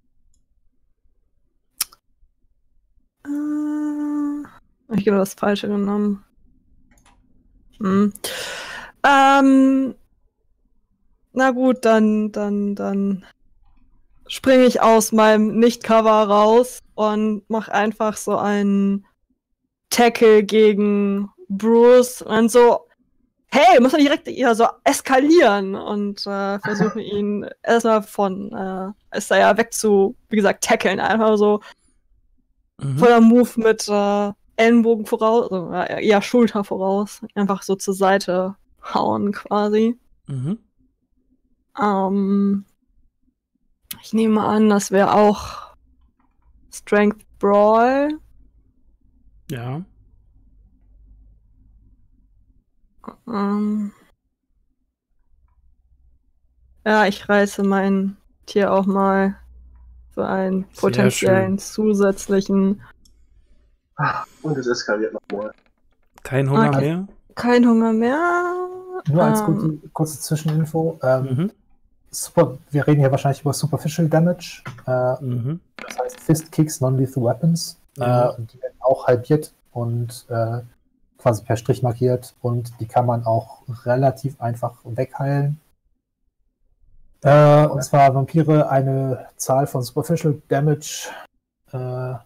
Äh, ich habe das Falsche genommen. Hm. Ähm, na gut, dann, dann, dann springe ich aus meinem Nicht-Cover raus und mache einfach so einen Tackle gegen Bruce und so, hey, muss man direkt eher so eskalieren und äh, versuche ihn erstmal von äh, Isaiah weg zu, wie gesagt, tackeln. Einfach so Mhm. voller Move mit äh, Ellenbogen voraus, also äh, eher Schulter voraus, einfach so zur Seite hauen quasi. Mhm. Ähm, ich nehme an, das wäre auch Strength Brawl. Ja. Ähm, ja, ich reiße mein Tier auch mal für einen Sehr potenziellen zusätzlichen. Und es eskaliert nochmal. Kein Hunger Okay. mehr. Kein Hunger mehr. Nur als Ähm, kurze, kurze Zwischeninfo. Ähm, Mhm. super, wir reden hier wahrscheinlich über Superficial Damage. Äh, Mhm. das heißt Fist Kicks, Non-Lethal Weapons. Ja. Äh, und die werden auch halbiert und äh, quasi per Strich markiert. Und die kann man auch relativ einfach wegheilen. Äh, und zwar Vampire eine Zahl von Superficial Damage. Äh,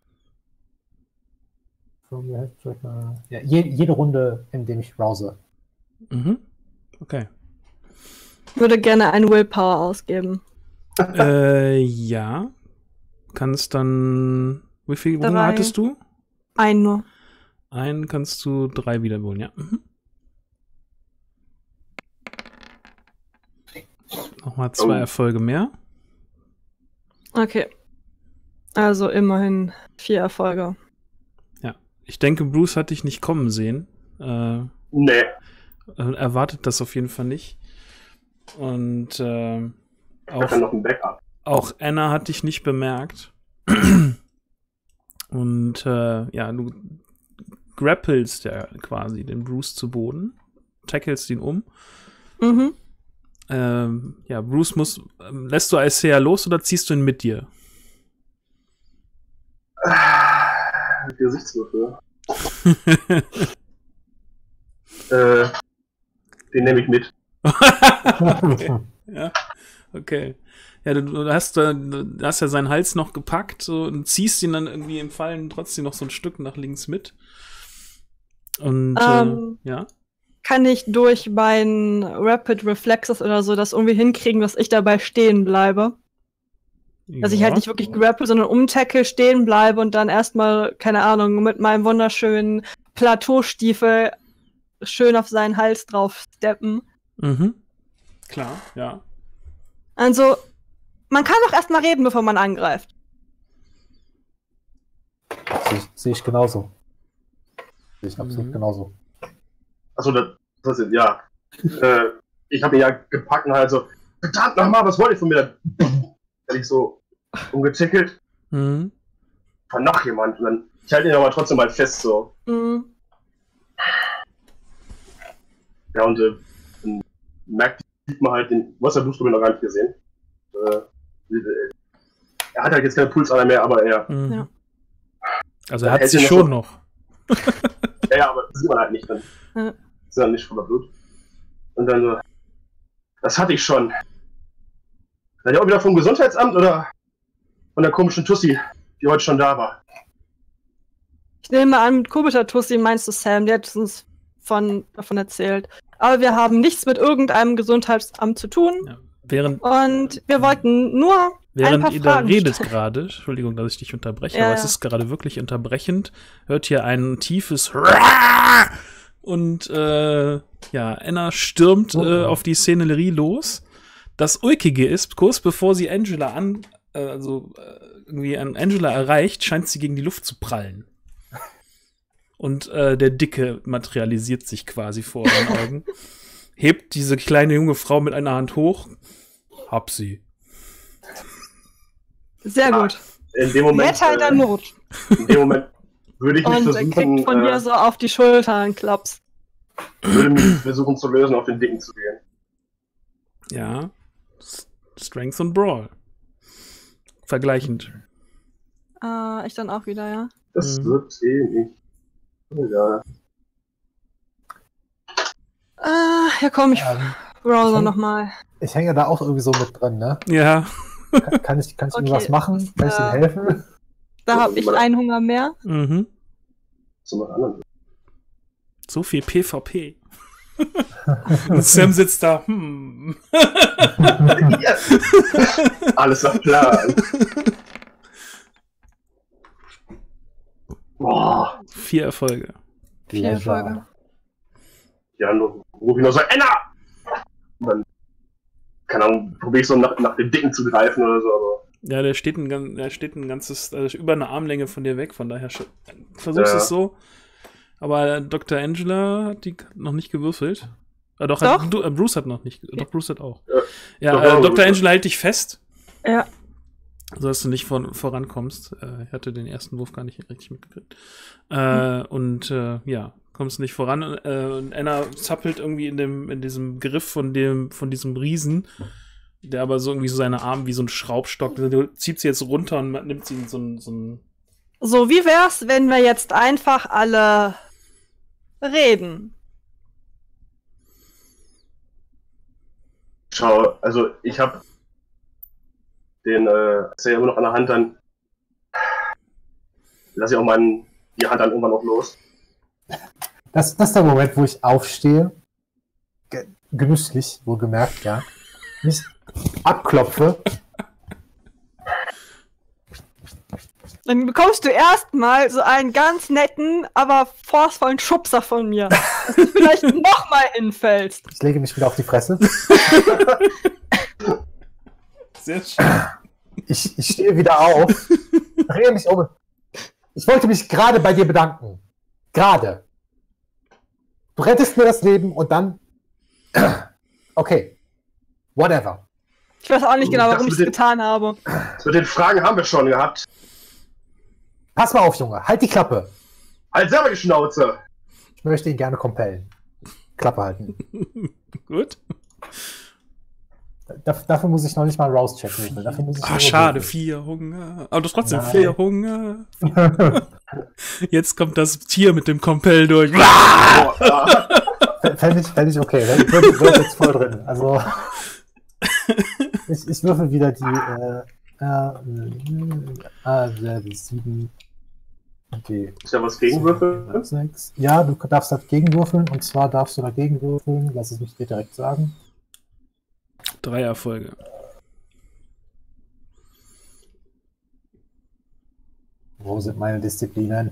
ja, je, jede Runde, in dem ich browse. Mhm. Okay. würde gerne einen Willpower ausgeben. äh, ja. Kannst dann. Wie viel Hunger Drei. hattest du? Einen nur. Einen kannst du drei wiederholen, ja. Mhm. Nochmal zwei Oh. Erfolge mehr. Okay. Also immerhin vier Erfolge. Ich denke, Bruce hat dich nicht kommen sehen. Äh, Nee. äh, erwartet das auf jeden Fall nicht. Und äh, Ich auch, habe noch ein Backup. auch Anna hat dich nicht bemerkt. Und äh, ja, du grappelst ja quasi den Bruce zu Boden, tackelst ihn um. Mhm. Ähm, ja, Bruce muss. Ähm, lässt du Isaiah los oder ziehst du ihn mit dir? Gesichtswürfel. äh, den nehme ich mit. okay. Ja, okay. Ja, du, du, hast, äh, du hast ja seinen Hals noch gepackt so, und ziehst ihn dann irgendwie im Fallen trotzdem noch so ein Stück nach links mit. Und Ähm, äh, ja. Kann ich durch meinen Rapid Reflexes oder so das irgendwie hinkriegen, dass ich dabei stehen bleibe? Dass ich halt nicht wirklich grapple, sondern umtackle, stehen bleibe und dann erstmal, keine Ahnung, mit meinem wunderschönen Plateaustiefel schön auf seinen Hals drauf steppen. Mhm. Klar, ja. Also, man kann doch erstmal reden, bevor man angreift. Sehe ich, sehe ich genauso. Sehe ich absolut Mhm. genauso. Achso, das, das ist, ja. äh, ich habe ihn ja gepackt und halt so, verdammt nochmal, was wollt ihr von mir? Hätte ich so umgetickelt Mhm. von noch jemand. Und dann, ich halte ihn aber trotzdem mal fest, so. Mhm. Ja, und äh, dann merkt sieht man halt den, was der Blutstrom noch gar nicht gesehen. Äh, äh, er hat halt jetzt keine Pulsader mehr, aber er. Mhm. Ja. Also er Er hat hält sie sie noch schon so- noch. Ja, ja, aber das sieht man halt nicht dann. Ja. Ist ja nicht voller Blut. Und dann so, das hatte ich schon. Seid ihr auch wieder vom Gesundheitsamt oder von der komischen Tussi, die heute schon da war? Ich nehme an, mit komischer Tussi meinst du Sam, die hat uns von, davon erzählt. Aber wir haben nichts mit irgendeinem Gesundheitsamt zu tun. Ja. Während, Und wir wollten nur ein während paar ihr da Fragen redet stellen. gerade, Entschuldigung, dass ich dich unterbreche, Ja, aber es ja. ist gerade wirklich unterbrechend, hört ihr ein tiefes und äh, ja, Anna stürmt äh, auf die Szenerie los. Das Ulkige ist, kurz bevor sie Angela an, äh, also äh, irgendwie an Angela erreicht, scheint sie gegen die Luft zu prallen. Und äh, der Dicke materialisiert sich quasi vor ihren Augen, hebt diese kleine junge Frau mit einer Hand hoch. Hab sie. Sehr Ah, gut. In dem Moment, Retter in der äh, Not. in dem Moment würde ich mich Und er versuchen, kriegt von äh, dir so auf die Schulter einen Klaps. würde mich versuchen zu lösen, auf den Dicken zu gehen. Ja. S- Strength und Brawl. Vergleichend. Äh, ich dann auch wieder, ja. Das Mhm. wird eh nicht. Ja. Äh, ja komm, ich Ähm, browse okay. nochmal. ich hänge da auch irgendwie so mit drin, ne? Ja. Kann, kann ich, kann ich Okay, irgendwas machen? Kann ich äh, Ihnen helfen? Da habe ich einen Hunger mehr. Mhm. Zum anderen. So viel PvP. Und Sam sitzt da. Hm. Yes! Alles nach Plan. Boah. Vier Erfolge. Vier Erfolge. Ja, nur ruf ich noch so, Anna! Und dann, keine Ahnung, probiere ich so nach, nach dem Dicken zu greifen oder so, aber. Ja, der steht ein, gan- der steht ein ganzes, äh, über eine Armlänge von dir weg, von daher sch- versuchst Ja. es so. Aber Doktor Angela hat die noch nicht gewürfelt. Äh, doch, Doch. Hat, du, äh, Bruce hat noch nicht. Doch, Bruce hat auch. Ja. Ja, Doch, äh, ja, Doktor Bruce. Angela hält dich fest, Ja. sodass du nicht vor, vorankommst. Äh, ich hatte den ersten Wurf gar nicht richtig mitgekriegt. Äh, Und äh, ja, kommst nicht voran. Äh, und Anna zappelt irgendwie in dem, in diesem Griff von dem, von diesem Riesen, der aber so irgendwie so seine Arme wie so ein Schraubstock, du zieht sie jetzt runter und nimmt sie in so ein, so ein So, wie wär's, wenn wir jetzt einfach alle reden? Schau, also ich habe den, äh, ist ja immer noch an der Hand, dann lass ich auch meinen, die Hand dann irgendwann auch los. Das, das ist der Moment, wo ich aufstehe, ge genüsslich, wohlgemerkt, ja, mich abklopfe. Dann bekommst du erstmal so einen ganz netten, aber forcevollen Schubser von mir, dass du vielleicht nochmal hinfällst. Ich lege mich wieder auf die Fresse. sehr schön. Ich, ich stehe wieder auf, drehe mich um. Ich wollte mich gerade bei dir bedanken. Gerade. Du rettest mir das Leben und dann. Okay. Whatever. Ich weiß auch nicht genau, Das warum ich es mit den- getan habe. Das mit den Fragen haben wir schon gehabt. Pass mal auf, Junge. Halt die Klappe. Halt selber die Schnauze! Ich möchte ihn gerne compellen. Klappe halten. Gut. Da, dafür muss ich noch nicht mal Rouse-Check würfeln. Dafür muss ich Ah, nur schade, würfeln. vier Hunger. Aber du hast trotzdem Nein. vier Hunger. Jetzt kommt das Tier mit dem Kompell durch. Boah, ja. Fände ich, fänd ich okay. Ich bin ich jetzt voll drin. Also. Ich, ich würfel wieder die. Äh, äh, äh, die sieben. Okay. Ist ja was gegenwürfeln? sechs. Ja, du darfst dagegen würfeln. Und zwar darfst du dagegen würfeln. Lass es mich dir direkt sagen. Drei Erfolge. Wo sind meine Disziplinen?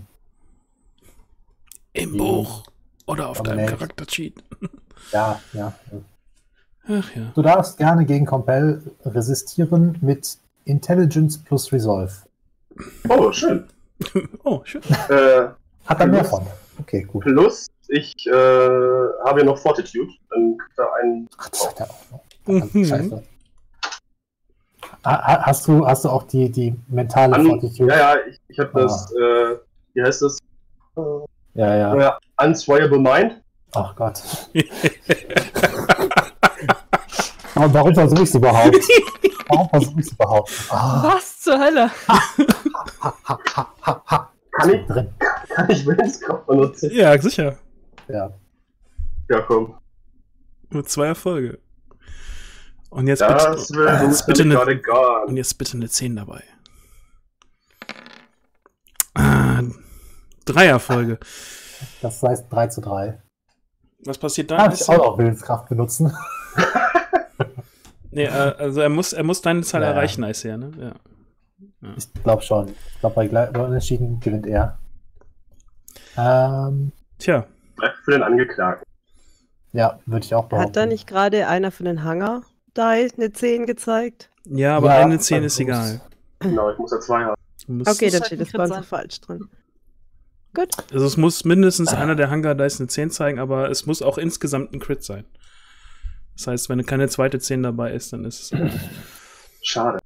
Im Die- Buch. Oder auf deinem Dominate. Charakter-Cheat. Ja, ja. Ach ja. Du darfst gerne gegen Compel resistieren mit Intelligence plus Resolve. Oh, schön. Oh, schön. Äh, Hat er mehr von. Okay, gut. plus, ich äh, habe ja noch Fortitude. Dann kriegt er einen. Ach, das hat er auch noch. Mhm. Scheiße. Ha- ha- Hast du, hast du auch die, die mentale An, Fortitude? ja, ja, ich, ich habe das. Äh, wie heißt das? ja, ja. Äh, Unswayable Mind. Ach Gott. Aber warum versuche ich es überhaupt? Warum versuche ich es überhaupt? Ah, Was zur Hölle? ha, ha, ha, ha, ha. Kann ich, Drin. kann ich Willenskraft benutzen? Ja, sicher. Ja. Ja, komm. Nur zwei Erfolge. Und jetzt Das bitte, will jetzt Bruce bitte nämlich eine, gerade und gone. jetzt bitte eine zehn dabei. Ah, drei Erfolge. Das heißt drei zu drei. Was passiert Da dann? kann ich auch noch Willenskraft benutzen. Nee, äh, also er muss, er muss deine Zahl Ja. erreichen, Icea, ne? Ja. Ich glaube schon. Ich glaube, bei Gle- bei Unentschieden gewinnt er. Ähm, Tja, Bleibt für den Angeklagten. ja, würde ich auch behaupten. Hat da nicht gerade einer von den Hangar da eine zehn gezeigt? ja, aber Ja, eine zehn bei ist Bruce. egal. Genau, ich muss ja zwei haben. Du musst- Okay, dann halt steht ein das bei uns Crit so falsch drin. Gut. Also es muss mindestens einer der Hunger Dice eine zehn zeigen, aber es muss auch insgesamt ein Crit sein. Das heißt, wenn keine zweite zehn dabei ist, dann ist es Schade.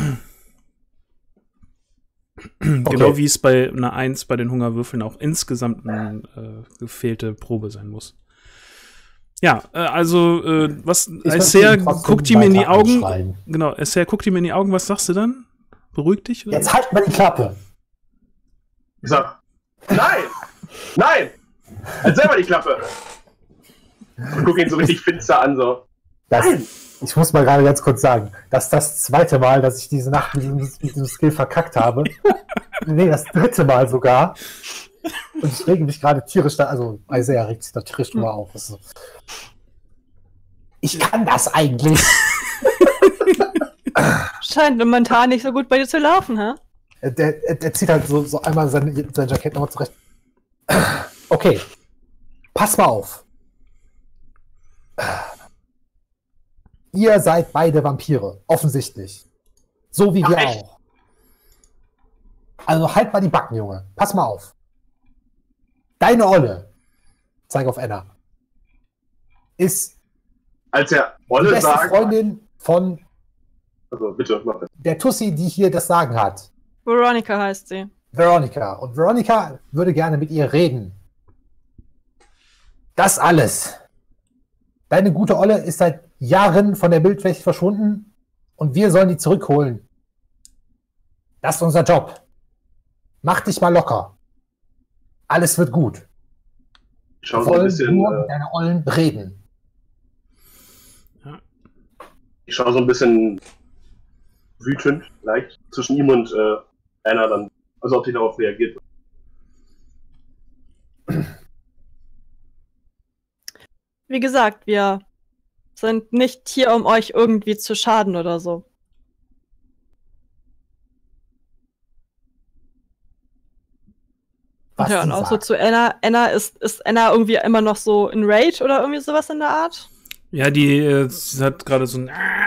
genau wie es bei einer eins bei den Hungerwürfeln auch insgesamt eine äh, gefehlte Probe sein muss. Ja, äh, also äh, was Ich würde Icea ihn trotzdem guckt ihm in die weiter Augen. anschreien. Genau, Icea guckt ihm in die Augen, was sagst du dann? Beruhig dich? Oder? Jetzt halt mal die Klappe. Ich sag, nein! Nein! Halt selber die Klappe! Und guck ihn so richtig finster an, so. Das, Nein! ich muss mal gerade ganz kurz sagen, das ist das zweite Mal, dass ich diese Nacht mit diesem, mit diesem Skill verkackt habe. Nee, das dritte Mal sogar. Und ich rege mich gerade tierisch, da, also Isaiah regt sich da tierisch drüber auf. Das ist so, ich kann das eigentlich. Scheint momentan nicht so gut bei dir zu laufen, hä? Der, der, der zieht halt so, so einmal sein, sein Jackett nochmal zurecht. Okay, pass mal auf. Ihr seid beide Vampire, offensichtlich. So wie wir Ach, echt? auch. Also halt mal die Backen, Junge. Pass mal auf. Deine Olle, zeig auf Anna, ist Als er die Olle beste sagt. Freundin von Also bitte, mach das. der Tussi, die hier das Sagen hat. Veronica heißt sie. Veronica. Und Veronica würde gerne mit ihr reden. Das alles. Deine gute Olle ist seit Jahren von der Bildfläche verschwunden und wir sollen die zurückholen. Das ist unser Job. Mach dich mal locker. Alles wird gut. Ich schau Wir so ein wollen bisschen, nur äh, mit deiner Ollen reden. ich schau so ein bisschen wütend, leicht zwischen ihm und äh, Anna dann, also ob sie darauf reagiert. Wie gesagt, wir sind nicht hier, um euch irgendwie zu schaden oder so. Was ja, sie und auch so sagt. zu Anna. Anna ist, ist Anna irgendwie immer noch so in Rage oder irgendwie sowas in der Art? Ja, die äh, sie hat gerade so ein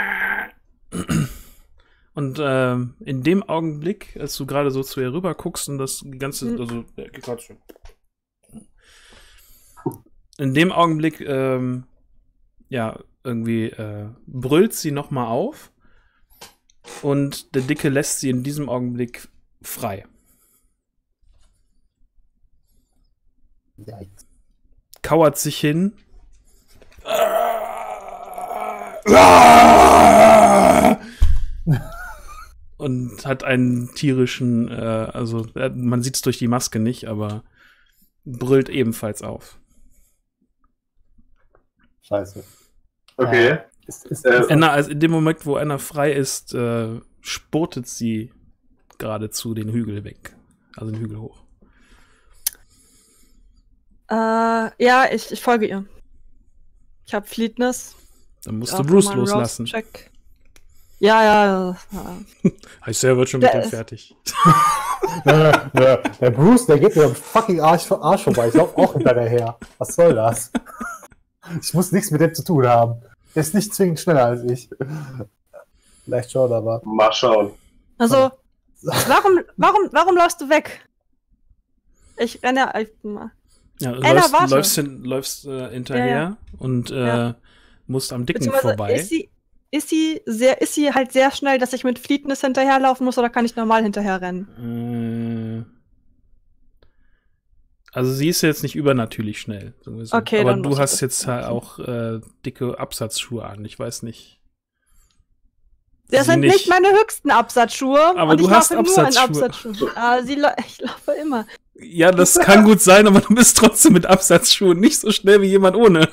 und ähm, in dem Augenblick, als du gerade so zu ihr rüber guckst und das ganze, Mhm. also der geht grad schon. In dem Augenblick, ähm, ja, irgendwie äh, brüllt sie noch mal auf und der Dicke lässt sie in diesem Augenblick frei. Yikes. Kauert sich hin. Und hat einen tierischen, äh, also äh, man sieht es durch die Maske nicht, aber brüllt ebenfalls auf. Scheiße. Okay. Äh, ist, ist, Äh, ist, Anna, also in dem Moment, wo Anna frei ist, äh, spurtet sie geradezu den Hügel weg. Also den Hügel hoch. Äh, ja, ich, ich folge ihr. Ich habe Fleetness. Dann musst Ja, du Bruce mal einen loslassen. Rouse-Check. Ja, ja, ja. Ich selber wird schon Der mit dem ist- fertig. der, der, der Bruce, der geht mir am fucking Arsch, Arsch vorbei. Ich laufe auch hinterher her. Was soll das? Ich muss nichts mit dem zu tun haben. Der ist nicht zwingend schneller als ich. Vielleicht schon, aber. Mal schauen. Also, warum, warum, warum läufst du weg? Ich renne. Ich, Ja, du Anna, läufst, warte. läufst, hin, läufst äh, hinterher Ja, ja. und äh, Ja. musst am Dicken beziehungsweise vorbei. Ist sie, ist, sie sehr, ist sie halt sehr schnell, dass ich mit Fleetness hinterherlaufen muss oder kann ich normal hinterher rennen? Äh, also sie ist jetzt nicht übernatürlich schnell. sagen wir so. Okay, aber dann du muss ich hast das jetzt halt machen. auch äh, dicke Absatzschuhe an. Ich weiß nicht. Das Sie sind nicht. nicht meine höchsten Absatzschuhe. Aber und du ich hast laufe nur in Absatzschuhe. Absatzschuhen. Ah, sie la- ich laufe immer. Ja, das kann gut sein, aber du bist trotzdem mit Absatzschuhen nicht so schnell wie jemand ohne.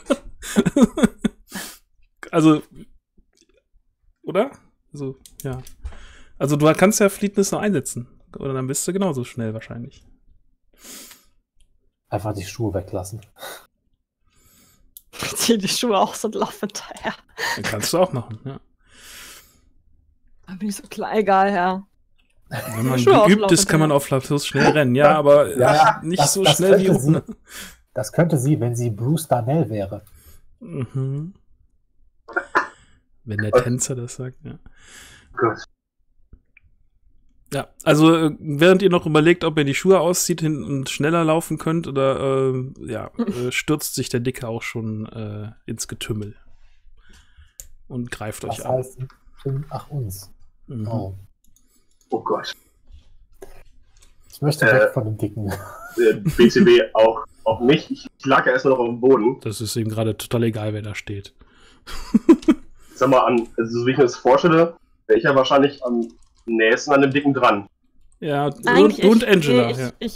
Also, oder? Also, ja. Also, du kannst ja Fleetness noch einsetzen. Oder dann bist du genauso schnell wahrscheinlich. Einfach die Schuhe weglassen. Ich ziehe die Schuhe aus und laufe hinterher. Dann kannst du auch machen, ja. Da bin ich so klar, egal, ja. Wenn man Schuhe geübt auslaufen ist, kann man hinterher. auf Fluffus schnell rennen. Ja, aber Ja, ja, nicht das- so das schnell wie könnte sie. ohne. Das könnte sie, wenn sie Bruce Darnell wäre. Mhm. Wenn der Tänzer das sagt, ja. Gott. Ja, also äh, während ihr noch überlegt, ob ihr die Schuhe auszieht hin und schneller laufen könnt, oder äh, ja, äh, stürzt sich der Dicke auch schon äh, ins Getümmel und greift euch Das an. heißt, ach uns. Mhm. Oh. Oh Gott. Ich möchte Äh, weg von dem Dicken. Äh, B C B auch, auch nicht. Ich lag ja erstmal noch auf dem Boden. Das ist ihm gerade total egal, wer da steht. Sag mal, an, also so wie ich mir das vorstelle, wäre ich ja wahrscheinlich am nächsten an dem Dicken dran. Ja, du, Eigentlich du und ich- Angela. nee, ich, ja. ich,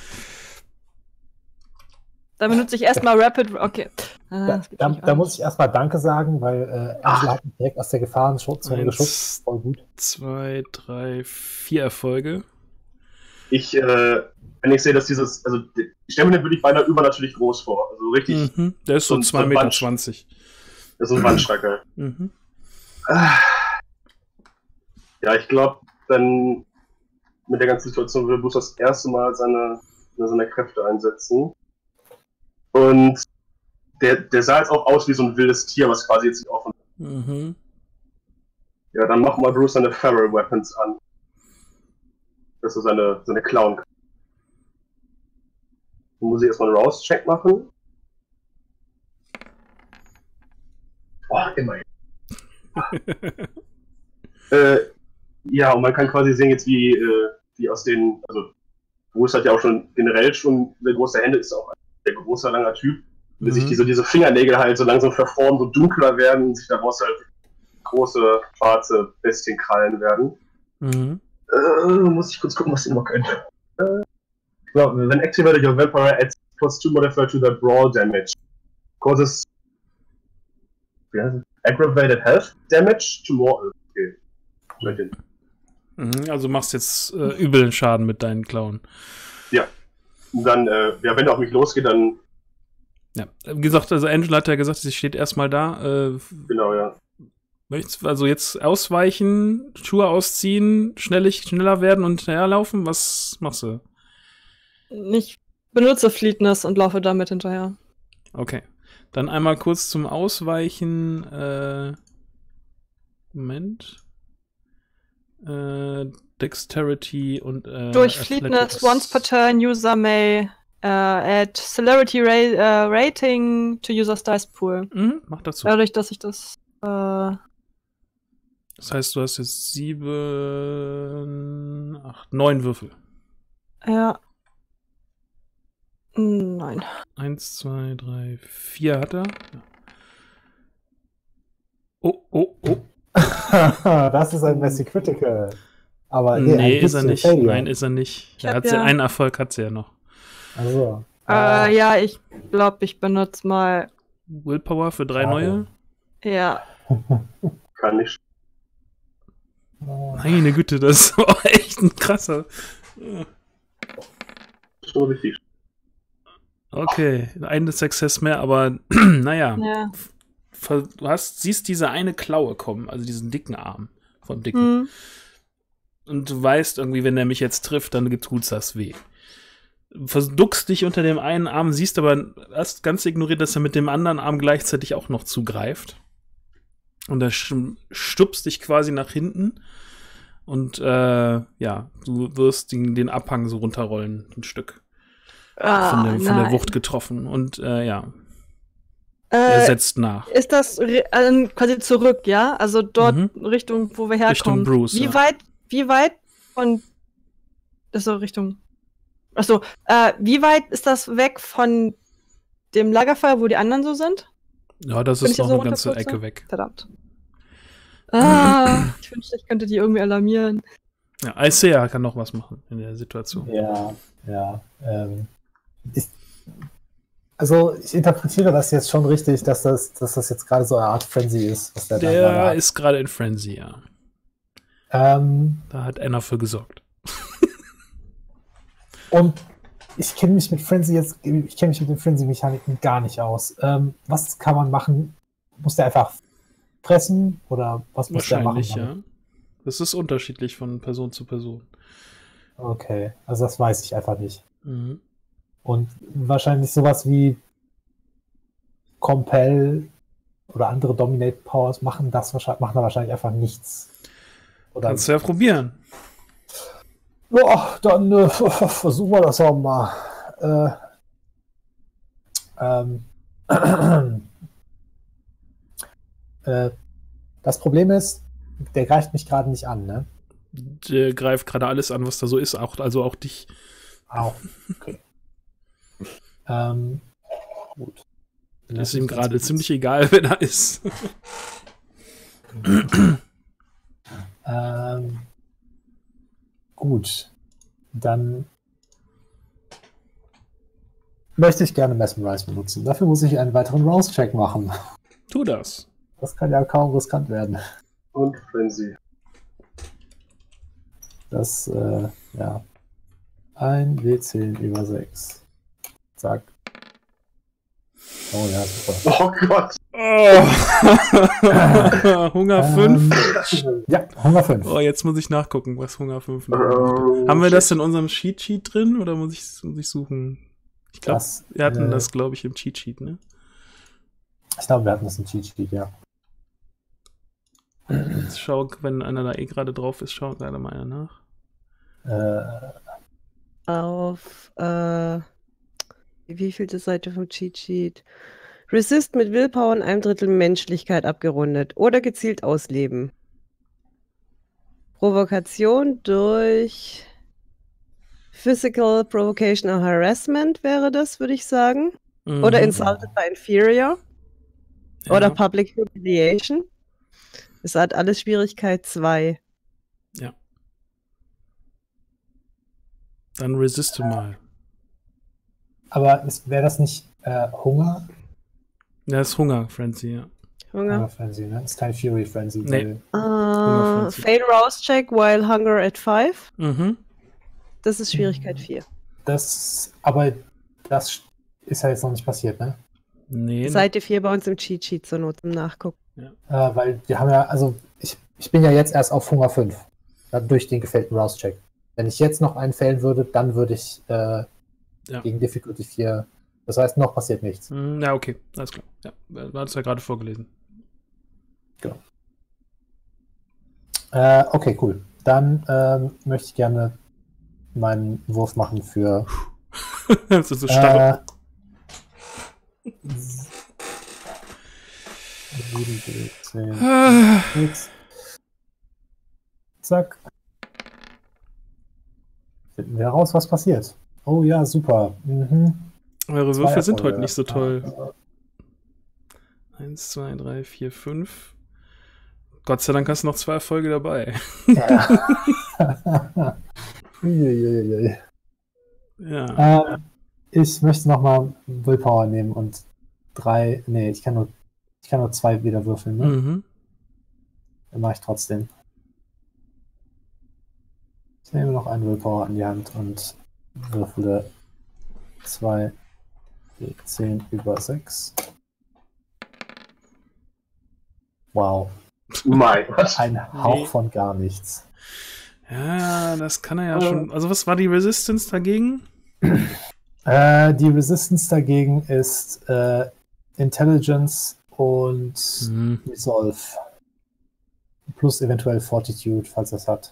da benutze ich erstmal Rapid. Okay. Ah, Da, das geht da, nicht da an. muss ich erstmal Danke sagen, weil äh, Angela hat mich direkt aus der Gefahrenzone Eins. geschubst. Voll gut. Zwei, drei, vier Erfolge. Ich, äh, wenn ich sehe, dass dieses, also die Sterne würde ich beinahe übernatürlich groß vor. Also richtig, Mhm. Der ist so So ein- so zwei ein Meter. Bunch. zwanzig. das ist ein Wandschranker. Mhm. Ah. Ja, ich glaube, dann mit der ganzen Situation will Bruce das erste Mal seine, seine Kräfte einsetzen. Und der, der sah jetzt auch aus wie so ein wildes Tier, was quasi jetzt nicht offen. Mhm. Ja, dann machen wir Bruce seine Feral Weapons an. Dass er seine, seine Klauen kann. Dann muss ich erstmal einen Rouse-Check machen. Oh, immerhin. äh, ja, und man kann quasi sehen jetzt, wie, äh, wie aus den, also Bruce hat ja auch schon generell schon sehr große Hände, ist auch ein sehr großer, langer Typ, wie Mhm. sich diese, diese Fingernägel halt so langsam verformen, so dunkler werden und sich daraus halt große, schwarze Bestienkrallen werden. Mhm. Äh, muss ich kurz gucken, was die noch können. Äh, well, when activated, your Vampire adds plus two modifier to the Brawl damage. Causes wie heißt es? Aggravated Health Damage to more. Okay. Schau hin. Mhm. Also machst jetzt äh, übeln Schaden mit deinen Klauen. Und dann, äh, ja, wenn er auf mich losgeht, dann, Ja. Wie gesagt, also Angela hat ja gesagt, sie steht erstmal da. Äh, genau, ja. möchtest also jetzt ausweichen, Schuhe ausziehen, schnellig, schneller werden und hinterherlaufen? Was machst du? Ich benutze Fleetness und laufe damit hinterher. Okay. Dann einmal kurz zum Ausweichen. Äh, Moment. Äh, Dexterity und äh, Durch Fleetness, Athletics. once per turn, user may uh, add Celerity ra uh, Rating to user's Dice Pool. Mhm, mach dazu. Dadurch, dass ich das. Äh, Das heißt, du hast jetzt sieben, acht, neun Würfel. ja. Nein. Eins, zwei, drei, vier hat er. Ja. Oh, oh, oh. Das ist ein Messi Critical. Aber Nee, ein ist er bisschen nicht. Failure. Nein, ist er nicht. Ich Er hab hat ja ja- einen Erfolg hat sie ja noch. Also, Äh, ja, ich glaube, ich benutze mal. Willpower für drei Schade. neue. Ja. Kann nicht. Meine Güte, das ist auch echt ein krasser. Ja. Schon richtig. Okay, ein Success mehr, aber naja. Ja. Ver- Du hast, siehst diese eine Klaue kommen, also diesen dicken Arm vom Dicken. Hm. Und du weißt irgendwie, wenn der mich jetzt trifft, dann tut's das weh. Verduckst dich unter dem einen Arm, siehst aber, hast ganz ignoriert, dass er mit dem anderen Arm gleichzeitig auch noch zugreift. Und er sch- stupst dich quasi nach hinten. Und äh, ja, du wirst den, den Abhang so runterrollen, ein Stück. Ah, von, der, von der nein. Wucht getroffen. Und äh, ja, er Äh, setzt nach. ist das re- äh, quasi zurück, ja? Also dort Mhm. Richtung, wo wir herkommen. Richtung Bruce, Wie ja. weit, wie weit von. Achso, Richtung. Achso, äh, wie weit ist das weg von dem Lagerfeuer, wo die anderen so sind? Ja, das Wenn ist ich hier noch so eine ganze runterputze? Ecke weg. Verdammt. Ah, ich wünschte, ich könnte die irgendwie alarmieren. Ja, Isaiah kann noch was machen in der Situation. Ja, ja. Ähm, ich, also ich interpretiere das jetzt schon richtig, dass das, dass das jetzt gerade so eine Art Frenzy ist, was der, da gerade Der hat. ist gerade in Frenzy, ja. Ähm, Da hat Anna für gesorgt. und ich kenne mich mit Frenzy jetzt, ich kenne mich mit den Frenzy-Mechaniken gar nicht aus. Ähm, was kann man machen? Muss der einfach fressen oder was muss der machen? Wahrscheinlich, damit? ja. Das ist unterschiedlich von Person zu Person. Okay, also das weiß ich einfach nicht. Mhm. Und wahrscheinlich sowas wie Compel oder andere Dominate Powers machen das wahrscheinlich, machen da wahrscheinlich einfach nichts. Oder Kannst du ja probieren. ja, dann äh, versuchen wir das auch mal. Äh, ähm, äh, das Problem ist, der greift mich gerade nicht an, ne? Der greift gerade alles an, was da so ist, auch, also auch dich. Auch. Okay. ähm, gut. Das ist ihm gerade ziemlich egal, wer da ist. Ähm, gut. Dann möchte ich gerne Mesmerize benutzen. Dafür muss ich einen weiteren Rouse-Check machen. Tu das. Das kann ja kaum riskant werden. Und Frenzy. Das, äh, ja. ein W zehn über sechs. Zack. Oh ja, super. Oh Gott. Oh. Hunger fünf. Ähm, ja, Hunger fünf. Oh, jetzt muss ich nachgucken, was Hunger fünf ist. Ähm, Haben wir das in unserem Cheat Sheet drin oder muss ich, muss ich suchen? Ich glaube, Das, wir hatten äh, das, glaube ich, im Cheat Sheet, ne? Ich glaube, wir hatten das im Cheat Sheet, ja. Jetzt schau, wenn einer da eh gerade drauf ist, schau gerade mal einer nach. Äh, Auf, äh, wie vielte Seite vom Cheat Sheet? Resist mit Willpower und einem Drittel Menschlichkeit abgerundet oder gezielt ausleben. Provokation durch Physical Provocation or Harassment wäre das, würde ich sagen. Oder Mhm. Insulted by Inferior. Ja. Oder Public Humiliation. Es hat alles Schwierigkeit zwei. Dann resiste mal. aber wäre das nicht äh, Hunger? Ja, ist Hunger, Frenzy, ja. Hunger. Hunger Frenzy, ne? Ist kein Fury Frenzy. Nee. weil- Uh, fail Rouse Check while Hunger at five. Mhm. Das ist Schwierigkeit vier. Das, aber das ist ja jetzt noch nicht passiert, ne? Nee. Seite vier bei uns im Cheat Sheet zur Not zum Nachgucken. Äh, weil wir haben ja, also ich, ich bin ja jetzt erst auf Hunger fünf. Ja, durch den gefällten Rouse-Check. Wenn ich jetzt noch einen fällen würde, dann würde ich äh, Ja. gegen Difficulty vier. Das heißt, noch passiert nichts. Mhm, ja, okay, alles klar. Ja, du hast ja gerade vorgelesen. Äh, okay, cool. Dann ähm, möchte ich gerne meinen Wurf machen für Das ist so starre. äh, sieben, zehn, Ah. sechs. Zack. Finden wir heraus, was passiert. Oh ja, super. Mhm. Eure Zwei Würfel sind Erfolge. heute nicht so toll. Ah, Eins, zwei, drei, vier, fünf. Gott sei Dank hast du noch zwei Erfolge dabei. Ja. Uiuiui. Ja. ähm, ich möchte nochmal Willpower nehmen und drei. Nee, ich kann nur, ich kann nur zwei wieder würfeln, ne? Mhm. Dann mache ich trotzdem. Ich nehme noch einen Willpower an die Hand und würfele zwei W zehn über sechs. Wow. Mein Gott. Ein Hauch Nee. von gar nichts. Ja, das kann er ja schon. Also, was war die Resistance dagegen? Äh, die Resistance dagegen ist äh, Intelligence und Mhm. Resolve. Plus eventuell Fortitude, falls es hat.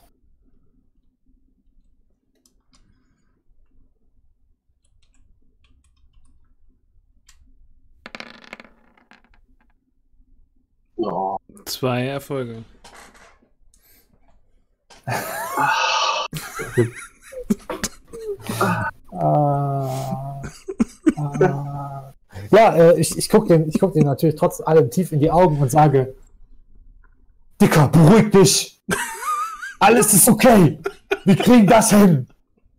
Oh. Zwei Erfolge. Ah, ah. Ja, äh, ich, ich gucke den, ich guck den natürlich trotz allem tief in die Augen und sage, Dicker, beruhig dich! Alles ist okay! Wir kriegen das hin!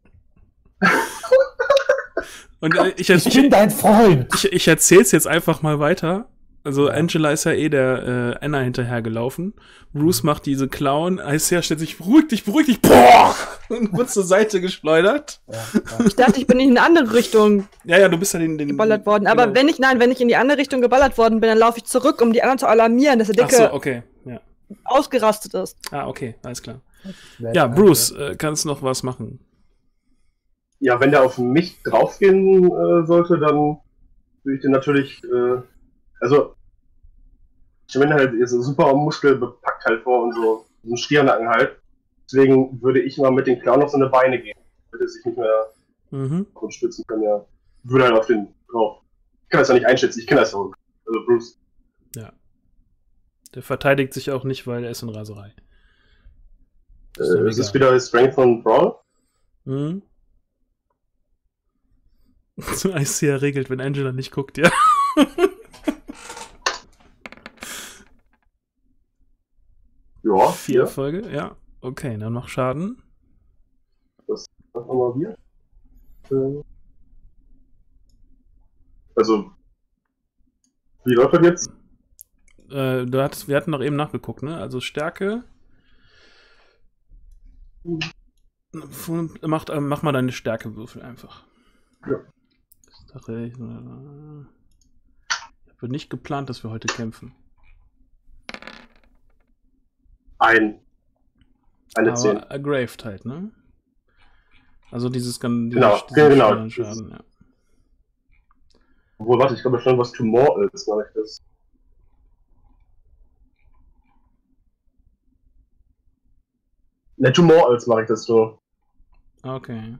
Und äh, ich, Ich ich, bin dein Freund! ich, ich erzähl's jetzt einfach mal weiter. Also Angela ist ja eh der äh, Anna hinterhergelaufen. Bruce macht diese Clown. Isaiah stellt sich, beruhig dich, beruhig dich, boah! Und wird zur Seite geschleudert. Ja, ja. Ich dachte, ich bin in eine andere Richtung Ja, ja, du bist ja den... den geballert worden. Aber genau. wenn ich, nein, wenn ich in die andere Richtung geballert worden bin, dann laufe ich zurück, um die anderen zu alarmieren, dass der Ach Dicke so, okay. Ja. ausgerastet ist. Ah, okay, alles klar. Ja, Bruce, äh, kannst noch was machen? Ja, wenn der auf mich draufgehen äh, sollte, dann würde ich den natürlich, äh, also, ich bin halt so super muskelbepackt halt vor und so, so ein Stiernacken halt. Deswegen würde ich mal mit den Clown auf seine Beine gehen, damit er sich nicht mehr Mhm. stützen kann, ja. Würde halt auf den drauf. Ich kann das ja nicht einschätzen, ich kenne das so. Also Bruce. Ja. Der verteidigt sich auch nicht, weil er ist in Raserei. Äh, Ist doch es ist egal. wieder Strength und Brawl. Mhm. So Isaiah regelt, wenn Angela nicht guckt, ja. Ja, Vier vier. Erfolge, ja. Okay, dann mach Schaden. Was haben wir hier? Äh, Also, wie läuft das jetzt? Äh, du hattest, wir hatten doch eben nachgeguckt, ne? Also Stärke. Mach, äh, mach mal deine Stärkewürfel einfach. Ja. Sache, ich habe nicht geplant, dass wir heute kämpfen. Ein. Eine zehn. Aber aggraved halt, ne? Also dieses ganz Genau, diesen genau. schweren Schaden, ja. Obwohl, warte, ich glaube schon, was Tumor ist, mache ich das. Ne, Tumor als mache ich das so. Okay.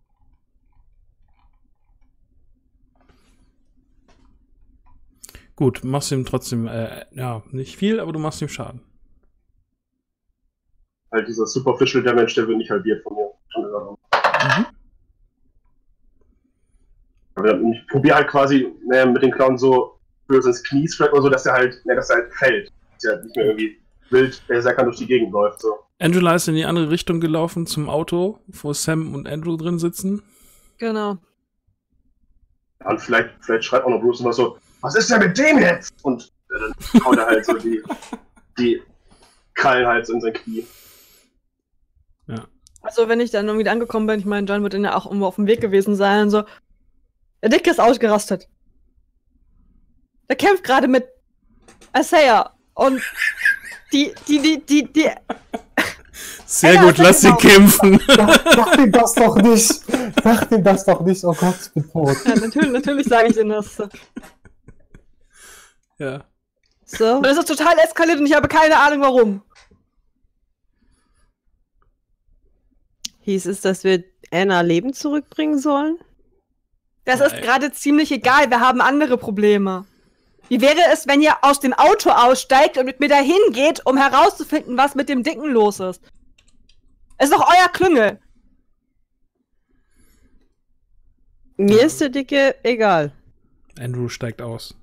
Gut, machst ihm trotzdem, äh, ja, nicht viel, aber du machst ihm Schaden. Halt dieser Superficial Damage, der wird nicht halbiert von mir. Schon gesagt. Mhm. Aber ich probiere halt quasi ne, mit den Clown so böse ins Knie strike oder so, dass er halt, ne, dass er halt fällt. Dass er halt nicht mehr irgendwie wild, der Sacker durch die Gegend läuft. So. Angela ist in die andere Richtung gelaufen zum Auto, wo Sam und Andrew drin sitzen. Genau. Ja, und vielleicht, vielleicht schreit auch noch Bruce immer so, was ist denn mit dem jetzt? Und äh, dann haut er halt so die, die Krallen halt so in sein Knie. Also, wenn ich dann irgendwie angekommen bin, ich meine, John wird dann ja auch irgendwo auf dem Weg gewesen sein und so. Der Dicke ist ausgerastet. Der kämpft gerade mit Isaiah und die, die, die, die, die. Sehr Ja, gut, ja, lass sie genau. kämpfen. Sag, sag ihm das doch nicht! Sag ihm das doch nicht! Oh Gott, ich bin tot. Ja, natürlich, natürlich sage ich denen das. Und Ja. So. es ist total eskaliert und ich habe keine Ahnung warum. Hieß es, dass wir Anna Leben zurückbringen sollen? Das Nein. ist gerade ziemlich egal, wir haben andere Probleme. Wie wäre es, wenn ihr aus dem Auto aussteigt und mit mir dahin geht, um herauszufinden, was mit dem Dicken los ist? Es ist doch euer Klüngel. Mir ist der Dicke egal. Andrew steigt aus.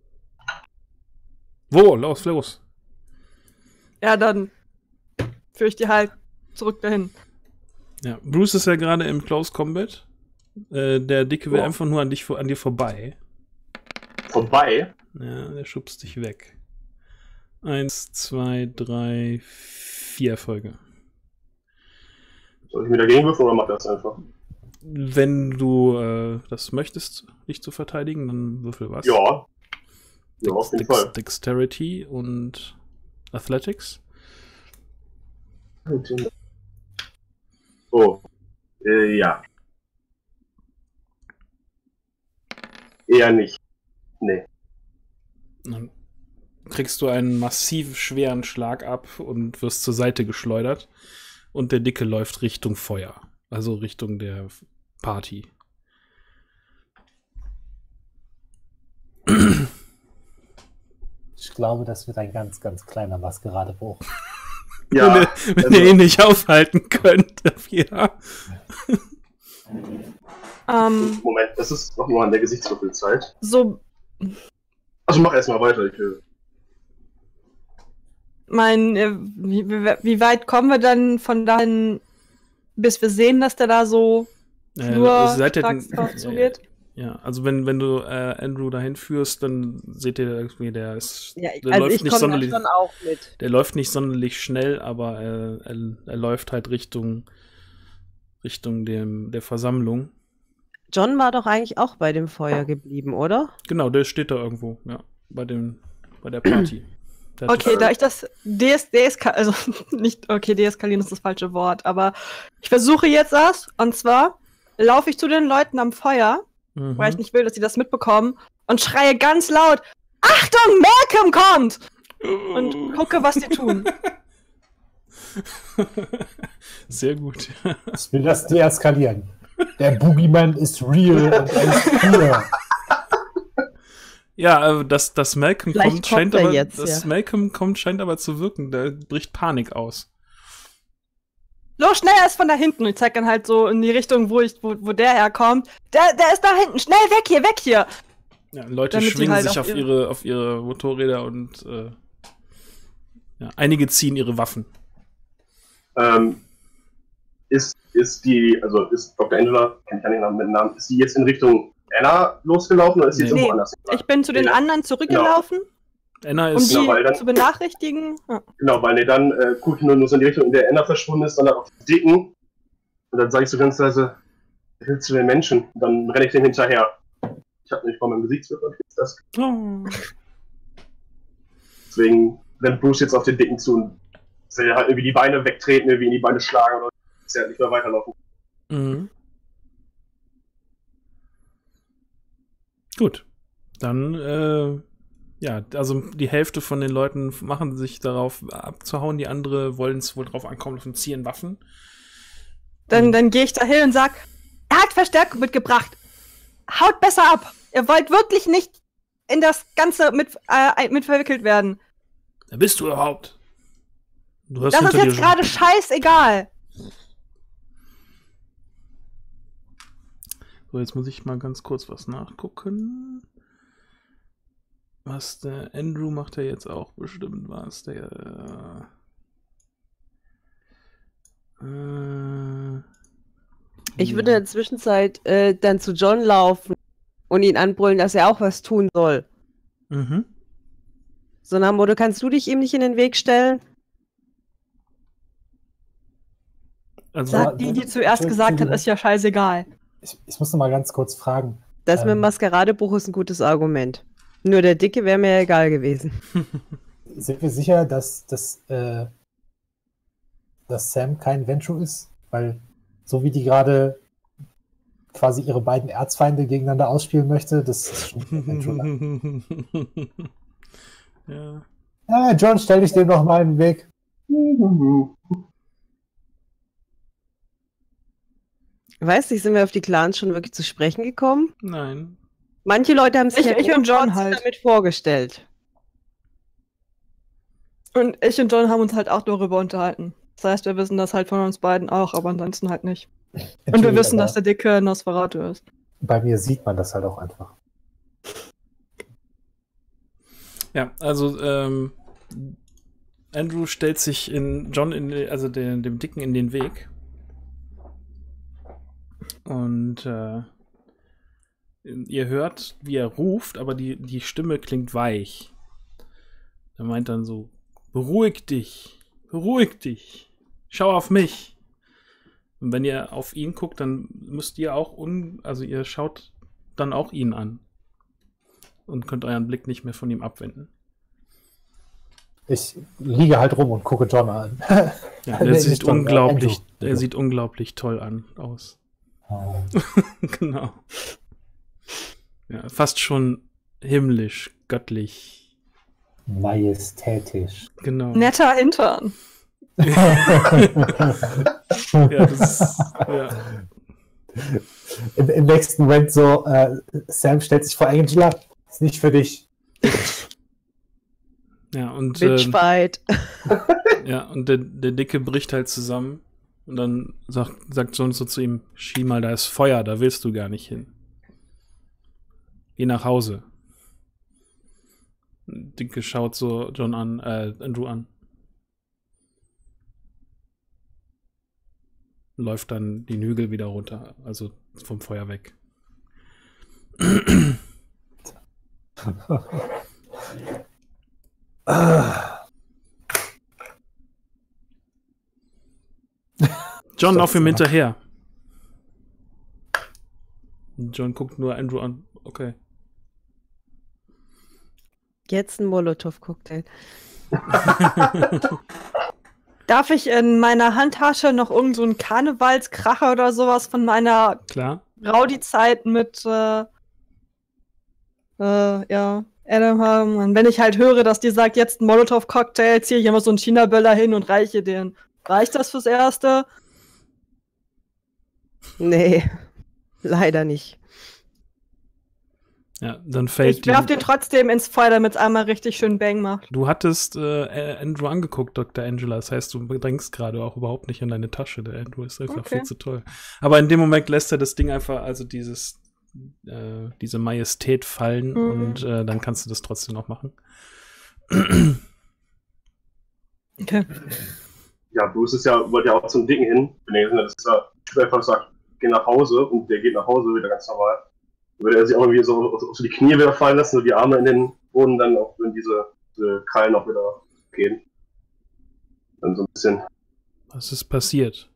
Wo? Los, los. Ja, dann führe ich die halt zurück dahin. Ja, Bruce ist ja gerade im Close Combat. Äh, der Dicke will Oh. einfach nur an, dich, an dir vorbei. Vorbei. Ja, der schubst dich weg. Eins, zwei, drei, vier Erfolge. Soll ich mir dagegen würfeln oder macht er das einfach? Wenn du äh, das möchtest, dich zu verteidigen, dann würfel was. Ja. Ja, auf jeden Dex Fall. Dexterity und Athletics. Oh. Äh, ja. Eher nicht. Nee. Dann kriegst du einen massiv schweren Schlag ab und wirst zur Seite geschleudert. Und der Dicke läuft Richtung Feuer. Also Richtung der Party. Ich glaube, das wird ein ganz, ganz kleiner Maskeradebruch. Ja. wenn ihr, wenn also- ihr ihn nicht aufhalten könnt. Ja. Ähm, Moment, das ist noch nur an der Gesichtswürfelzeit. so, Also mach erstmal weiter. Ich, äh, mein, äh, wie, wie, wie weit kommen wir dann von dahin, bis wir sehen, dass der da so Äh, Flur ihr seid ja- stracks drauf äh, zugeht? Ja, also wenn, wenn du äh, Andrew dahin führst, dann seht ihr irgendwie, der ist. Ja, der also läuft ich nicht komme da sonderlich. schon auch mit. Der läuft nicht sonderlich schnell, aber äh, er, er läuft halt Richtung Richtung dem, der Versammlung. John war doch eigentlich auch bei dem Feuer geblieben, oder? Genau, der steht da irgendwo, ja, bei dem, bei der Party. Der hat Okay, das- da ich das des deeskal also nicht, okay, deeskalieren ist das falsche Wort, aber ich versuche jetzt das, und zwar laufe ich zu den Leuten am Feuer, Mhm. weil ich nicht will, dass sie das mitbekommen, und schreie ganz laut, Achtung, Malcolm kommt! Und gucke, was die tun. Sehr gut. Ich will das deeskalieren. Der Boogeyman ist real und er ist hier. Ja, äh, dass, dass Malcolm Vielleicht kommt, kommt scheint er aber, jetzt, dass ja. Malcolm kommt, scheint aber zu wirken. Da bricht Panik aus. Los, schnell, er ist von da hinten. Und ich zeig dann halt so in die Richtung, wo, ich, wo, wo der herkommt. Der, der ist da hinten, schnell weg hier, weg hier! Ja, Leute Damit die schwingen halt sich auf auf ihre- ihre, auf ihre Motorräder und äh, ja, einige ziehen ihre Waffen. Ähm, ist, ist die, also ist Doktor Angela, kenn ich ja nicht mit dem Namen, ist die jetzt in Richtung Anna losgelaufen oder ist sie jetzt Nee. irgendwo anders? Ich bin zu den Ja. anderen zurückgelaufen, Anna um ist. die Genau, weil dann- zu benachrichtigen. Ja. Genau, weil nee, dann äh, gucke ich nur, nur so in die Richtung, in der Anna verschwunden ist, sondern auf die Dicken. Und dann sage ich so ganz leise, hilf zu den Menschen. Und dann renne ich dem hinterher. Ich habe nicht vor meinem Gesichtswirkung das. Oh. Deswegen rennt Bruce jetzt auf den Dicken zu und will halt irgendwie die Beine wegtreten, irgendwie in die Beine schlagen oder dass er halt nicht mehr weiterlaufen. Mhm. Gut. Dann, äh, ja, also die Hälfte von den Leuten machen sich darauf abzuhauen, die andere wollen es wohl drauf ankommen und ziehen Waffen. Dann, dann gehe ich da hin und sag, er hat Verstärkung mitgebracht. Haut besser ab. Ihr wollt wirklich nicht in das Ganze mit, äh, mit verwickelt werden. Wer bist du überhaupt? Du hast Das ist hinter dir jetzt schon- gerade scheißegal. So, jetzt muss ich mal ganz kurz was nachgucken. Was der Andrew macht ja jetzt auch bestimmt was. Der. Äh, Ich ja. würde in der Zwischenzeit äh, dann zu John laufen und ihn anbrüllen, dass er auch was tun soll. Mhm. So nach dem Motto, kannst du dich ihm nicht in den Weg stellen? Also, Sagt die, die zuerst gesagt hat, ist ja scheißegal. Ich, ich muss noch mal ganz kurz fragen. Das mit dem Ähm. Maskeradebruch ist ein gutes Argument. Nur der Dicke wäre mir egal gewesen. Sind wir sicher, dass, dass, äh, dass Sam kein Ventrue ist? Weil so wie die gerade quasi ihre beiden Erzfeinde gegeneinander ausspielen möchte, das ist schon ein Ventrue. ja. Ja, John, stell dich dem noch mal in den Weg. Weiß nicht, sind wir auf die Clans schon wirklich zu sprechen gekommen? Nein. Manche Leute haben sich Ich- ja ich und John trotzdem halt. damit vorgestellt. Und ich und John haben uns halt auch darüber unterhalten. Das heißt, wir wissen das halt von uns beiden auch, aber ansonsten halt nicht. Und wir Entschuldigung, wissen, aber dass der Dicke Nosferatu ist. bei mir sieht man das halt auch einfach. Ja, also ähm, Andrew stellt sich in John, in, also den, dem Dicken, in den Weg. Und äh, ihr hört, wie er ruft, aber die, die Stimme klingt weich. Er meint dann so, beruhig dich, beruhig dich, schau auf mich. Und wenn ihr auf ihn guckt, dann müsst ihr auch, un also ihr schaut dann auch ihn an. Und könnt euren Blick nicht mehr von ihm abwenden. Ich liege halt rum und gucke John an. Ja, Nee, der nicht sieht John, unglaublich, Andrew. er sieht unglaublich toll an aus. Oh. Genau. Ja, fast schon himmlisch, göttlich. Majestätisch. Genau. Netter Hintern. Ja, das ist, ja. Im, Im nächsten Moment so, äh, Sam stellt sich vor Angela, ist nicht für dich. Ja, und, äh, Bitchfight. ja, und der, der Dicke bricht halt zusammen. Und dann sagt, sagt John so zu ihm, Schieh mal, da ist Feuer, da willst du gar nicht hin. Geh nach Hause. Dicke schaut so John an, äh, Andrew an. läuft dann den Hügel wieder runter, also vom Feuer weg. John, lauf ihm hinterher. John guckt nur Andrew an. Okay. Jetzt ein Molotow-Cocktail. Darf ich in meiner Handtasche noch irgend so einen Karnevalskracher oder sowas von meiner Klar. Rowdy-Zeit mit äh, äh, ja, Adam haben? Und wenn ich halt höre, dass die sagt, jetzt ein Molotow-Cocktail, ziehe ich immer so einen China-Böller hin und reiche den. Reicht das fürs Erste? Nee, leider nicht. Ja, dann fällt Ich werf den trotzdem ins Feuer, damit es einmal richtig schön Bang macht. Du hattest äh, Andrew angeguckt, Doktor Angela. Das heißt, du drängst gerade auch überhaupt nicht in deine Tasche. Der Andrew ist einfach Okay. viel zu toll. Aber in dem Moment lässt er das Ding einfach, also dieses, äh, diese Majestät fallen Mhm. und äh, dann kannst du das trotzdem noch machen. Okay. Ja, Bruce ist ja, wollte ja auch zum Dicken hin. Wenn er das ist ja Typ einfach sagt, geh nach Hause und der geht nach Hause wieder ganz normal. Würde er sich auch irgendwie so auf so die Knie wieder fallen lassen, so die Arme in den Boden, dann auch wenn diese, diese Krallen auch wieder gehen. Dann so ein bisschen. Was ist passiert?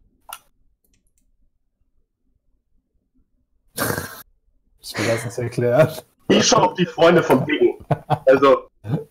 Ich will das nicht erklären. Ich schau auf die Freunde vom Dicken. Also,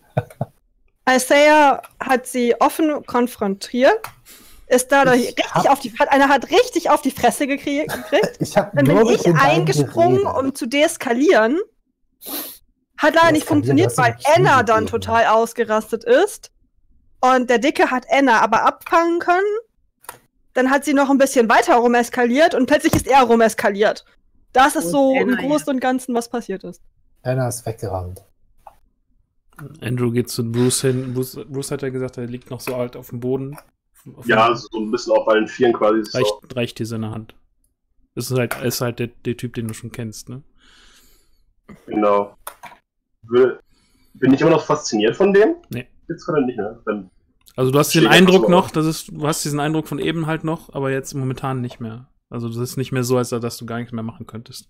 Isaiah hat sie offen konfrontiert, ist dadurch Ich richtig hab- auf die, hat einer hat richtig auf die Fresse gekrie- gekriegt. Ich habe Dann nur bin mit ich den beiden eingesprungen, geredet. um zu deeskalieren. Hat leider nicht Deeskalieren, funktioniert, du hast weil ihm Knie Anna dann gegeben. total ausgerastet ist. Und der Dicke hat Anna aber abfangen können. Dann hat sie noch ein bisschen weiter rumeskaliert und plötzlich ist er rumeskaliert. Das ist Und so Anna, im Großen und Ganzen, was passiert ist. Anna ist weggerannt. Andrew geht zu Bruce hin. Bruce, Bruce hat ja gesagt, er liegt noch so alt auf dem Boden. Auf dem- ja, so ein bisschen auf allen Vieren quasi. Ist reicht, so. reicht dir seine Hand. Das ist halt, ist halt der, der Typ, den du schon kennst, ne? Genau. Will- Bin ich immer noch fasziniert von dem? Nee. Jetzt gerade nicht mehr. Dann Also du hast den Steht Eindruck einfach so noch, auf. das ist, du hast diesen Eindruck von eben halt noch, aber jetzt momentan nicht mehr. Also das ist nicht mehr so, als dass du gar nichts mehr machen könntest.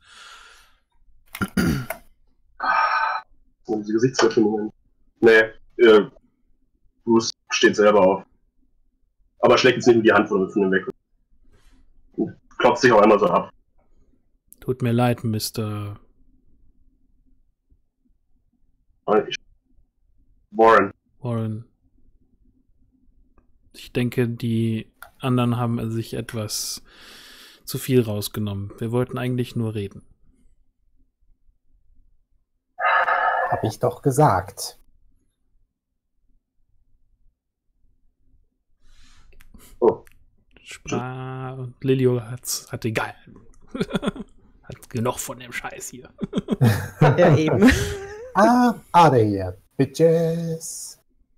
so diese Gesichtsverfilmungen. Nee, äh, Bruce steht selber auf. Aber schlägt jetzt nicht mit die Hand von, von dem weg. Und klopft sich auch einmal so ab. Tut mir leid, Mister Und ich, Warren. Warren. Ich denke, die anderen haben sich etwas zu viel rausgenommen. Wir wollten eigentlich nur reden. Hab ich doch gesagt. Oh, Spra und Lilio hat's, hat egal. Hat genug von dem Scheiß hier. Ja, eben. Ah, out of here, bitches.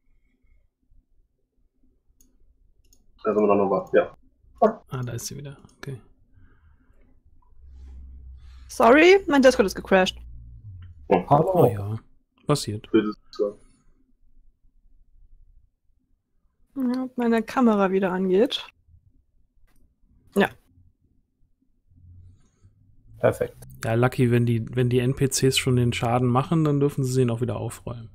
da sind wir noch was. Ja. Ah, da ist sie wieder. Okay. Sorry, mein Discord ist gecrashed. Hallo. Oh ja. Passiert. Böses Zeug. Ja, ob meine Kamera wieder angeht. Perfekt. Ja, Lucky, wenn die, wenn die N P Cs schon den Schaden machen, dann dürfen sie ihn auch wieder aufräumen.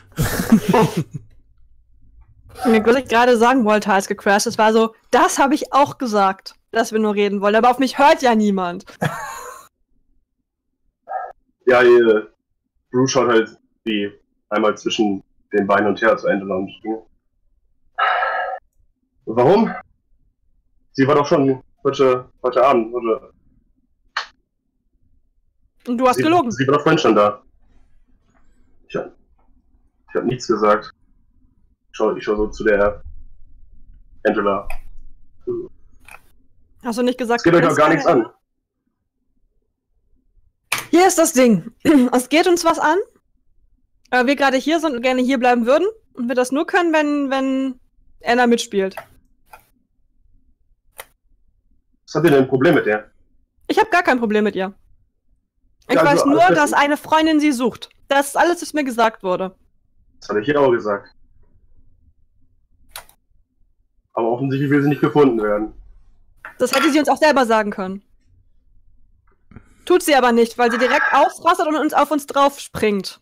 Was ich gerade sagen wollte, als gecrashed ist, war so, das habe ich auch gesagt, dass wir nur reden wollen, aber auf mich hört ja niemand. Ja, äh, Bruce schaut halt wie einmal zwischen den Beinen und her zu Angela und ging. Warum? Sie war doch schon heute, heute Abend. Heute, Und du hast sie, gelogen. Sie war doch vorhin schon da. Ich hab, ich hab nichts gesagt. Ich schau, ich schau so zu der Angela. Hast du nicht gesagt, Es geht euch du doch willst gar nichts keine- an. Hier ist das Ding. Es geht uns was an. Äh, wir gerade hier sind und gerne hier bleiben würden. Und wir das nur können, wenn, wenn Anna mitspielt. Was habt ihr denn ein Problem mit der? Ich habe gar kein Problem mit ihr. Ich Ja, also weiß nur, alles dass bestens. eine Freundin sie sucht. Das ist alles, was mir gesagt wurde. Das hatte ich ihr auch gesagt. Aber offensichtlich will sie nicht gefunden werden. Das hätte sie uns auch selber sagen können. Tut sie aber nicht, weil sie direkt ausrastet und uns auf uns drauf springt.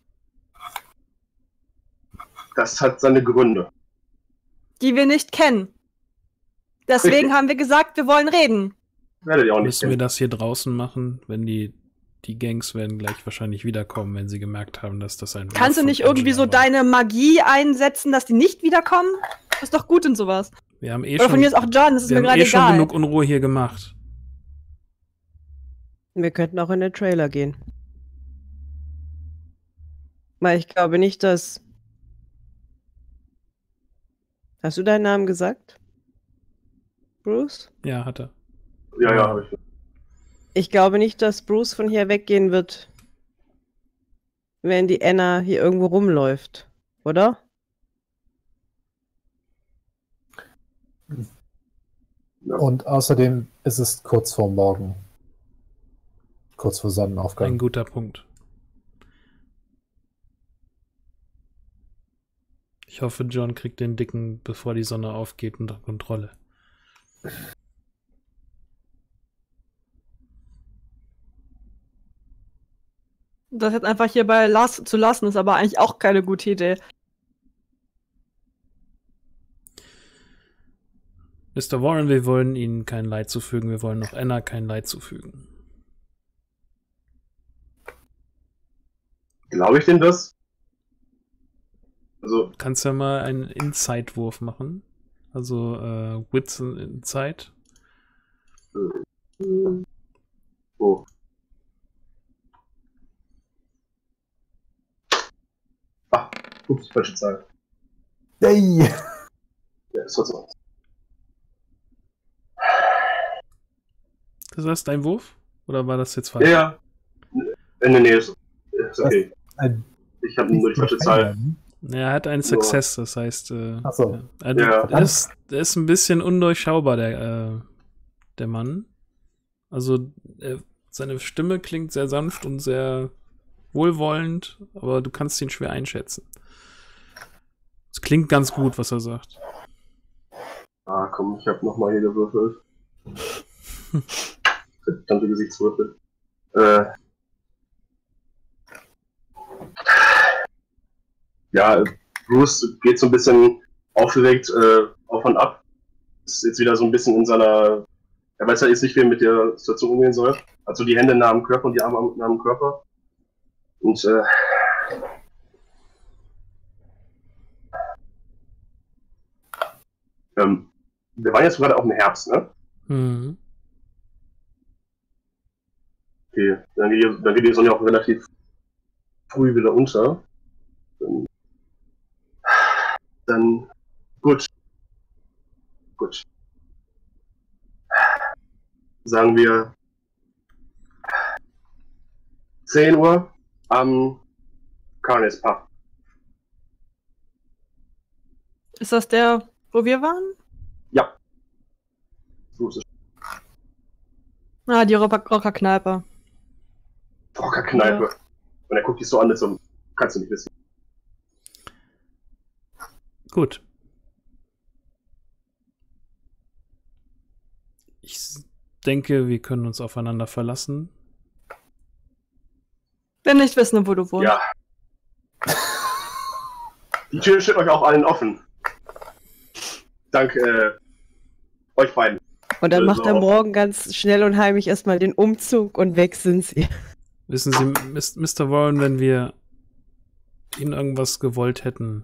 Das hat seine Gründe. Die wir nicht kennen. Deswegen Richtig. haben wir gesagt, wir wollen reden. Werdet ihr auch nicht Müssen wir kennen. das hier draußen machen? Wenn die, die Gangs werden gleich wahrscheinlich wiederkommen, wenn sie gemerkt haben, dass das ein... Kannst du Bluff nicht von irgendwie so Angela war. deine Magie einsetzen, dass die nicht wiederkommen? Das ist doch gut in sowas. Wir haben eh Oder schon, von mir ist auch John, das ist wir mir haben gerade eh schon egal. genug Unruhe hier gemacht. Wir könnten auch in den Trailer gehen. Weil ich glaube nicht, dass... Hast du deinen Namen gesagt? Bruce? Ja, hat er. Ja, ja, habe ich. Ich glaube nicht, dass Bruce von hier weggehen wird, wenn die Anna hier irgendwo rumläuft, oder? Ja. Und außerdem ist es kurz vor Morgen. Kurz vor Ein Sonnenaufgang. guter Punkt. Ich hoffe, John kriegt den Dicken, bevor die Sonne aufgeht, unter Kontrolle. Das jetzt einfach hier bei Lars zu lassen, ist aber eigentlich auch keine gute Idee. Mister Warren, wir wollen Ihnen kein Leid zufügen. Wir wollen auch Anna kein Leid zufügen. Glaube ich denn das? Also, Kannst ja mal einen Inside-Wurf machen. Also äh, Wits and Insight. oh. Ah, ups, falsche Zahl. Yay! Ja, ist trotzdem. Das heißt dein Wurf? Oder war das jetzt falsch? Ja, ja. Äh, nee, nee, ist, ist okay. Ein Ich habe nur die falsche Zahl. Er hat einen Success, das heißt, äh, Ach so. ja. Also, Ja. er, ist, er ist ein bisschen undurchschaubar, der, äh, der Mann. Also, er, seine Stimme klingt sehr sanft und sehr wohlwollend, aber du kannst ihn schwer einschätzen. Es klingt ganz gut, was er sagt. Ah, komm, ich habe nochmal hier gewürfelt. Verdammte Gesichtswürfel. Äh. Ja, Bruce geht so ein bisschen aufgeregt äh, auf und ab. Ist jetzt wieder so ein bisschen in seiner. Er weiß ja jetzt nicht, wie er mit der Situation umgehen soll. Also die Hände nah am Körper und die Arme nah am Körper. Und äh, ähm, wir waren jetzt gerade auch im Herbst, ne? Mhm. Okay, dann geht, die, dann geht die Sonne auch relativ früh wieder unter. Dann, dann gut. Gut. Sagen wir zehn Uhr am Carnes Pub. Ist das der, wo wir waren? Ja. So ist es. Ah, die Rocker- Rockerkneipe. Rockerkneipe. Ja. Und er guckt dich so an, so, kannst du nicht wissen. Gut. Ich denke, wir können uns aufeinander verlassen. Wenn nicht wissen, wo du wohnst. Ja. Die Tür steht euch auch allen offen. Dank äh, euch beiden. Und dann Also- macht er morgen ganz schnell und heimlich erstmal den Umzug und weg sind sie. Wissen Sie, Mis- Mister Warren, wenn wir Ihnen irgendwas gewollt hätten,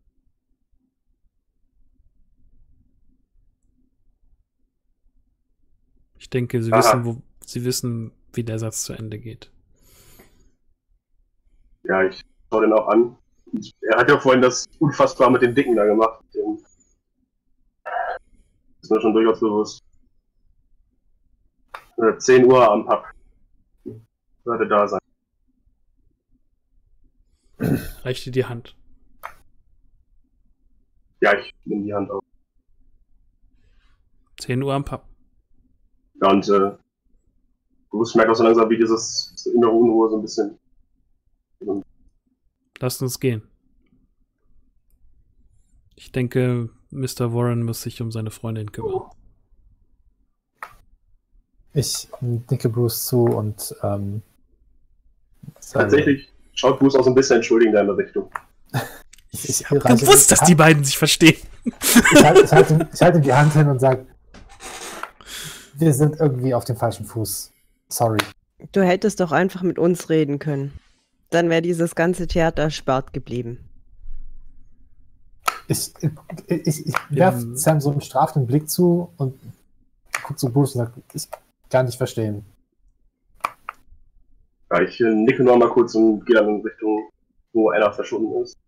ich denke, Sie Aha. wissen, wo, Sie wissen, wie der Satz zu Ende geht. Ja, ich schau den auch an. Und er hat ja vorhin das unfassbar mit dem Dicken da gemacht. Dem ist mir schon durchaus bewusst. Äh, zehn Uhr am Pub. Sollte da sein. Reicht dir die Hand. Ja, ich nehme die Hand auf. zehn Uhr am Pub. Ja, und äh, Bruce merkt auch so langsam, wie dieses diese innere Unruhe so ein bisschen. Lasst uns gehen. Ich denke, Mister Warren muss sich um seine Freundin kümmern. Ich nicke Bruce zu und ähm, sage- Tatsächlich schaut Bruce auch so ein bisschen entschuldigend in deine Richtung. Ich, ich, Ich hab reiche- gewusst, dass die beiden sich verstehen. Ich halte ich halte ihm, ich halte ihm die Hand hin und sage, wir sind irgendwie auf dem falschen Fuß. Sorry. Du hättest doch einfach mit uns reden können. Dann wäre dieses ganze Theater erspart geblieben. Ich, ich, ich, ich werfe Ähm. Sam so einen strafenden Blick zu und gucke zu Bruce und sage, ich kann nicht verstehen. Ja, ich äh, nicke nur mal kurz und gehe dann in Richtung, wo einer verschwunden ist.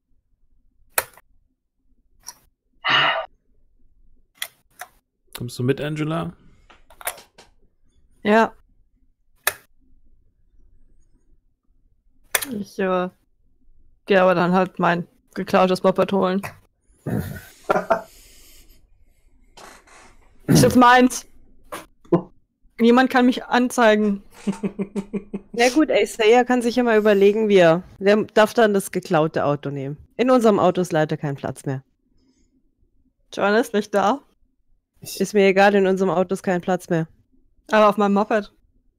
Kommst du mit, Angela? Ja. Ich äh, gehe aber dann halt mein geklautes Moped holen. Ist jetzt meins. Niemand kann mich anzeigen. Na gut, Isaiah kann sich ja mal überlegen, wie er. Der darf dann das geklaute Auto nehmen. In unserem Auto ist leider kein Platz mehr. John ist nicht da, Ich, Ist mir egal, in unserem Auto ist kein Platz mehr. aber auf meinem Moped.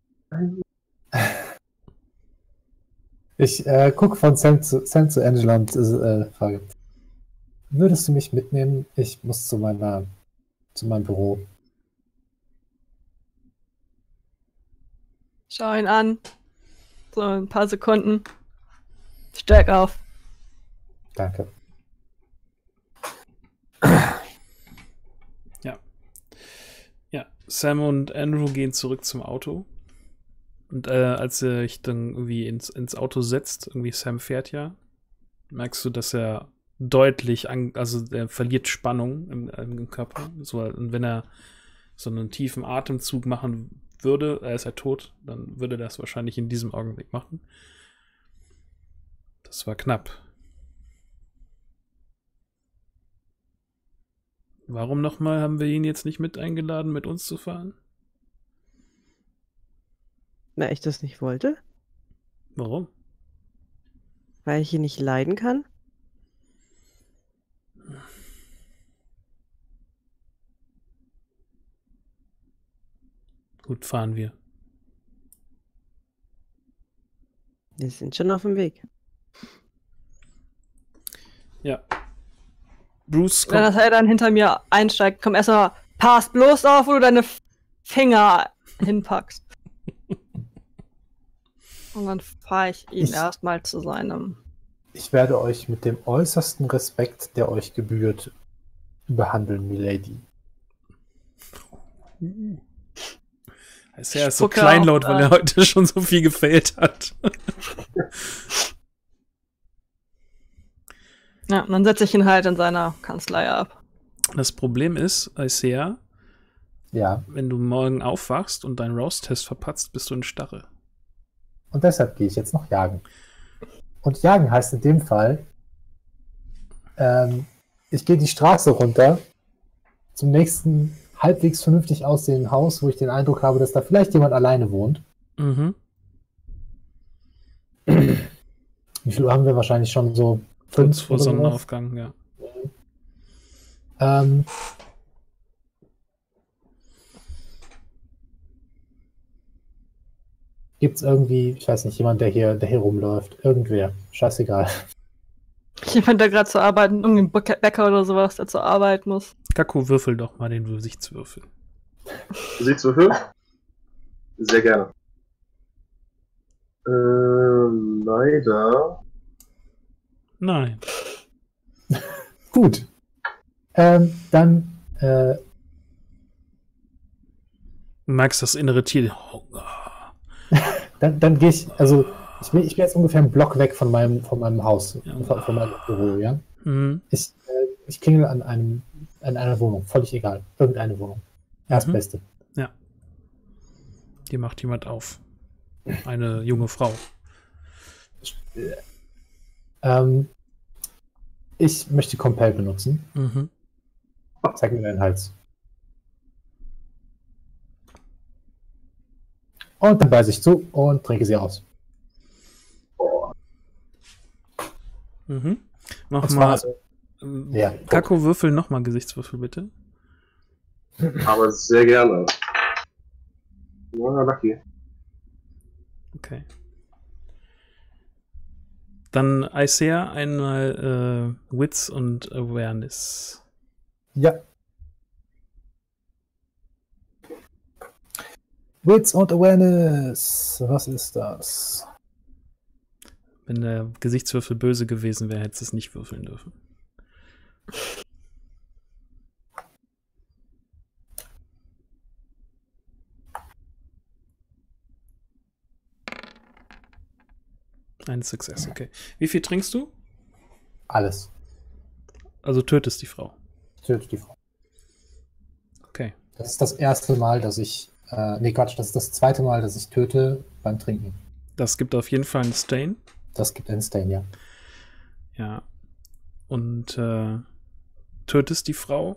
ich äh, gucke von Sam zu, Sam zu Angela und äh, frage, würdest du mich mitnehmen? Ich muss zu meiner, zu meinem Büro. Schau ihn an. So ein paar Sekunden. Steig auf. Danke. Ja, Sam und Andrew gehen zurück zum Auto. Und äh, als er sich dann irgendwie ins, ins Auto setzt, irgendwie Sam fährt ja, merkst du, dass er deutlich, an, also er verliert Spannung im, im Körper. So, und wenn er so einen tiefen Atemzug machen würde, er ist ja tot, dann würde er das wahrscheinlich in diesem Augenblick machen. Das war knapp. Warum nochmal haben wir ihn jetzt nicht mit eingeladen, mit uns zu fahren? Na, ich das nicht wollte? Warum? Weil ich ihn nicht leiden kann? Gut, fahren wir. Wir sind schon auf dem Weg. Ja. Bruce Wenn kommt. das dann hinter mir einsteigt, komm erstmal, pass bloß auf, wo du deine Finger hinpackst. Und dann fahre ich ihn Ich- erstmal zu seinem. Ich werde euch mit dem äußersten Respekt, der euch gebührt, behandeln, Milady. Ist er ist so Spucke kleinlaut, auf, weil äh, er heute schon so viel gefällt hat. Ja, und dann setze ich ihn halt in seiner Kanzlei ab. Das Problem ist, Isaiah, Ja, wenn du morgen aufwachst und deinen Roast-Test verpatzt, bist du in Starre. und deshalb gehe ich jetzt noch jagen. Und jagen heißt in dem Fall, ähm, ich gehe die Straße runter zum nächsten halbwegs vernünftig aussehenden Haus, wo ich den Eindruck habe, dass da vielleicht jemand alleine wohnt. Mhm. Wie viel Uhr haben wir? Wahrscheinlich schon so Kurz fünf vor oder sowas. Sonnenaufgang, ja. Ähm, Gibt es irgendwie, ich weiß nicht, jemand, der hier, der hier rumläuft? Irgendwer. Scheißegal. Jemand, der gerade zur Arbeit, irgendein Bä- Bäcker oder sowas, der zur Arbeit muss. Kakko, würfel doch mal den Gesichtswürfel. Gesichtswürfel? Sehr gerne. Äh, leider. Nein. Gut. Ähm, dann, äh, Du merkst das innere Tier. Hunger. dann, dann gehe ich, also ich bin, ich bin jetzt ungefähr einen Block weg von meinem, von meinem Haus, Ja. von, von meinem Büro, ja. Mhm. Ich, äh, ich klingel an einem, an einer Wohnung, völlig egal. Irgendeine Wohnung. Erstbeste. Dir macht jemand auf. Eine junge Frau. Ähm, ich möchte Compel benutzen. Mhm. Zeig mir deinen Hals. Und dann beiße ich zu und trinke sie aus. Mhm. Mach Und zwar mal. also, ähm, ja, Kakko, würfel nochmal Gesichtswürfel, bitte. Aber sehr gerne. Ja, lucky. Okay. Dann Isaiah einmal äh, Wits und Awareness. Ja. Wits und Awareness. Was ist das? Wenn der Gesichtswürfel böse gewesen wäre, hättest du es nicht würfeln dürfen. Ein Success, okay. Wie viel trinkst du? Alles. Also tötest die Frau. Ich töte die Frau. Okay. Das ist das erste Mal, dass ich. Äh, nee, Quatsch, das ist das zweite Mal, dass ich töte beim Trinken. Das gibt auf jeden Fall einen Stain. Das gibt einen Stain, ja. Ja. Und äh, tötest die Frau.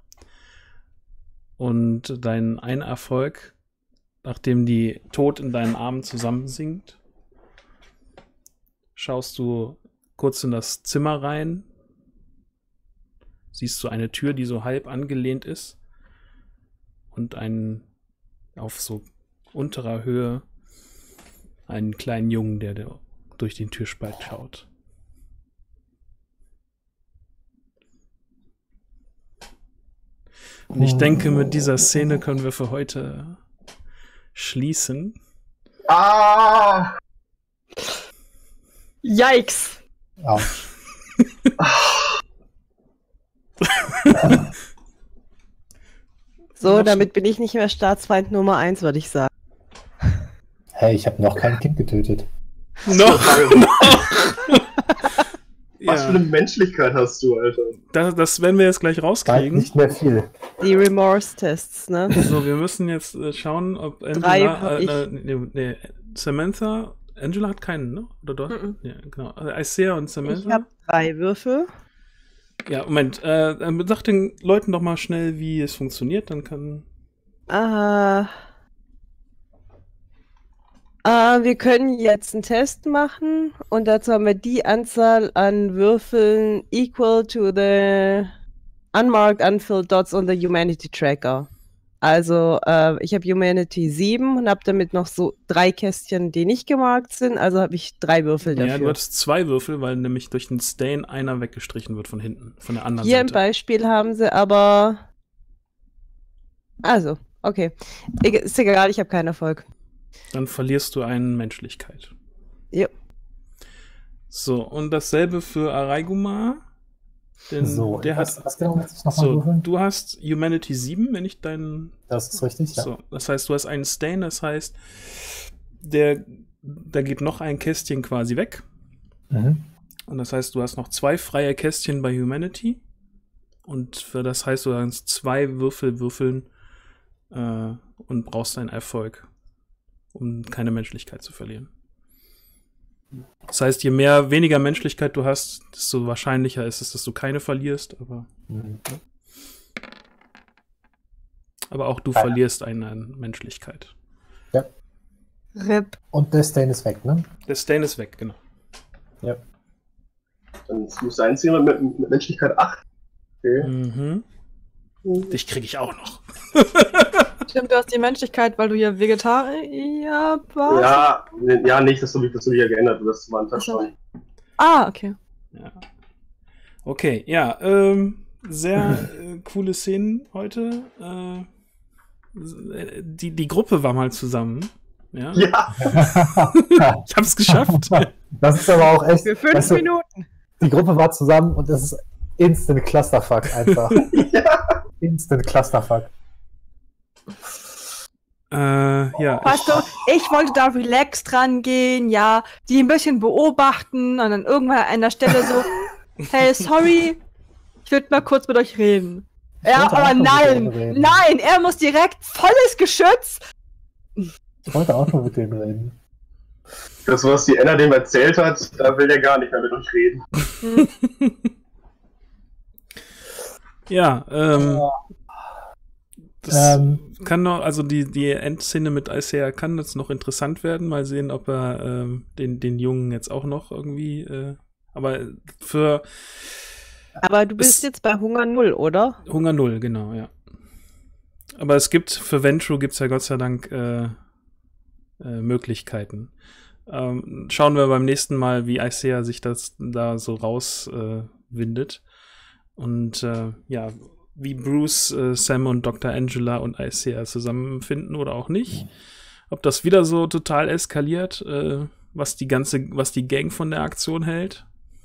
Und dein ein Erfolg, nachdem die tot in deinen Armen zusammensinkt, schaust du kurz in das Zimmer rein. Siehst du eine Tür, die so halb angelehnt ist. Und einen auf so unterer Höhe einen kleinen Jungen, der, der durch den Türspalt schaut. Und ich denke, mit dieser Szene können wir für heute schließen. Ah! Yikes! Autsch. So, damit bin ich nicht mehr Staatsfeind Nummer eins, würde ich sagen. Hey, ich habe noch kein Kind getötet. Noch! Was für eine Menschlichkeit hast du, Alter? Das, das werden wir jetzt gleich Bald rauskriegen. nicht mehr viel. Die Remorse-Tests, ne? So, wir müssen jetzt äh, schauen, ob Drei Angela, hab äh, ich. äh, nee, nee, Samantha, Angela hat keinen, ne? Oder doch? Mhm. Ja, genau. Also Isaiah und Samantha. Ich habe drei Würfel. Ja, Moment. Äh, äh, sag den Leuten doch mal schnell, wie es funktioniert, dann kann. Äh, äh, wir können jetzt einen Test machen und dazu haben wir die Anzahl an Würfeln equal to the unmarked unfilled dots on the Humanity Tracker. Also äh, ich habe Humanity sieben und habe damit noch so drei Kästchen, die nicht gemarkt sind. Also habe ich drei Würfel Ja, dafür. du hattest zwei Würfel, weil nämlich durch den Stain einer weggestrichen wird von hinten, von der anderen Hier im Seite. Beispiel haben sie aber. Also, okay. Eg- Ist egal, ich habe keinen Erfolg. Dann verlierst du eine Menschlichkeit. Ja. So, und dasselbe für Araiguma. Denn So, der was, hat. was genau muss ich nochmal So, würfeln? du hast Humanity sieben, wenn ich deinen. Das ist richtig, ja. So, das heißt, du hast einen Stain, das heißt, der, da geht noch ein Kästchen quasi weg. Mhm. Und das heißt, du hast noch zwei freie Kästchen bei Humanity. Und für das heißt, du kannst zwei Würfel würfeln äh, und brauchst einen Erfolg, um keine Menschlichkeit zu verlieren. Das heißt, je mehr weniger Menschlichkeit du hast, desto wahrscheinlicher ist es, dass du keine verlierst. Aber, Mhm. aber auch du Ah, ja. verlierst eine an Menschlichkeit. Rip. Und der Stain ist weg, ne? Der Stain ist weg, genau. Ja. Dann muss sein Ziel mit, mit Menschlichkeit acht. Okay. Mhm. Dich kriege ich auch noch. Stimmt, du hast die Menschlichkeit, weil du ja Vegetarier warst? Ja, ne- ja, nicht, dass du dich das du dich ja geändert hast. Das war ein Tag Ach so. schon. Ah, okay. Ja. Okay, ja, ähm, sehr äh, coole Szenen heute. Äh, die, die Gruppe war mal zusammen. Ja, Ja, ich hab's geschafft. Das ist aber auch echt. Für fünf weißt du, Minuten. Die Gruppe war zusammen und das ist Instant Clusterfuck einfach. ja. Instant Clusterfuck. äh, ja, Weißt du, ich wollte da relaxed dran gehen, ja, die ein bisschen beobachten und dann irgendwann an einer Stelle so, hey, sorry, ich würde mal kurz mit euch reden. Ja, wollte auch aber mal mit nein, denen reden. nein, er muss direkt volles Geschütz. Ich wollte auch nur mit denen reden. Das, was die Anna dem erzählt hat, da will der gar nicht mehr mit uns reden. ja, ähm, das Ähm. kann noch, also die, die Endszene mit Isaiah kann jetzt noch interessant werden. Mal sehen, ob er ähm, den, den Jungen jetzt auch noch irgendwie, äh, aber für Aber du bist Es- jetzt bei Hunger null, oder? Hunger null, genau, ja. Aber es gibt, für Ventrue gibt es ja Gott sei Dank äh, äh, Möglichkeiten. Ähm, schauen wir beim nächsten Mal, wie Isaiah sich das da so rauswindet. Äh, und äh, ja, wie Bruce, äh, Sam und Doktor Angela und Isaiah zusammenfinden oder auch nicht. Ob das wieder so total eskaliert, äh, was die ganze, was die Gang von der Aktion hält.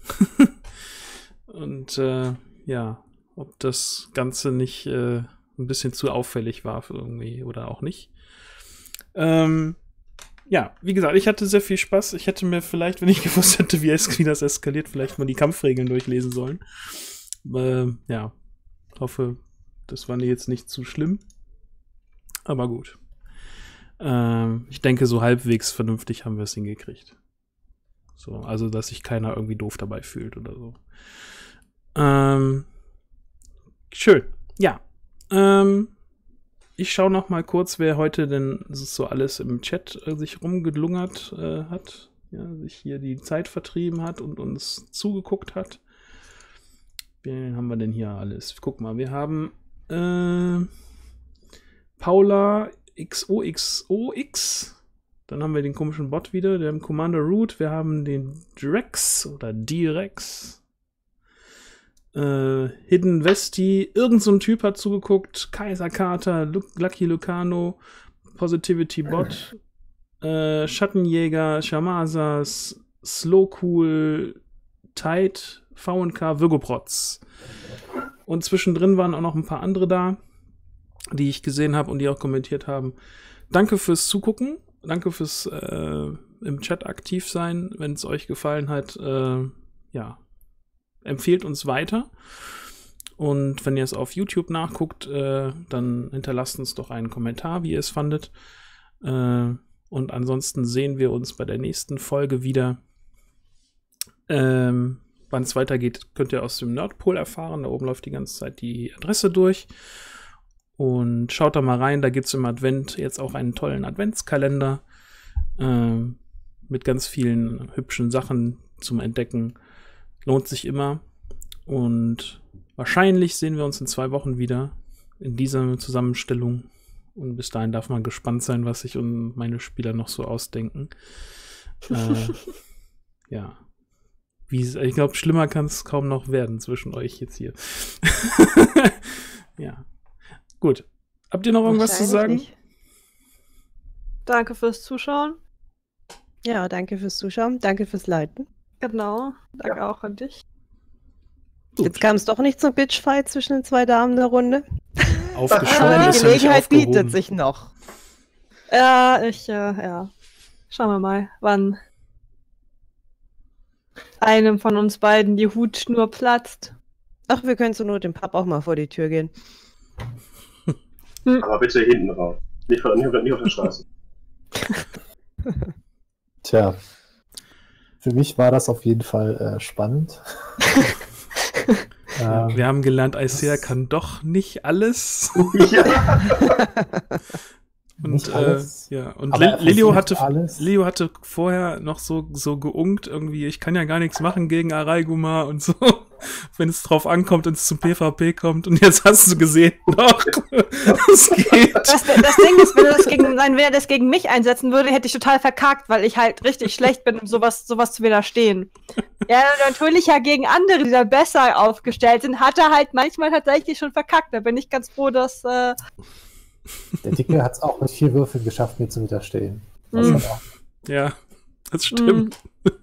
Und äh, ja, ob das Ganze nicht äh, ein bisschen zu auffällig war für irgendwie oder auch nicht. Ähm, ja, wie gesagt, ich hatte sehr viel Spaß. Ich hätte mir vielleicht, wenn ich gewusst hätte, wie, es, wie das eskaliert, vielleicht mal die Kampfregeln durchlesen sollen. Äh, ja, hoffe, das war jetzt nicht zu schlimm. Aber gut. Ähm, ich denke, so halbwegs vernünftig haben wir es hingekriegt. So, also, dass sich keiner irgendwie doof dabei fühlt oder so. Ähm, schön. Ja. Ähm, ich schaue noch mal kurz, wer heute denn so alles im Chat äh, sich rumgelungert äh, hat. Ja, sich hier die Zeit vertrieben hat und uns zugeguckt hat. Wen haben wir denn hier alles? Guck mal, wir haben äh, Paula X O X O X. Dann haben wir den komischen Bot wieder. Wir haben Commander Root. Wir haben den Drex oder D-Rex. Äh, Hidden Vesti. Irgend so ein Typ hat zugeguckt. Kaiser Carter. Lu Lucky Lucano. Positivity Bot. Äh, Schattenjäger. Shamazas. Slow Cool. Tide. V und K. Virgoprotz. Und zwischendrin waren auch noch ein paar andere da, die ich gesehen habe und die auch kommentiert haben. Danke fürs Zugucken. Danke fürs äh, im Chat aktiv sein. Wenn es euch gefallen hat, äh, ja, empfehlt uns weiter. Und wenn ihr es auf YouTube nachguckt, äh, dann hinterlasst uns doch einen Kommentar, wie ihr es fandet. Äh, und ansonsten sehen wir uns bei der nächsten Folge wieder. Ähm, wann es weitergeht, könnt ihr aus dem Nerdpool erfahren. Da oben läuft die ganze Zeit die Adresse durch. Und schaut da mal rein, da gibt es im Advent jetzt auch einen tollen Adventskalender äh, mit ganz vielen hübschen Sachen zum Entdecken. Lohnt sich immer. Und wahrscheinlich sehen wir uns in zwei Wochen wieder in dieser Zusammenstellung. Und bis dahin darf man gespannt sein, was sich und meine Spieler noch so ausdenken. äh, ja. Wie, ich glaube, schlimmer kann es kaum noch werden zwischen euch jetzt hier. Ja. Gut. Habt ihr noch irgendwas zu sagen? Nicht. Danke fürs Zuschauen. Ja, danke fürs Zuschauen. Danke fürs Leiten. Genau. Danke Ja. auch an dich. Gut. Jetzt kam es doch nicht zum Bitchfight zwischen den zwei Damen der Runde. Aufgeschoben Aber die ist ja nicht Gelegenheit aufgehoben. bietet sich noch. Ja, ich, äh, ja. Schauen wir mal, wann einem von uns beiden die Hutschnur platzt. Ach, wir können zur Not dem Pub auch mal vor die Tür gehen. Aber bitte hinten raus. Nicht, nicht, nicht auf der Straße. Tja, für mich war das auf jeden Fall äh, spannend. Ja, ähm, wir haben gelernt, Isaiah kann doch nicht alles. Ja. Und, Nicht äh, alles, ja. Und aber Li- er Lilio versucht hatte, alles. Leo hatte vorher noch so, so geunkt, irgendwie, ich kann ja gar nichts machen gegen Araiguma und so, wenn es drauf ankommt und es zum PvP kommt. Und jetzt hast du gesehen, doch, es geht. Das, das Ding ist, wenn er, das gegen, nein, wenn er das gegen mich einsetzen würde, hätte ich total verkackt, weil ich halt richtig schlecht bin, um sowas, sowas zu widerstehen. Ja, natürlich ja gegen andere, die da besser aufgestellt sind, hat er halt manchmal tatsächlich schon verkackt. Da bin ich ganz froh, dass äh, Der Dicke hat es auch mit vier Würfeln geschafft, mir zu widerstehen. Das Mm. hat auch, Ja, das stimmt.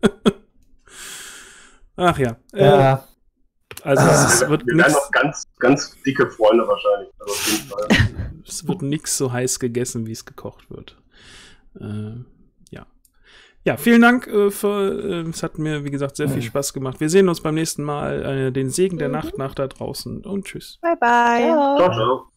Ach ja. Äh, ja, also es wird Wir werden nix, noch ganz, ganz dicke Freunde wahrscheinlich. Also auf jeden Fall. es wird nix so heiß gegessen, wie es gekocht wird. Äh, ja. Ja, vielen Dank äh, für, äh, es hat mir, wie gesagt, sehr viel Spaß gemacht. Wir sehen uns beim nächsten Mal. Äh, den Segen der Nacht nach da draußen und tschüss. Bye, bye. Ciao, ciao.